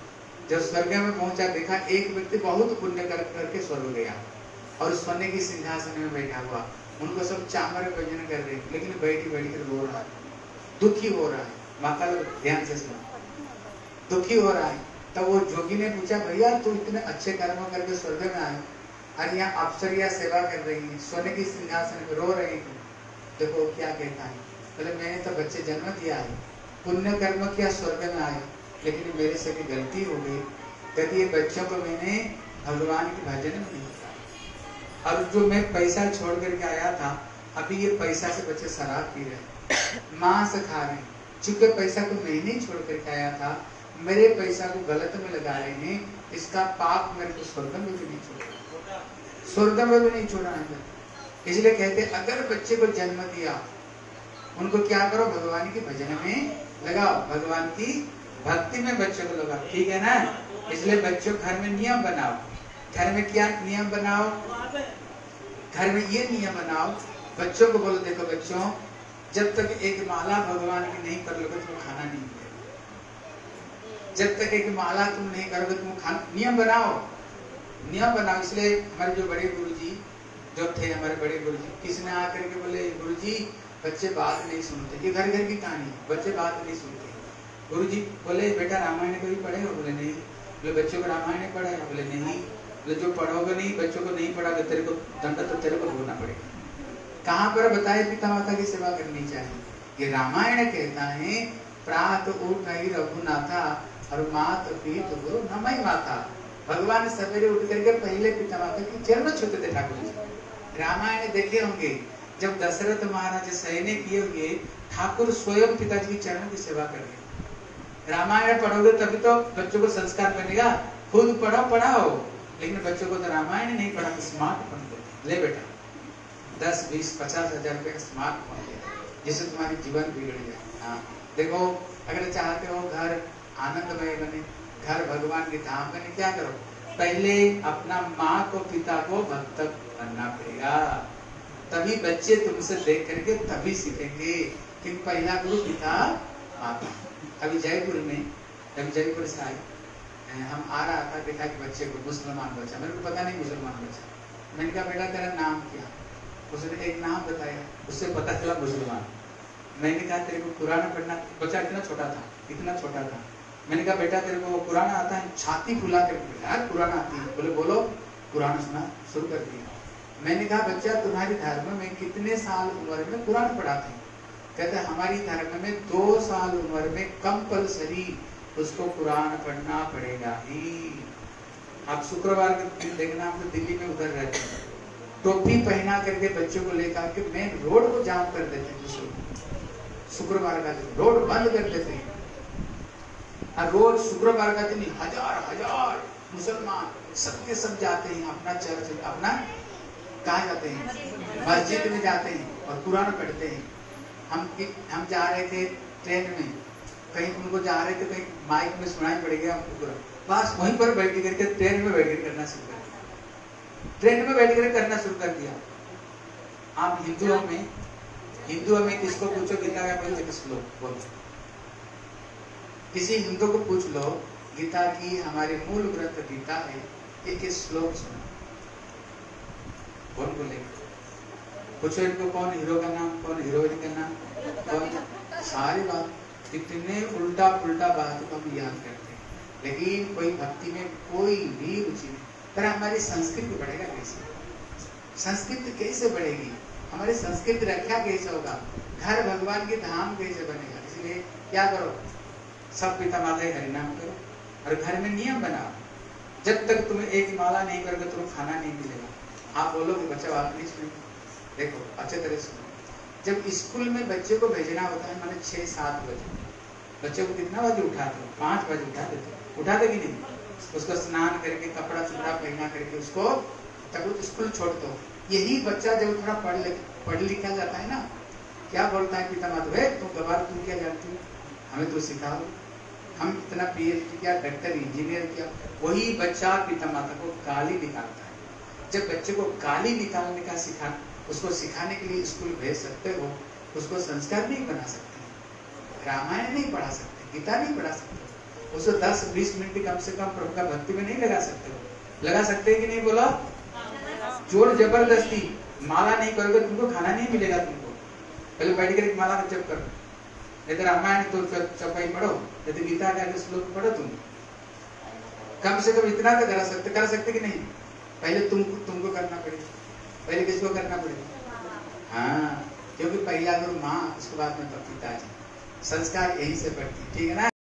जब स्वर्ग में पहुंचा देखा एक व्यक्ति बहुत पुण्य करके स्वर्ग गया और सोने की सिंहासन में बैठा हुआ, उनको सब चामर भजन कर रहे, लेकिन बैठी कर रो रहा है, दुखी हो रहा है। माता ध्यान से सुनो, दुखी हो रहा है। तब वो जोगी ने पूछा, भैया तू इतने अच्छे कर्म करके स्वर्ग में आए और यहाँ अप्सरिया सेवा कर रही है, सोने की सिंहासन में रो रही है, देखो क्या कहता है। बोले मैंने तो बच्चे जन्म दिया है, पुण्य कर्म किया, स्वर्ग में आए, लेकिन मेरे से भी गलती हो गई। कहती ये बच्चों को मैंने भगवान के भजन में नहीं किया, और जो मैं पैसा छोड़ करके आया था, अभी ये पैसा से बच्चे शराब पी रहे, मांस खा रहे हैं। चूंकि पैसा को मैं नहीं छोड़ करके आया था, मेरे पैसा को गलत में लगा रहे हैं, इसका पाप मेरे को स्वर्ग में भी नहीं छोड़ा, स्वर्ग में भी नहीं छोड़ा है। इसलिए कहते अगर बच्चे को जन्म दिया, उनको क्या करो, भगवान के भजन में लगाओ, भगवान की भक्ति में बच्चों को लगाओ, ठीक है ना। इसलिए बच्चों घर में नियम बनाओ। घर में क्या नियम बनाओ? घर में ये नियम बनाओ, बच्चों को बोलो देखो बच्चों, जब तक एक माला भगवान की नहीं कर लोगे तुम खाना नहीं मिलेगा। जब तक एक माला तुम नहीं करोगे तुम खाना, नियम बनाओ, नियम बनाओ। इसलिए हमारे जो बड़े गुरुजी जो थे, हमारे बड़े गुरुजी, किसी ने आकर के बोले गुरुजी बच्चे बात नहीं सुनते, ये घर घर की कहानी, बच्चे बात नहीं सुनते। गुरुजी बोले बेटा रामायण कभी पढ़े हो? बोले नहीं। बोले बच्चों को रामायण पढ़ा है? बोले नहीं। बोले जो पढ़ोगे नहीं, बच्चों को नहीं पढ़ा, तेरे को दंड तो तेरे को भोगना पड़ेगा। कहाँ पर बताए पिता माता की सेवा करनी चाहिए? ये रामायण कहता है प्रात उठ नहीं रघुनाथा और मात पीत गुरु नमय माता। भगवान सवेरे उठ करके पहले पिता माता की चरण छूते थे ठाकुर जी। रामायण देखे होंगे, जब दशरथ महाराज सैन्य किए हुए, ठाकुर स्वयं पिताजी की चरण की सेवा कर रहे। रामायण पढ़ोगे तभी तो बच्चों को संस्कार बनेगा। खुद पढ़ो पढ़ाओ, लेकिन बच्चों को तो रामायण नहीं पढ़ा तो स्मार्टफोन दो। ले बेटा 10, 20, 50 हजार रुपए का स्मार्टफोन ले, जिससे तुम्हारी जीवन बिगड़ जाए। हाँ देखो, अगर चाहते हो घर आनंदमय बने, घर भगवान के धाम बने, क्या करो? पहले अपना माँ को पिता को भक्त बनना पड़ेगा, तभी बच्चे तुमसे देख करके तभी सीखेंगे कि पहला गुरु पिता माता। अभी जयपुर में, जब जयपुर से आए, हम आ रहा था, देखा कि बच्चे को मुसलमान बच्चा, मेरे को पता नहीं मुसलमान बच्चा, मैंने कहा बेटा तेरा नाम क्या? उसने एक नाम बताया, उससे पता चला मुसलमान। मैंने कहा तेरे को कुरान पढ़ना, बच्चा इतना छोटा था, इतना छोटा था। मैंने कहा बेटा तेरे को कुरान आता है? छाती फुला कर कुरान आती है? बोले बोलो। कुरान सुना शुरू कर दिया। मैंने कहा बच्चा तुम्हारे धर्म में कितने साल उम्र में कुरान पढ़ाते हैं? कहते हमारी धर्म में 2 साल उम्र में कंपलसरी उसको कुरान पढ़ना पड़ेगा ही। आप शुक्रवार के दिन देखना, हम तो दिल्ली में उधर रहते हैं, टोपी पहना करके बच्चों को लेकर के मेन रोड को जाम कर देते हैं। शुक्रवार का दिन रोड बंद कर देते हैं, और रोज शुक्रवार का दिन हजार मुसलमान सबके सब जाते हैं अपना चर्च, अपना कहाँ जाते हैं? मस्जिद में जाते हैं और कुरान पढ़ते हैं। हम जा रहे थे ट्रेन में, कहीं उनको जा रहे थे, कहीं माइक में सुनाई पड़ गया हमको कुरान, बस वहीं पर बैठ करके ट्रेन में बैठ कर करना शुरू कर दिया। ट्रेन में बैठ कर करना शुरू कर दिया। आप हिंदुओं में किसको पूछो गीता का पहले श्लोक बोलो, किसी हिंदू को पूछ लो गीता की हमारे मूल ग्रंथ गीता है, एक श्लोक सुना। कौन बोलेगा? पूछो इनको कौन हीरो का नाम, कौन हीरोइन का नाम, कौन? सारी बात इतने उल्टा पुल्टा बात को हम याद करते हैं, लेकिन कोई भक्ति में कोई भी रुचि नहीं। पर हमारी संस्कृति बढ़ेगा कैसे? संस्कृति कैसे बढ़ेगी? हमारी संस्कृति रक्षा कैसे होगा? घर भगवान के धाम कैसे बनेगा? इसलिए क्या करो, सब पिता माता का हरिनाम करो और घर में नियम बनाओ, जब तक तुम्हें एक माला नहीं करोगे तुम्हें खाना नहीं मिलेगा। आप बोलोगे बच्चा बात नहीं सुनो, देखो अच्छे तरह सुनो। जब स्कूल में बच्चे को भेजना होता है माने 6-7 बजे, बच्चे को कितना बजे उठाते हो? 5 बजे उठा देते हो, उठाते कि नहीं? उसको स्नान करके कपड़ा चुपड़ा पहना करके उसको तब स्कूल छोड़ते हो। यही बच्चा जब थोड़ा पढ़ लिखा जाता है ना, क्या बोलता है पिता माता, वे तुम गवार तुम क्या जानती हो, हमें तो सिखा दो, हम इतना PhD किया, डॉक्टर इंजीनियर किया। वही बच्चा पिता माता को गाली निकालता है। जब बच्चे को गाली निकालने का उसको सिखाने के लिए स्कूल भेज सकते हो, उसको संस्कार नहीं बना सकते, रामायण नहीं पढ़ा सकते, गीता नहीं पढ़ा सकते, उसको 10-20 मिनट कम से कम प्रभु का भक्ति में नहीं लगा सकते हो। लगा सकते हैं कि नहीं? बोला जोर जबरदस्ती। माला नहीं करोगे तुमको खाना नहीं मिलेगा। तुमको पहले बैठ कर माला का जप करो, नहीं तो रामायण तो चौपाई पढ़ो, नहीं तो गीता का श्लोक पढ़ो। तुम कम से कम इतना तो कर सकते कि नहीं? पहले तुमको करना पड़ेगा। पहले किसको करना पड़ेगा? हाँ, क्योंकि पहला गुरु माँ, उसके बाद में तो पिताजी। संस्कार यहीं से बढ़ती, ठीक है ना?